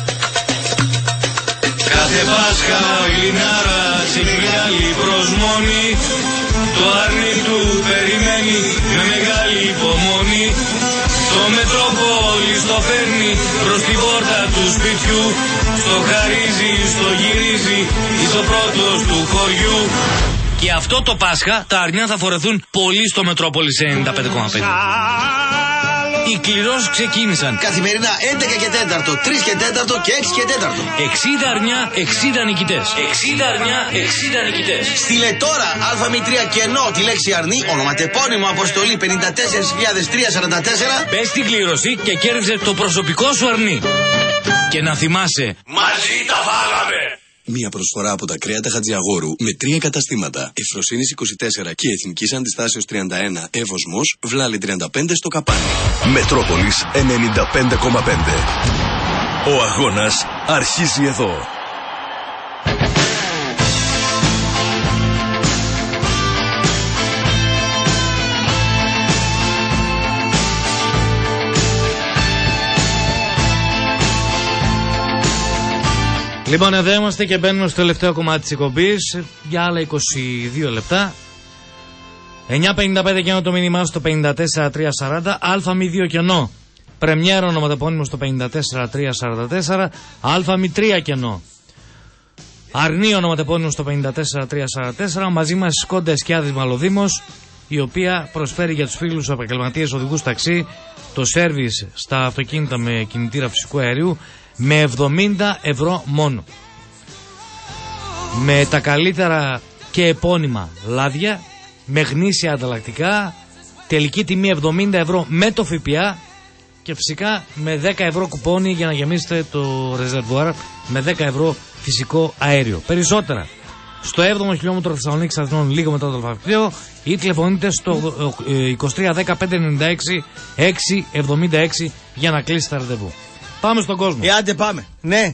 Κάθε Πάσχα ο Λινάρας έχει μεγάλη προσμονή. Το άρνη του περιμένει με μεγάλη υπομονή. Το Μετρόπολη στο φέρνει προς την πόρτα του σπιτιού. Στο χαρίζει, στο γυρίζει, είσαι ο πρώτος του χωριού. Και αυτό το Πάσχα τα αρνιά θα φορεθούν πολύ στο Μετρόπολη ενενήντα πέντε κόμμα πέντε. Άλλο Οι κληρώσεις ξεκίνησαν. Καθημερινά έντεκα και τέταρτο, τρεις και τέταρτο και έξι και τέταρτο. εξήντα αρνιά, εξήντα νικητές. εξήντα αρνιά, εξήντα νικητές. Στείλε τώρα ΑΜ3 κενό τη λέξη αρνή, ονοματεπώνυμο αποστολή πενήντα τέσσερα χιλιάδες τριακόσια σαράντα τέσσερα. Μπες στην κλήρωση και κέρδιζε το προσωπικό σου αρνί. Και να θυμάσαι, μαζί τα φάγαμε! Μία προσφορά από τα κρέατα Χατζιαγόρου με τρία καταστήματα. Ευφροσύνης είκοσι τέσσερα και Εθνικής Αντιστάσεως τριάντα ένα. Εύωσμος, Βλάλη τριάντα πέντε στο Καπάνι. Μετρόπολης ενενήντα πέντε κόμμα πέντε. Ο αγώνας αρχίζει εδώ. Λοιπόν, εδώ είμαστε και μπαίνουμε στο τελευταίο κομμάτι της εκπομπής για άλλα είκοσι δύο λεπτά. εννιά πενήντα πέντε κενό το μήνυμά στο πενήντα τέσσερα τριακόσια σαράντα. ΑΜ2 κενό. Πρεμιέρα ονοματεπώνυμο στο πενήντα τέσσερα τριακόσια σαράντα τέσσερα. ΑΜ3 κενό. Αρνή ονοματεπώνυμο στο πενήντα τέσσερα τριακόσια σαράντα τέσσερα. Μαζί μας Σκόντα Εσκιάδης Μαλλοδήμος, η οποία προσφέρει για τους φίλους επαγγελματίες οδηγούς ταξί το σέρβις στα αυτοκίνητα με κινητήρα φυσικού αερίου με εβδομήντα ευρώ μόνο. Με τα καλύτερα και επώνυμα λάδια, με γνήσια ανταλλακτικά, τελική τιμή εβδομήντα ευρώ με το ΦΠΑ και φυσικά με δέκα ευρώ κουπόνι για να γεμίσετε το ρεζερβουάρ με δέκα ευρώ φυσικό αέριο. Περισσότερα στο έβδομο χιλιόμετρο Θεσσαλονίκης Αθηνών, λίγο μετά το Αλφακτήριο, ή τηλεφωνείτε στο είκοσι τρία δέκα πέντε ενενήντα έξι έξι εβδομήντα έξι για να κλείσετε ραντεβού. Πάμε στον κόσμο. Ε, άντε πάμε. Ναι.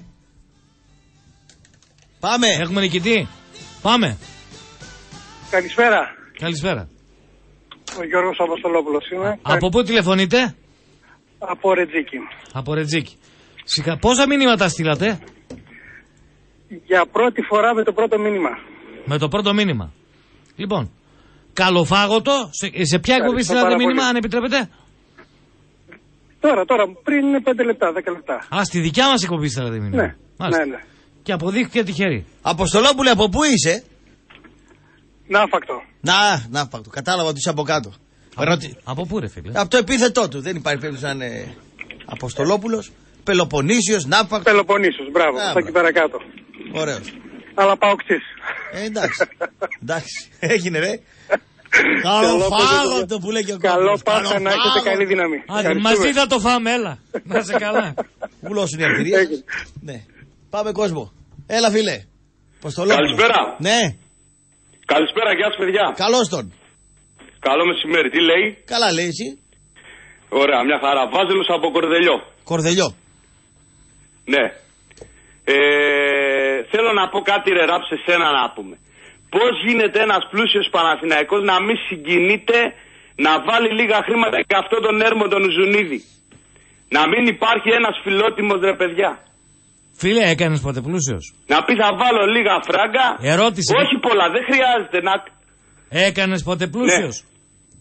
Πάμε. Έχουμε νικητή. Πάμε. Καλησπέρα. Καλησπέρα. Ο Γιώργος Αποστολόπουλος είμαι. Από πού τηλεφωνείτε? Από Ρετζίκη. Από Ρετζίκη. Σικα... Πόσα μηνύματα στείλατε? Για πρώτη φορά με το πρώτο μήνυμα. Με το πρώτο μήνυμα. Λοιπόν, καλοφάγωτο. Σε, σε ποια εκπομπή στείλατε μήνυμα, αν επιτρέπετε? Τώρα, τώρα, πριν πέντε λεπτά, δέκα λεπτά. Α, στη δικιά μας εκπομπή στείλατε μήνυμα. Ναι, ναι, ναι. Και αποδείχθηκε τυχερή. Αποστολόπουλε, από πού είσαι? Ναύπακτο. Να, Ναύπακτο. Κατάλαβα ότι είσαι από κάτω. Από, Ρωτι... από πού ρε φίλε? Από το επίθετό του. Δεν υπάρχει περίπτωση να είναι Αποστολόπουλος. Πελοποννήσιος, Ναύπακτο. Πελοποννήσιος, μπράβο. Α, στα εκεί πέρα κάτω. Ωραίος. Αλλά πάω ξύς. Ε, εντάξει. εντάξει. Έγινε ρε. Καλοφάγωτο που λέει και ο κόσμος. Καλό Πάσχα, να έχετε καλή δύναμη. Άντε, μαζί θα το φάμε, έλα. Να είσαι καλά. Βουλώσουν οι αρτηρίες. Ναι. Πάμε κόσμο. Έλα φίλε. Καλησπέρα. Ναι. Καλησπέρα, γεια σας παιδιά. Καλώς τον. Καλό μεσημέρι, τι λέει? Καλά λέει εσύ. Ωραία, μια χαρά. Βάζελος από Κορδελιό. Κορδελιό. Ναι. Ε, θέλω να πω κάτι ρε ράπ σε σένα να πούμε. Πώς γίνεται ένας πλούσιος Παναθηναϊκός να μην συγκινείται να βάλει λίγα χρήματα για αυτό τον έρμο τον Ουζουνίδη? Να μην υπάρχει ένας φιλότιμος ρε παιδιά. Φίλε, έκανες ποτέ πλούσιος? Να πει θα βάλω λίγα φράγκα. Ερώτηση. Όχι πολλά, δεν χρειάζεται να... Έκανες ποτέ πλούσιος? Ναι.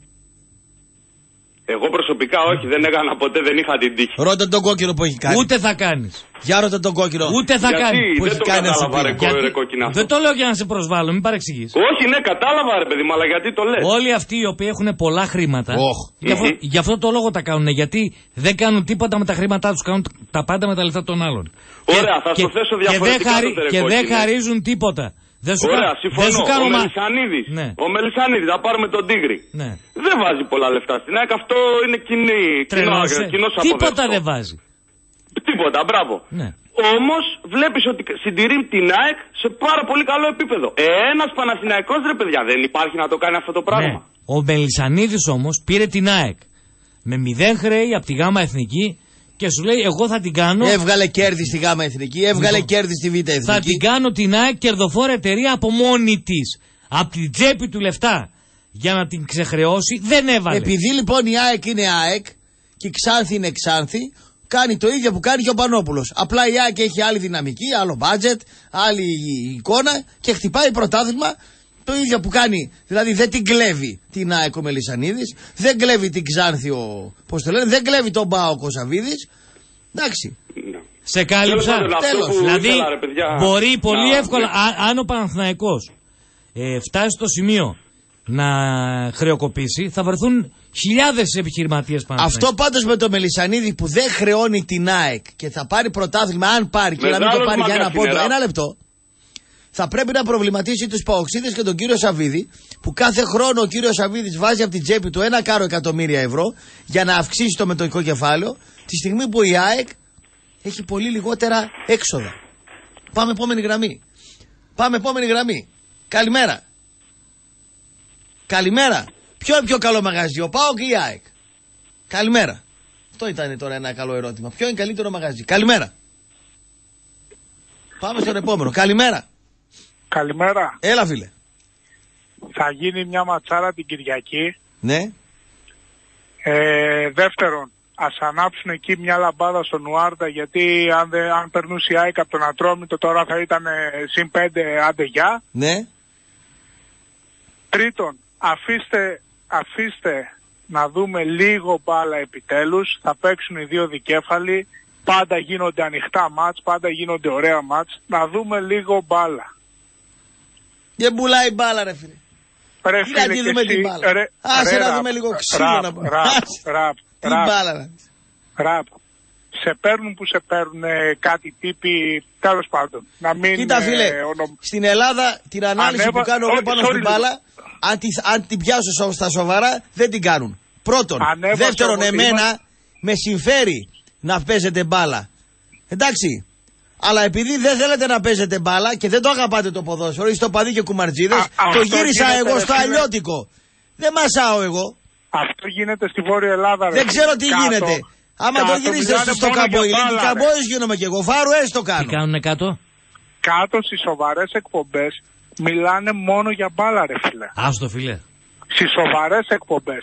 Εγώ προσωπικά όχι, δεν έκανα ποτέ, δεν είχα την τύχη. Ρώτα τον κόκκινο που έχει κάνει. Ούτε θα κάνεις. Για ρώτα τον κόκκινο. Ούτε θα Γιατί, κάνει. Που δεν έχει το κάνει κατάλαβα ρε, γιατί... ρε κόκκινα. Δεν το λέω για να σε προσβάλλω, μην παρεξηγείς. Όχι, ναι, κατάλαβα ρε παιδί μου, αλλά γιατί το λες? Όλοι αυτοί οι οποίοι έχουν πολλά χρήματα, oh. γι' αυτό, γι' αυτό το λόγο τα κάνουν. Γιατί δεν κάνουν τίποτα με τα χρήματά τους, κάνουν τα πάντα με τα λεφτά των άλλων. Ωραία, θα και, στο θέσω διαφορετικά. Και δεν, χαρι, και δεν χαρίζουν τίποτα. Δεν σου Ωραία, κα... συμφωνώ. Δεν σου κάνω ο μα... Μελισανίδης, ναι. ο Μελισανίδης, θα πάρουμε τον Τίγρη. Ναι. Δεν βάζει πολλά λεφτά στην ΑΕΚ, αυτό είναι κοινή, κοινός αποδεκτό. Τίποτα δεν βάζει. Τίποτα, μπράβο. Ναι. Όμως βλέπεις ότι συντηρεί την ΑΕΚ σε πάρα πολύ καλό επίπεδο. Ε, ένας Παναθηναϊκός ρε παιδιά, δεν υπάρχει να το κάνει αυτό το πράγμα. Ναι. Ο Μελισανίδης όμως πήρε την ΑΕΚ με μηδέν χρέη από τη ΓΑΜΑ Εθνική και σου λέει εγώ θα την κάνω. Έβγαλε κέρδη στη ΓΑΜΑ Εθνική, έβγαλε λοιπόν, κέρδη στη Β' Εθνική. Θα την κάνω την ΑΕΚ κερδοφόρα εταιρεία από μόνη της. Από την τσέπη του λεφτά για να την ξεχρεώσει δεν έβαλε. Επειδή λοιπόν η ΑΕΚ είναι ΑΕΚ και η Ξάνθη είναι Ξάνθη, κάνει το ίδιο που κάνει και ο Πανόπουλος. Απλά η ΑΕΚ έχει άλλη δυναμική, άλλο μπάτζετ, άλλη εικόνα και χτυπάει πρωτάθλημα. Το ίδιο που κάνει, δηλαδή δεν την κλέβει την ΑΕΚ ο Μελισανίδης, δεν κλέβει την Ξάνθη ο, πώς το λένε, δεν κλέβει τον ΠΑΟΚ ο Σαββίδης. Εντάξει. Σε κάλυψα. Τέλος. Δηλαδή ήθελα, ρε, μπορεί πολύ να, εύκολα, ναι. α, αν ο Παναθηναϊκός ε, φτάσει στο σημείο να χρεοκοπήσει, θα βρεθούν χιλιάδες επιχειρηματίες πάνω. Αυτό πάντως με το Μελισσανίδη που δεν χρεώνει την ΑΕΚ και θα πάρει πρωτάθλημα, αν πάρει και να μην το πάρει για ένα πόντο, ένα λεπτό, θα πρέπει να προβληματίσει τους Παοξίδες και τον κύριο Σαββίδη, που κάθε χρόνο ο κύριος Σαββίδης βάζει από την τσέπη του ένα κάρο εκατομμύρια ευρώ για να αυξήσει το μετοχικό κεφάλαιο, τη στιγμή που η ΑΕΚ έχει πολύ λιγότερα έξοδα. Πάμε επόμενη γραμμή. Πάμε επόμενη γραμμή. Καλημέρα. Καλημέρα. Ποιο είναι πιο καλό μαγαζί, ο ΠΑΟΚ ή η ΑΕΚ? Καλημέρα. Αυτό ήταν τώρα ένα καλό ερώτημα. Ποιο είναι καλύτερο μαγαζί? Καλημέρα. Πάμε στον επόμενο. Καλημέρα. Καλημέρα. Έλα φίλε. Θα γίνει μια ματσάρα την Κυριακή. Ναι. Ε, δεύτερον, ας ανάψουν εκεί μια λαμπάδα στον Ουάρντα, γιατί αν, δε, αν περνούσε η ΑΕΚ από τον Ατρόμητο τώρα θα ήταν συν πέντε άντε γεια. Ναι. Τρίτον, αφήστε, αφήστε να δούμε λίγο μπάλα επιτέλους. Θα παίξουν οι δύο δικέφαλοι. Πάντα γίνονται ανοιχτά μάτς, πάντα γίνονται ωραία μάτς. Να δούμε λίγο μπάλα. Δεν πουλάει μπάλα ρε φίλε. Ρε φίλε, να δούμε την μπάλα. Ρε, Άσε ρε, να δούμε λίγο ξύλο να πούμε. Ραπ, ραπ, τι μπάλα να δεις. Ραπ. Σε παίρνουν που σε παίρνουν ε, κάτι τύπη, τέλος πάντων. Να μην, Κοίτα φίλε, ε, ονο... στην Ελλάδα την ανάλυση Ανέβα... που κάνω εγώ πάνω στην μπάλα, αν, τη, αν την πιάσω στα σοβαρά, δεν την κάνουν. Πρώτον. Ανέβα Δεύτερον, εμένα είμαι... με συμφέρει να παίζετε μπάλα. Εντάξει. Αλλά επειδή δεν θέλετε να παίζετε μπάλα και δεν το αγαπάτε το ποδόσφαιρο, είστε οπαδοί και κουμαρτζίδες, το γύρισα εγώ στο αλλιώτικο. Δεν μασάω εγώ. Αυτό γίνεται στη Βόρεια Ελλάδα. Ρε. Δεν ξέρω τι κάτω, γίνεται. Άμα κάτω, το γυρίσετε στο Καμποϊλίκι, Καμποϊς γίνομαι κι εγώ. Φάρου έστω κάνω. Τι κάνουνε κάτω? Κάτω στις σοβαρές εκπομπές μιλάνε μόνο για μπάλα ρε φίλε. Άστο φίλε. Στις σοβαρές εκπομπές.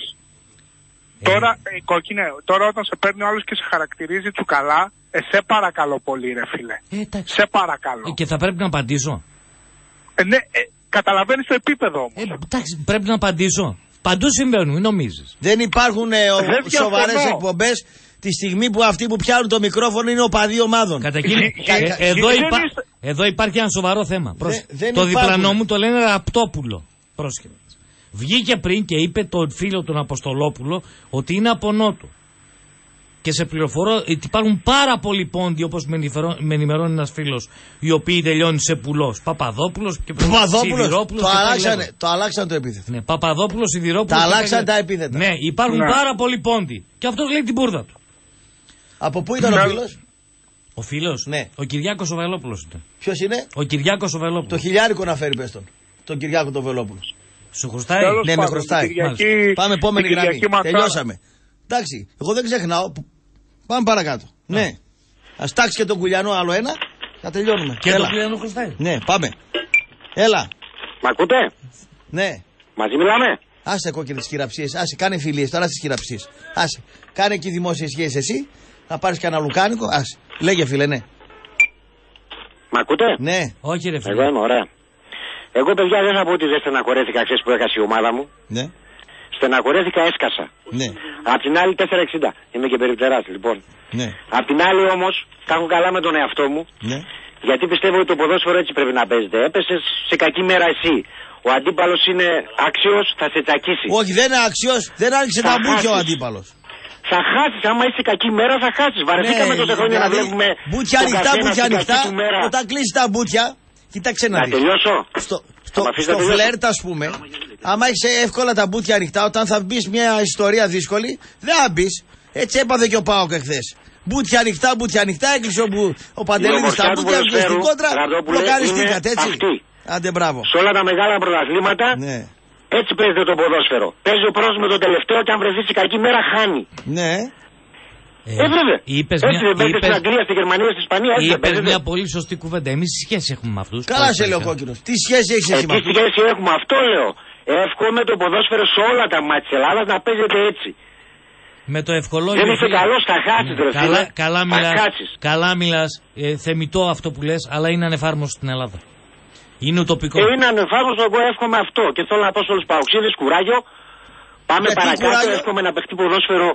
Ε. Τώρα, ε, κόκκινε, τώρα όταν σε παίρνει ο άλλος και σε χαρακτηρίζει τσουκαλά, ε, σε παρακαλώ πολύ ρε φίλε. Ε, σε παρακαλώ. Ε, και θα πρέπει να απαντήσω. Ε, ναι, ε, καταλαβαίνεις το επίπεδο όμως. Ε, εντάξει, πρέπει να απαντήσω. Παντού συμβαίνουν, μην νομίζεις. Δεν υπάρχουν ε, σοβαρές εκπομπές τη στιγμή που αυτοί που πιάνουν το μικρόφωνο είναι οπαδοί ομάδων. Καταγγείλει. ε, εδώ, υπά... εδώ υπάρχει ένα σοβαρό θέμα. Δε, δεν το υπάρχουν. Διπλανό μου το λένε Ραπτόπουλο. Πρόσχετα. Βγήκε πριν και είπε τον φίλο τον Αποστολόπουλο ότι είναι από Νότου. Και σε πληροφορώ ότι υπάρχουν πάρα πολλοί πόντοι, όπως με ενημερώνει ένας φίλος, οι οποίοι τελειώνουν σε Πουλός. Παπαδόπουλος και Σιδηρόπουλος. Το, αλλάξανε, το αλλάξαν το επίθετο. Ναι, Παπαδόπουλος, Σιδηρόπουλος. Τα αλλάξαν τα επίθετα. Ναι, υπάρχουν ναι. πάρα πολλοί πόντοι. Και αυτός λέει την μπουρδα του. Από πού ήταν ναι. ο φίλος? Ο φίλος? Ναι. Ο Κυριάκος ο Βελόπουλος ήταν. Ποιος είναι? Ο Κυριάκος ο Βελόπουλος. Το χιλιάρικο να φέρει πες τον. Τον Κυριάκο τον Βελόπουλο. Σου χρωστάει? Ναι, με χρωστάει. Κυριακή, Πάμε επόμενη γραμμή. Τελειώσαμε. Εντάξει, εγώ δεν ξεχνάω. Πάμε παρακάτω. Ναι. ναι. Ας τάξει και τον Κουλιανό άλλο ένα. Θα τελειώνουμε. Και Έλα. τον Κουλιανό χρωστάει. Ναι, πάμε. Έλα. Μ' ακούτε? Ναι. Μαζί μιλάμε. Άσε κόκκινες τις χειραψίες. Άσε, κάνε φιλίες τώρα στις χειραψίες. Άσε. Κάνε εκεί δημόσιες σχέσεις εσύ. Να πάρεις και ένα λουκάνικο. Άσε. Λέγε φίλε, ναι. Μ' ακούτε? Ναι. Όχι ρε φίλε. Εγώ είμαι, ωραία. Εγώ παιδιά δεν θα πω ότι δεν στεναχωρέθηκα χθες που έχασε η ομάδα μου. Ναι. Στεναχωρέθηκα, έσκασα. Ναι. Απ' την άλλη τέσσερα εξήντα. Είμαι και περιπτεράς λοιπόν. Ναι. Απ' την άλλη όμως τα έχω καλά με τον εαυτό μου. Ναι. Γιατί πιστεύω ότι το ποδόσφαιρο έτσι πρέπει να παίζεται. Έπεσες σε κακή μέρα εσύ. Ο αντίπαλος είναι άξιος, θα σε τσακίσει. Όχι, δεν είναι άξιος, δεν άνοιξε τα μπούτια ο αντίπαλος. Θα χάσεις, άμα είσαι κακή μέρα θα χάσεις. Βαρεθήκαμε ναι, τόσα χρόνια δηλαδή, να βλέπουμε. Μπούτια ανοιχτά, μπούτια ανοιχτά. Όταν κλείσει τα μπούτια, κοίταξε να, να τελειώσω. Στο, στο, στο φλερτ, ας πούμε, άμα έχει εύκολα τα μπούτια ανοιχτά, όταν θα μπει μια ιστορία δύσκολη, δεν θα μπει. Έτσι έπαθε και ο Πάοκ εχθές. Μπούτια ανοιχτά, μπούτια ανοιχτά, έκλεισε ο, ο Παντελίδης τα μπούτια, έκλεισε στην κόντρα, μπλοκαριστήκατε έτσι. Άντε μπράβο. Σε όλα τα μεγάλα πρωταθλήματα, ναι. έτσι παίζεται το ποδόσφαιρο. Παίζει ο πρώτος με το τελευταίο και αν βρεθεί σε κακή μέρα χάνει. Ναι. Ε, ε βέβαια. Είπες έτσι δεν παίζει στην Αγγλία, στη Γερμανία, στη Ισπανία. Είπες μια πολύ σωστή κουβέντα. Εμείς τι σχέση έχουμε με αυτούς? Καλά σε λέω κόκκινος. Τι σχέση έχεις εσύ ε, με αυτούς? Τι σχέση έχουμε, αυτό λέω. Εύχομαι το ποδόσφαιρο σε όλα τα μάτια της Ελλάδας να παίζεται έτσι. Με το ευκολόγιο. Δεν είσαι καλός, θα χάσεις ρε καλά, φίλε. Καλά μιλάς, καλά μιλάς, ε, θεμιτό αυτό που λες, αλλά είναι ανεφάρμοστο στην Ελλάδα. Είναι ουτοπικό. Ε, είναι ανεφάρμοστο, εγώ εύχομαι αυτό. Και θέλω να πω σε όλους τους παοξίδες, κουράγιο. Πάμε γιατί παρακάτω, κουράγιο? εύχομαι να παιχτεί ποδόσφαιρο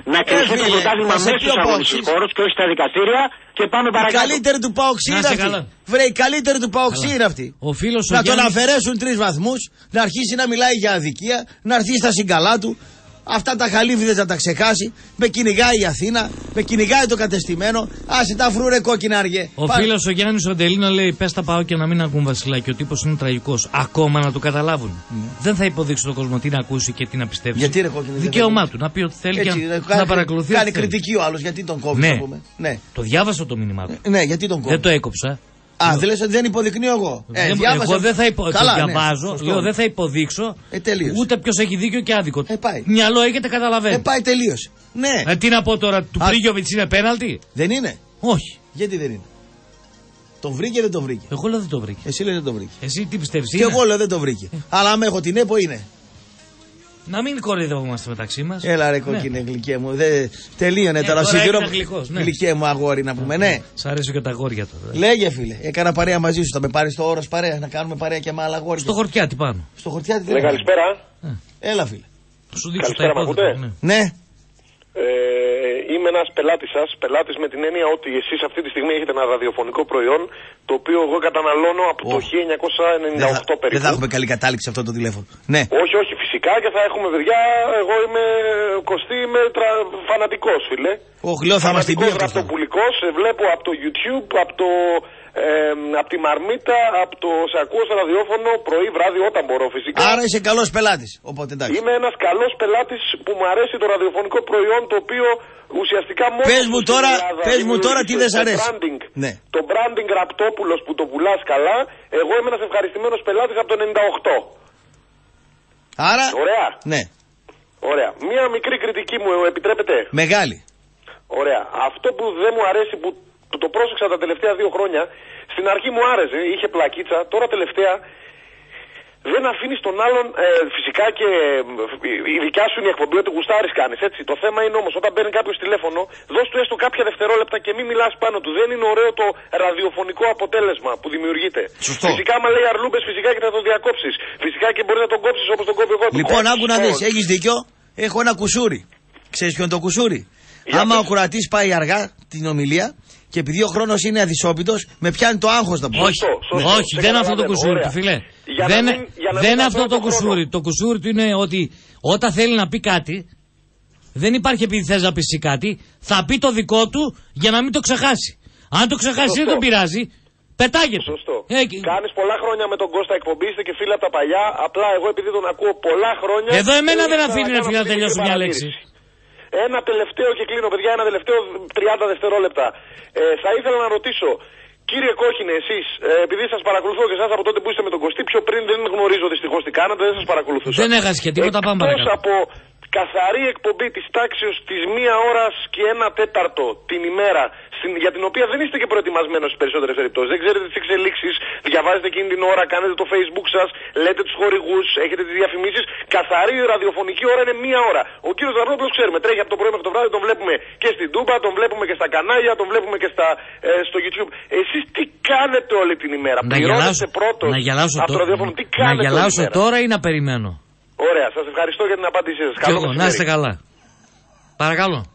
να κρυφτεί το πρωτάθλημα μέσα στους αγωνιστικούς χώρους και όχι στα δικαστήρια και πάμε παρακάτω. Η καλύτερη του Παοξή είναι αυτή. Βρε, η καλύτερη του Παοξή είναι αυτή. Να τον αφαιρέσουν τρεις βαθμούς, να αρχίσει να μιλάει για αδικία, να έρθει στα συγκαλά του. Αυτά τα χαλίβιδες να τα ξεχάσει. Με κυνηγάει η Αθήνα, με κυνηγάει το κατεστημένο. Άσε τα φρούρε κόκκινα αργέ. Ο φίλος ο Γιάννης Ροντελίνο λέει: πες τα πάω και να μην ακούν Βασιλάκη. Ο τύπος είναι τραγικός. Ακόμα να το καταλάβουν. Mm. Δεν θα υποδείξει τον κόσμο τι να ακούσει και τι να πιστέψει. Γιατί ρε κόκκινη. Δικαίωμά του να πει ότι θέλει. Έτσι, και να, κάνει, να παρακολουθεί. Κάνει κριτική ο άλλος. Γιατί τον κόβει, ναι. πούμε. Ναι. Το διάβασα το μήνυμά του. Ναι, γιατί τον κόβει. Δεν το έκοψα. Α, δεν λες ότι δεν υποδεικνύω εγώ. Ε, δεν, εγώ δεν θα υπο... Καλά, το διαβάζω, ναι, λέω δεν θα υποδείξω ε, ούτε ποιος έχει δίκιο και άδικο. Ε, πάει. Μυαλό έχετε, καταλαβαίνει. Ε, πάει τελείως. Ναι. Ε, τι να πω τώρα, του Πρίγιοβιτς είναι πέναλτι. Δεν είναι. Όχι. Γιατί δεν είναι. Τον βρήκε δεν τον βρήκε. Εγώ λέω δεν τον βρήκε. Εσύ λέει δεν τον βρήκε. Εσύ τι πιστεύεις? Και εγώ λέω δεν τον βρήκε. Ε. Αλλά άμα έχω την ΕΠΟ είναι. Να μην κοροϊδευόμαστε μεταξύ μας. Έλα ρε κόκκινε, ναι. Γλυκέ μου. Δε... Τελείωνε ναι, τώρα. Συγγνώμη. Ναι. Γλυκέ μου αγόρι να πούμε, ναι. ναι. Σ' αρέσουν και τα αγόρια τώρα. Λέγε φίλε, έκανα παρέα μαζί σου. Θα με πάρει στο όρος παρέα, να κάνουμε παρέα και με άλλα αγόρια. Στο χορτιάτι πάνω. Στο χορτιάτι δεν είναι. Καλησπέρα. Έλα φίλε. Σου δείξω τα υπόδειτα. Ναι. ναι. Ε, είμαι ένας πελάτης σας, πελάτης με την έννοια ότι εσείς αυτή τη στιγμή έχετε ένα ραδιοφωνικό προϊόν το οποίο εγώ καταναλώνω από oh. το χίλια εννιακόσια ενενήντα οκτώ περίπου. Δεν θα έχουμε καλή κατάληξη αυτό το τηλέφωνο. Ναι. Όχι, όχι, φυσικά και θα έχουμε παιδιά. Εγώ είμαι Κωστή, είμαι τρα... φανατικός, φίλε. Όχι, λέω θα μας την πει. Ραπτοπουλικός, βλέπω από το YouTube, από το. Ε, από τη Μαρμίτα, από το σε ακούω στο ραδιόφωνο πρωί, βράδυ, όταν μπορώ φυσικά. Άρα είσαι καλός πελάτης. Οπότε εντάξει. Είμαι ένας καλός πελάτης που μου αρέσει το ραδιοφωνικό προϊόν το οποίο ουσιαστικά μόνο. Πες μου τώρα, πες μου τώρα τι δεν σ' αρέσει. Branding, ναι. Το branding Ραπτόπουλος που το πουλάς καλά, εγώ είμαι ένας ευχαριστημένος πελάτης από το ενενήντα οκτώ. Άρα. Ωραία. Ναι. Ωραία. Μία μικρή κριτική μου επιτρέπετε? Μεγάλη. Ωραία. Αυτό που δεν μου αρέσει που. που το πρόσεξα τα τελευταία δύο χρόνια, στην αρχή μου άρεσε, είχε πλακίτσα, τώρα τελευταία δεν αφήνει τον άλλον, ε, φυσικά και η δικιά σου είναι η εκπομπή, ότι γουστάρεις κάνεις, έτσι. Το θέμα είναι όμως όταν παίρνει κάποιος τηλέφωνο, δώσ' του έστω κάποια δευτερόλεπτα και μην μιλάς πάνω του. Δεν είναι ωραίο το ραδιοφωνικό αποτέλεσμα που δημιουργείται. Σωστό. Φυσικά, άμα λέει αρλούμπες, φυσικά και θα το διακόψεις. Φυσικά και μπορείς να τον κόψεις όπως τον κόβει εγώ. Λοιπόν, άκου να δεις, έχεις δίκιο, έχω ένα κουσούρι. Ξέρεις ποιο είναι το κουσούρι? Για άμα πες. Ο κουρατής πάει αργά την ομιλία. Και επειδή ο χρόνος είναι αδυσόπιτος, με πιάνει το άγχος να πω. Όχι, σωστό, όχι, δεν είναι αυτό το κουσούρι του, φίλε. Δεν είναι αυτό το κουσούρι. Το κουσούρι του είναι ότι όταν θέλει να πει κάτι, δεν υπάρχει επειδή θες να πεις κάτι, θα πει το δικό του για να μην το ξεχάσει. Αν το ξεχάσει δεν τον πειράζει, πετάγεται. Σωστό. Ε, Κάνεις πολλά χρόνια με τον Κώστα εκπομπή, είστε και φίλοι από τα παλιά. Απλά εγώ επειδή τον ακούω πολλά χρόνια. Εδώ εμένα δεν αφήνει να φύγει να τελειώσω μια λέξη. Ένα τελευταίο και κλείνω, παιδιά, ένα τελευταίο τριάντα δευτερόλεπτα. Ε, θα ήθελα να ρωτήσω, κύριε Κόκκινε, εσείς, ε, επειδή σας παρακολουθώ και εσάς από τότε που είστε με τον Κωστή, πιο πριν δεν γνωρίζω δυστυχώς τι κάνατε, δεν σας παρακολουθούσα. Δεν έχασε και τίποτα, πάμε παρακάτω. Εκτός από καθαρή εκπομπή της τάξης της μία ώρας και ένα τέταρτο την ημέρα, στην, για την οποία δεν είστε και προετοιμασμένος στις περισσότερες περιπτώσεις. Δεν ξέρετε τις εξελίξεις, διαβάζετε εκείνη την ώρα, κάνετε το Facebook σας, λέτε τους χορηγούς, έχετε τις διαφημίσεις. Καθαρή ραδιοφωνική ώρα είναι μία ώρα. Ο κύριος Δαρνόπουλος ξέρουμε, τρέχει από το πρωί μέχρι το βράδυ, τον βλέπουμε και στην Τούμπα, τον βλέπουμε και στα κανάλια, τον βλέπουμε και στα, ε, στο YouTube. Εσείς τι κάνετε όλη την ημέρα? Πληρώνετε πρώτος από το ραδιόφωνο, τι κάνετε? Να γελάσω τώρα ή να περιμένω? Ωραία, σας ευχαριστώ για την απάντησή σας. Καλό εγώ, να είστε καλά. Παρακαλώ.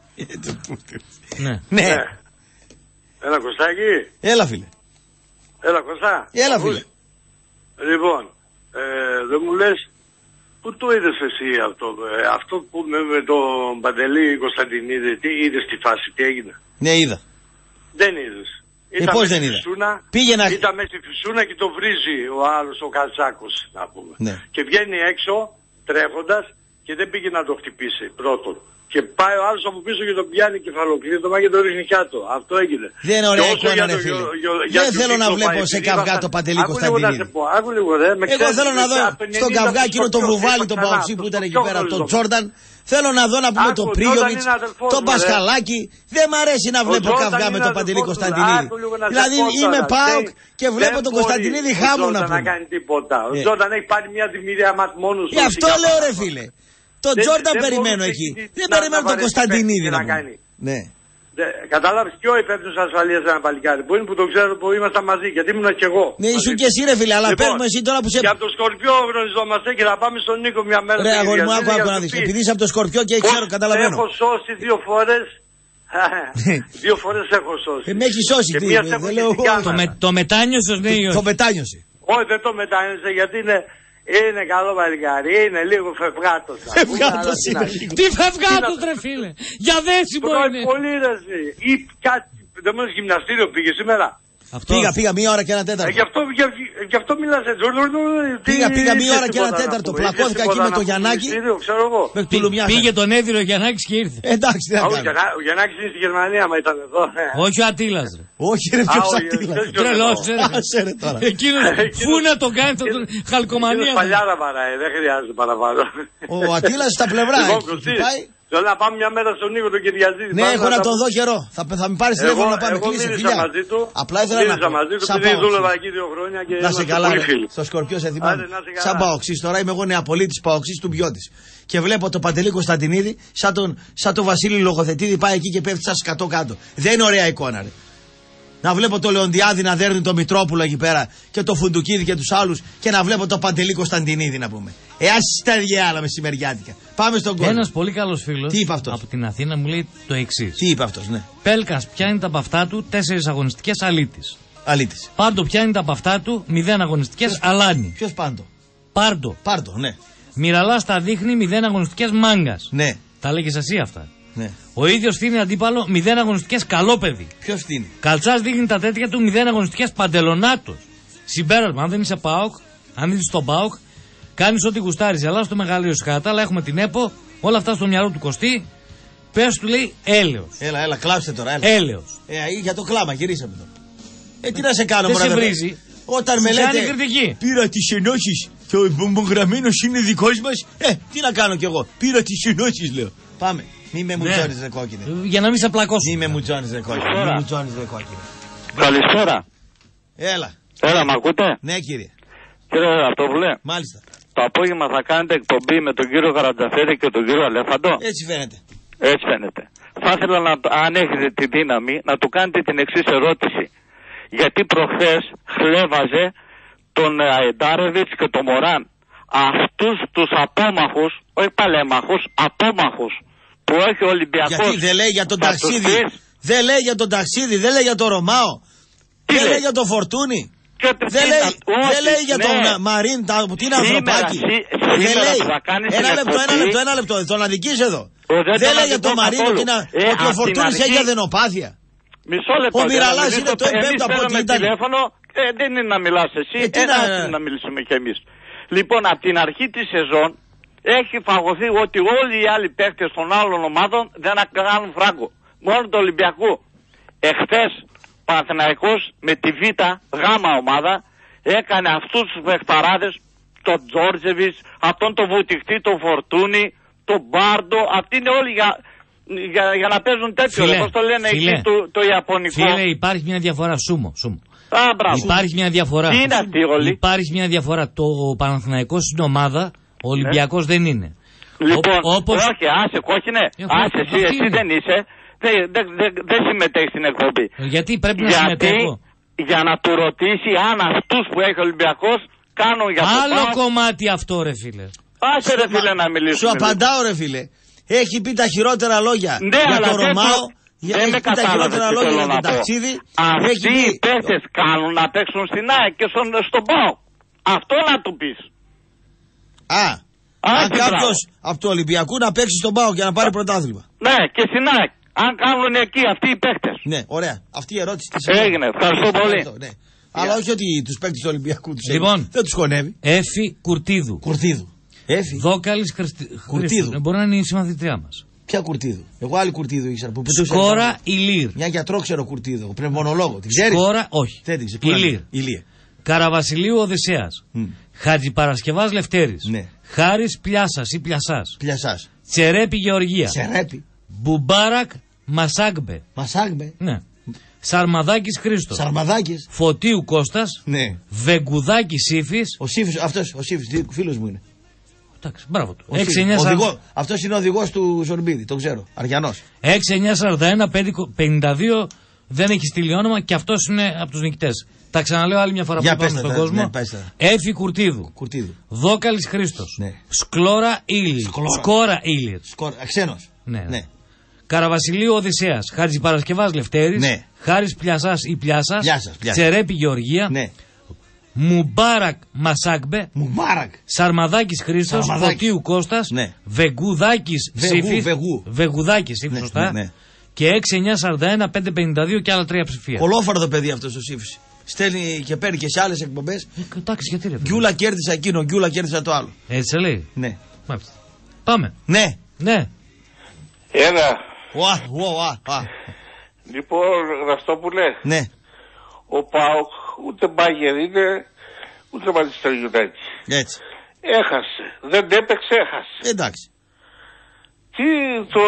ναι. ναι. Έλα Κωστάκη. Έλα φίλε. Έλα Κωστά. Έλα φίλε. Λοιπόν, ε, δεν μου λες, πού το είδες εσύ αυτό, ε, αυτό που με, με τον Παντελή Κωνσταντινίδη, τι είδες τη φάση, τι έγινε? Ναι, είδα. Δεν είδες. Ε, πώς δεν είδα? Φυσούνα, Πήγαινα... Ήταν μέσα στη φυσούνα και το βρίζει ο άλλος, ο Κατσάκος, να πούμε. Ναι. Και βγαίνει έξω, τρέχοντας, και δεν πήγε να το χτυπήσει πρώτον. Και πάει ο άλλος από πίσω και τον πιάνει κεφαλοκλείδωμα και το ρίχνει κάτω. Αυτό έγινε. Δεν είναι ωραία εικόνα, ρε φίλε. Δεν θέλω να βλέπω σε καυγά το Παντελή Κωνσταντινίδη. Εγώ θέλω να δω στον καυγά εκείνο το βουβάλι, τον Παοξή που ήταν εκεί πέρα, τον Τζόρνταν. Θέλω να δω να πούμε το Πρίγιοβιτς, τον Πασχαλάκη. Δεν μ' αρέσει να βλέπω καυγά με τον Παντελή Κωνσταντινίδη. Δηλαδή είμαι ΠΑΟΚ και βλέπω τον Κωνσταντινίδη χάμω να πούμε. Ο Τζόρνταν έχει πάρει μια δημιουργία μας μόνος του. Γι' αυτό λέω ρε φίλε. Τον Τζόρνταν περιμένω εκεί. Δεν περιμένω τον Κωνσταντινίδη να κάνει. Ναι. Κατάλαβες ποιο υπεύθυνος ασφαλείας ένα παλικάρι που είναι, που το ξέρω που ήμασταν μαζί, γιατί ήμουν και εγώ. Ναι, ήσουν και εσύ ρε φίλε, αλλά λοιπόν, παίρνουμε εσύ τώρα που σε... Και από το Σκορπιό γνωριζόμαστε και θα πάμε στον Νίκο μια μέρα. Ρε αγόρι μου, άκου άκου να δεις, επειδή είσαι από το Σκορπιό και ξέρω, καταλαβαίνω. Έχω σώσει δύο φορές. Δύο φορές έχω σώσει. Ε, με έχει σώσει, τι, δεν λέω εγώ. Το μετάνιωσες, ναι ή όχι? Το μετάνιωσε. Όχι, δεν το μετάνιωσε γιατί είναι... Είναι καλό παλικάρι, είναι λίγο φευγάτος. Φευγάτος είναι λίγο. Τι φευγάτος ρε φίλε, για δέσιμο είναι. Πολύ ρε ή κάτι, δεν μου γυμναστήριο πήγε σήμερα. Αυτό. Πήγα, πήγα μία ώρα και ένα τέταρτο. Ε, γι' αυτό, γι, γι αυτό μιλάς έτσι. Πήγα, πήγα μία ώρα και ένα τέταρτο. Πλακώθηκα εκεί με το Γιαννάκη. Με του Λουμιάσα. Πήγε τον έδειρο ο Γιαννάκης και ήρθε. Εντάξει, δεν θα κάνω. Ο Γιαννάκης είναι στη Γερμανία, μα ήταν εδώ. Όχι ο Ατήλας ρε. Όχι ρε, ποιος Ατήλας. Τρελός ρε. Εκείνος φού να το κάνει θα τον χαλκομανία. Είναι παλιάρα παράει, δεν χρειάζεται παραπάνω. Ο Ατήλας στα πλευρά. Θέλω να πάμε μια μέρα στον Νίκο τον Κυριαζίδη. Ναι, έχω να τον δω καιρό. Θα, θα με πάρει τηλέφωνο να πάμε κλείσει. Εγώ μίλησα μαζί του. Απλά ήθελα να μίλησα μαζί του, επειδή δούλευα εκεί δύο χρόνια και να σε καλά, πολύ φίλοι. Στο Σκορπιό σε θυμάμαι. Σαν Παοξής, τώρα είμαι εγώ νεαπολίτης Παοξής του Μπιώτης. Και βλέπω το Παντελή Κωνσταντινίδη, σαν τον, σαν τον Βασίλη Λογοθετίδη, πάει εκεί και πέφτει σαν σκατό κάτω. Δεν είναι ωραία εικόνα, ρε. Να βλέπω το Λεοντιάδη να δέρνει το Μητρόπουλο εκεί πέρα και το Φουντουκίδη και τους άλλους και να βλέπω το Παντελή Κωνσταντινίδη να πούμε. Ε, άσε τα ίδια άλλα μεσημεριάτικα. Πάμε στον κόσμο. Ένας πολύ καλός φίλος από την Αθήνα μου λέει το εξής. Τι είπε αυτός, ναι. Πέλκας πιάνει τα παυτά του τέσσερις αγωνιστικές αλήτης. Αλήτης. Πάντο πιάνει τα παυτά του μηδέν αγωνιστικές αλάνι. Ποιος Πάντο? Πάρντο. Πάρντο, ναι. Μοιραλάς τα δείχνει μηδέν αγωνιστικές μάγκας. Ναι. Τα λέγες εσύ αυτά. Ναι. Ο ίδιος στείνει αντίπαλο μηδέν αγωνιστικές καλόπεδι. Ποιος στείνει? Καλτσάς δείχνει τα τέτοια του μηδέν αγωνιστικές παντελονάτος. Συμπέρασμα, αν δεν είσαι ΠΑΟΚ, αν δεν είσαι στον ΠΑΟΚ, κάνεις ό,τι γουστάρεις. Ελά στο μεγαλείο σκάτα, αλλά έχουμε την ΕΠΟ, όλα αυτά στο μυαλό του Κωστή. Πες του λέει έλεος. Έλα, έλα, κλάψτε τώρα, έλα. Έλεος. Ε, για το κλάμα, γυρίσαμε τώρα. Ε, τι να σε κάνω, δεν μωρά, σε βρίζει. Όταν με λέτε, κριτική. Πήρα τις ενώσεις και ο μπομβογραμμένος είναι δικός μας. Ε, τι να κάνω κι εγώ. Πήρα τις ενώσεις, λέω. Πάμε. Μη με μουτζώνεις ρε κόκκινε. Για να μην σε πλακώσω. Μη με μουτζώνεις ρε κόκκινε. Μη με μουτζώνεις ρε κόκκινε. Καλησπέρα. Έλα. Έλα, μ' ακούτε? Ναι, κύριε. Κύριε Αυτοβουλέ. Μάλιστα. Το απόγευμα θα κάνετε εκπομπή με τον κύριο Καρατζαφέρη και τον κύριο Αλέφαντο. Έτσι φαίνεται. Έτσι φαίνεται. Θα ήθελα να, αν έχετε τη δύναμη, να του κάνετε την εξής ερώτηση. Γιατί προχθές χλέβαζε τον Αεντάρεβιτς και τον Μωράν. Αυτούς τους απόμαχους, όχι παλέμαχους, απόμαχους που έχει ο Ολυμπιακός. Γιατί δεν λέει για τον ταξίδι, δεν λέει για τον ταξίδι, δεν λέει για τον Ρωμάο, τι δεν λέει? λέει για τον Φορτούνι, δεν λέει, όχι, δεν λέει για ναι. τον Μαρίν, που είναι ανθρωπάκι. Δεν λέει, ένα λεπτό, ένα λεπτό, ένα λεπτό, τον αδικείς εδώ. Ο, δεν δεν λέει για τον Μαρίν ότι, ε, ότι ο Φορτούνης έχει αδενοπάθεια. Μισό λεπτό. Ο Μιραλάς είναι το εμπέμπτο από ό,τι ήταν. Τηλέφωνο, ε, δεν είναι να μιλάς εσύ, ε, ένα να... να μιλήσουμε κι εμείς. Λοιπόν, από την αρχή της σεζόν έχει φαγωθεί ότι όλοι οι άλλοι παίκτες των άλλων ομάδων δεν κάνουν φράγκο. Μόνο του Ολυμπιακού. Εχθές Παναθηναϊκός με τη Β' γάμα ομάδα έκανε αυτούς τους παιχταράδες, τον Τζόρτζεβιτς, αυτόν τον Βουτιχτή, τον Φορτούνι, τον Μπάρντο, αυτοί είναι όλοι για, για, για να παίζουν τέτοιο. Πώς το λένε φίλε, εκεί το, το Ιαπωνικό. Φίλε, υπάρχει μια διαφορά. Σούμο, σούμο. Α, υπάρχει μια διαφορά. Τι είναι αυτή όλοι? Υπάρχει μια διαφορά. Το Παναθηναϊκός είναι ομάδα, ο Ολυμπιακός ναι. δεν είναι. Λοιπόν, Ό, όπως... όχι, άσε κόκκινε, άσε εσύ, εσύ δεν είσαι, δεν δε, δε, δε συμμετέχεις στην εκπομπή. Γιατί πρέπει να Γιατί, συμμετέχω. Για να του ρωτήσει αν αυτούς που έχει ο Ολυμπιακός κάνουν για το άλλο πάνω. κομμάτι αυτό ρε φίλε. Άσε ρε φίλε να μιλήσουμε. Σου απαντάω ρε φίλε. Έχει πει τα χειρότερα λόγια ναι, για το Ρωμάο. Για δεν έχει πει τα χειρότερα λόγια για το ταξίδι. Αυτοί οι παίκτες κάνουν να παίξουν στην ΑΕΚ και στον, στον ΠΑΟΚ. Αυτό να του πεις. Α, αν κάποιος από το Ολυμπιακού να παίξει στον ΠΑΟΚ για να πάρει πρωτάθλημα. Ναι, και στην ΑΕΚ. Αν κάνουν εκεί αυτοί οι παίκτες. Ναι, ωραία. Αυτή η ερώτηση της έγινε. Ευχαριστώ πολύ. Ναι. Αλλά όχι ότι τους παίκτες του Ολυμπιακού τους λοιπόν, δεν τους χωνεύει. Έφη Κουρτίδου. Κουρτίδου. Έφη. Δόκαλης Χρυστη... Κουρτίδου. Μπορεί να είναι η συμμαθητριά μας. Ποια Κουρτίδου? Εγώ άλλη Κουρτίδου ήξερα. Που Σκόρα Ηλίρ. Μια γιατρό ξέρω Κουρτίδου. Πνευμονολόγο. Την ξέρεις? Σκόρα, όχι. Δεν την Ηλίρ. Ηλίρ. Καραβασιλείου Οδυσσέας. Mm. Χατζηπαρασκευάς Λευτέρης. Ναι. Χάρης Πλιάσας ή Πλιασάς. Πλιασάς. Τσερέπη Γεωργία. Τσερέπη. Μπουμπάρακ Μασάγκμπε. Μασάγκμπε. Ναι. Σαρμαδάκης Χρήστος. Σαρμαδάκης. Φωτίου Κώστας. Ναι. Βεγγουδάκης Σύφης. Ο Σύφης, αυτός ο Σύφης, φίλος μου είναι. Εντάξει, μπράβο του. Αυτό είναι ο οδηγός του Ζορμπίδη, τον ξέρω. Αριανός. έξι εννιά σαράντα ένα πενήντα δύο δεν έχει στείλει όνομα και αυτός είναι από τους νικητές. Τα ξαναλέω άλλη μια φορά που πάμε στον κόσμο. Έφη Κουρτίδου. Κουρτίδου. Δόκαλης Χρήστος. Ναι. Σκλόρα Ήλιε. Σκόρα Ήλιε. Ξένος. Ναι. ναι. Καραβασιλείου Οδυσσέας. Χατζηπαρασκευάς Λευτέρης. Ναι. Χάρης Πλιασάς ή Πλιάσας. Τσερέπη Γεωργία. Ναι. Μουμπάρακ Μασάκμπε. Μουμπάρακ. Σαρμαδάκης Χρήστος. Φωτίου Κώστας. Ναι. Βεγγουδάκης Ψήφι. Βεγγουδάκης Ψήφι, σωστά. Ναι, ναι. Και έξι εννιά σαράντα ένα πεντακόσια πενήντα δύο και άλλα τρία ψηφία. Κολόφαρδο παιδί αυτό ο Σύφης. Στέλνει και παίρνει και σε άλλες εκπομπές. Ε, εντάξει, γιατί ρε. Γκιούλα κέρδισα εκείνο, γκιούλα κέρδισα το άλλο. Έτσι λέει. Ναι. Μάλιστα. Πάμε. Ναι. Ναι. Έλα. Ουα, ουα, ουα. Λοιπόν, αυτό που λέει. Ναι. Ο ΠΑΟΚ ούτε Μπάγερ είναι, ούτε Manchester United. Έτσι. Έχασε. Δεν έπαιξε, έχασε. Εντάξει. Τι το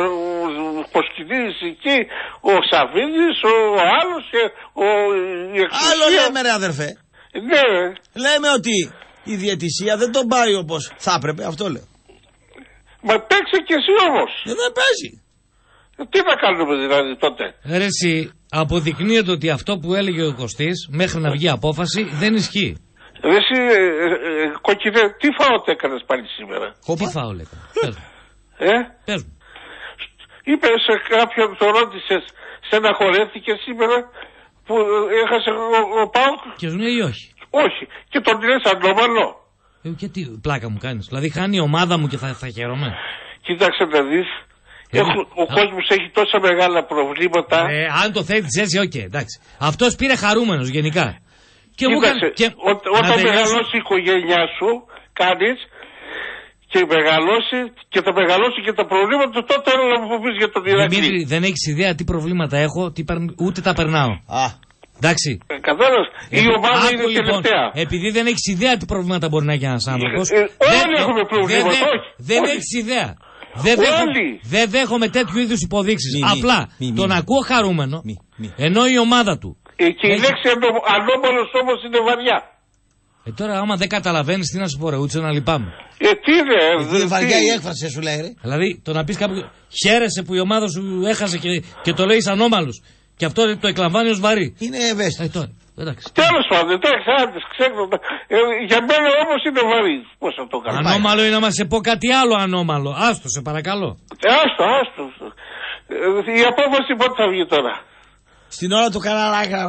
Κοσκινής εκεί, ο Σαββίδης, ο άλλος και ο Εξουσία. Άλλο λέμε ρε αδερφέ. Ναι. Λέμε ότι η διαιτησία δεν τον πάει όπως θα έπρεπε, αυτό λέω. Μα παίξε και εσύ όμως. Ε, δεν παίζει. Τι θα κάνουμε δηλαδή τότε. Ρε εσύ, αποδεικνύεται ότι αυτό που έλεγε ο Κωστής μέχρι να βγει απόφαση δεν ισχύει. Ρε εσύ, ε, ε, κοκκινέ, τι φάουλ έκανες πάλι σήμερα. Τι φάουλ έκανες. Ε? Πες μου. Είπε σε κάποιον, το ρώτησες, στεναχωρέθηκε σήμερα που έχασε ο, ο ΠΑΟΚ. Και σου λέει όχι. Όχι. Και τον λες ανώμαλο. Ε, και τι πλάκα μου κάνεις. Δηλαδή χάνει η ομάδα μου και θα, θα χαίρομαι. Κοίταξε να δεις. Ε, Έχω, ο α... κόσμος έχει τόσα μεγάλα προβλήματα. Ε, αν το θέλεις έτσι, οκ, okay, εντάξει. Αυτός πήρε χαρούμενος γενικά. Και Κοίταξε, μου και... Ό, όταν μεγαλώσει η οικογένειά σου, κάνεις και μεγαλώσει και θα μεγαλώσει και τα προβλήματα, τότε έλα να μου πεις για τον Ηρακλή. Δημήτρη, δεν έχεις ιδέα τι προβλήματα έχω, τι περ... ούτε τα περνάω. Α. Εντάξει. Ε, Κατάλαβες, η ομάδα είναι λοιπόν, τελευταία. Επειδή δεν έχεις ιδέα τι προβλήματα μπορεί να έχει ένας άνθρωπος. Ε, ε, όλοι έχουμε προβλήματα, δεν, όχι. Δεν έχεις ιδέα. Δεν δέχομαι, δεν δέχομαι τέτοιου είδους υποδείξεις. Μη, Απλά μη, μη, τον μη, ακούω χαρούμενο, μη, μη. ενώ η ομάδα του. Ε, και η λέξη ανώμαλος όμως είναι βαριά. Ε, τώρα άμα δεν καταλαβαίνεις τι να σου πω ρε Ούτσε, να λυπάμαι. Ε, τι είναι, είναι βαριά η έκφραση σου λέει ρε. Δηλαδή το να πεις κάποιου χαίρεσαι που η ομάδα σου έχασε και, και το λέει ανώμαλος. Και αυτό το εκλαμβάνει ως βαρύ. Είναι ευαίσθητο. Ε, τώρα, εντάξει. Τέλος πάντων, εντάξει, άντες, ξέρω. Ε, για μένα όμως είναι βαρύ. Πώς θα το κάνω. Ανώμαλο είναι να σε πω κάτι άλλο ανώμαλο. Άστο, σε παρακαλώ. Ε, άστο, άστο. Ε, η απόφαση πότε θα βγει τώρα. Στην ώρα του καναλάκα.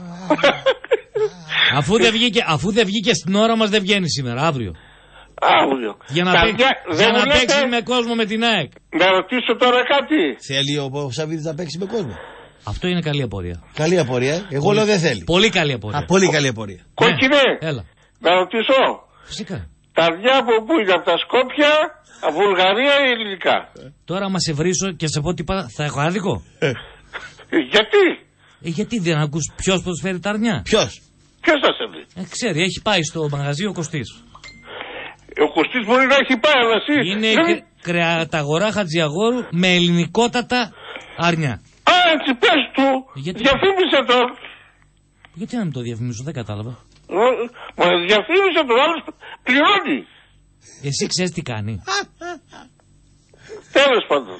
αφού, δεν βγήκε, αφού δεν βγήκε στην ώρα μας δεν βγαίνει σήμερα, αύριο. Αύριο. Για να, παίξει, για να παίξει με κόσμο με την ΑΕΚ. Να ρωτήσω τώρα κάτι. Θέλει ο Σαββίδης να παίξει με κόσμο. Αυτό είναι καλή απορία. Καλή απορία. Εγώ πολύ, λέω δεν θέλει. Πολύ καλή απορία. Α, πολύ καλή απορία. Κόκκινε. Ναι. Έλα. Να ρωτήσω. Φυσικά. Τα αρνιά από πού είναι, από τα Σκόπια, από Βουλγαρία ή ελληνικά. Τώρα άμα σε βρίσω και σε πω τι πα... θα έχω άδικο. Ε. Γιατί. Ε, γιατί δεν ακούς ποιος προσφέρει τα αρνιά. Ποιος. Ποιος θα σε βρει. Ε, ξέρει, έχει πάει στο μαγαζί ο Κωστής. Ο Κωστής μπορεί να έχει πάει, αλλά εσύ. Είναι δεν... κρεαταγορά Χατζιαγόρου με ελληνικότατα αρνιά. Α, έτσι πες του, γιατί... διαφήμισε το. Γιατί να μην το διαφημίσω, δεν κατάλαβα. Μα διαφήμισε το, άλλος πληρώνει. Εσύ ξέρεις τι κάνει. Τέλος πάντων.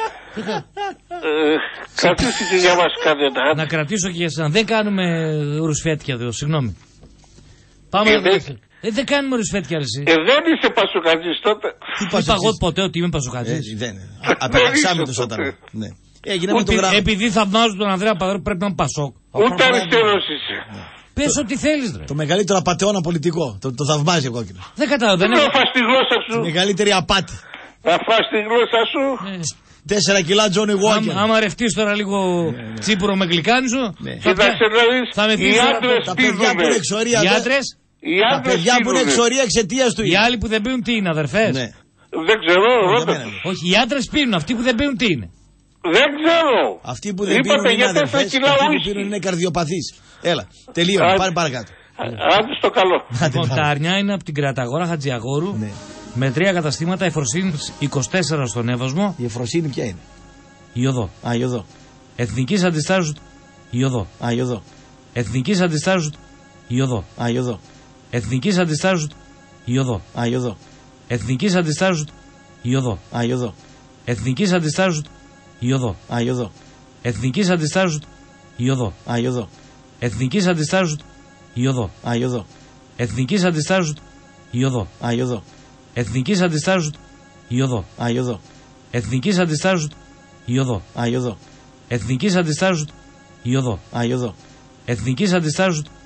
ε, κρατήσει και για μας κανένα. Να κρατήσω και για εσένα. Δεν κάνουμε ρουσφέτια εδώ, συγγνώμη. Πάμε ε, να δεν... Ε, δεν κάνουμε ρουσφέτια εσύ. Ε, δεν είσαι πασοκατζής τότε. Τι είπα εγώ ποτέ ότι είμαι πασοκατζής. Ε, δεν είναι. Απελαξάμενος όταν. Ναι. Έγινε με το γράμμα. Επειδή θαυμάζω τον Ανδρέα Παδρό πρέπει να είναι Πασόκ. Ούτε αριστερός είσαι. Πες ό,τι θέλεις ρε. Το μεγαλύτερο απατεώνα πολιτικό. Το, το θαυμάζει ο κόκκινος. Δεν καταλαβαίνω. Να φας τη γλώσσα σου. Η μεγαλύτερη απάτη. Να φας τη γλώσσα σου. Τέσσερα κιλά Τζόνι Γουόκερ. Άμα ρευτείς τώρα λίγο τσίπουρο με γλυκάνισο. Κοίταξε να δεις. Θα με δεις τα παιδιά που είναι εξορία. Οι άντρες. Τα παιδιά που είναι εξορία εξαιτίας του. Οι άλλοι που δεν πίνουν τι είναι αδερφές. Δεν ξέρω. Όχι οι άντρες πίνουν. Αυτοί που δεν πίνουν τι είναι. Δεν ξέρω. Αυτοί που δεν πίνουν είναι αδερφές, αυτοί που πίνουν είναι καρδιοπαθείς. Έλα, τελείω, πάμε παρακάτω. Άντε στο καλό. Λοιπόν, τα αρνιά είναι από την Κραταγόρα Χατζιαγόρου με τρία καταστήματα Εφροσύνης είκοσι τέσσερα στον Εύωσμο. Η Εφροσύνη ποια είναι? Η Οδό. Α, η Οδό. Εθνικής Αντιστάσεως η Οδό. Α, η Οδό. Εθνικής Αντιστάσεως η Οδό. Α, η Οδό. Εθνικής Αντιστάσεως η Οδό. Α, η Οδό. Εθνικής Αντιστάσεως Ιωδό. Αϊωδό. Εθνικής Αντιστάσεως Ιωδό. Αϊωδό. Εθνικής Αντιστάσεως Ιωδό. Αϊωδό. Εθνικής Αντιστάσεως Ιωδό. Αϊωδό. Εθνικής Αντιστάσεως Ιωδό. Αϊωδό. Εθνικής Αντιστάσεως Ιωδό. Αϊωδό. Εθνικής Αντιστάσεως Ιωδό. Αϊωδό. Εθνικής Αντιστάσεως Ιωδό. Αϊωδό. Εθνικής Αντιστάσεως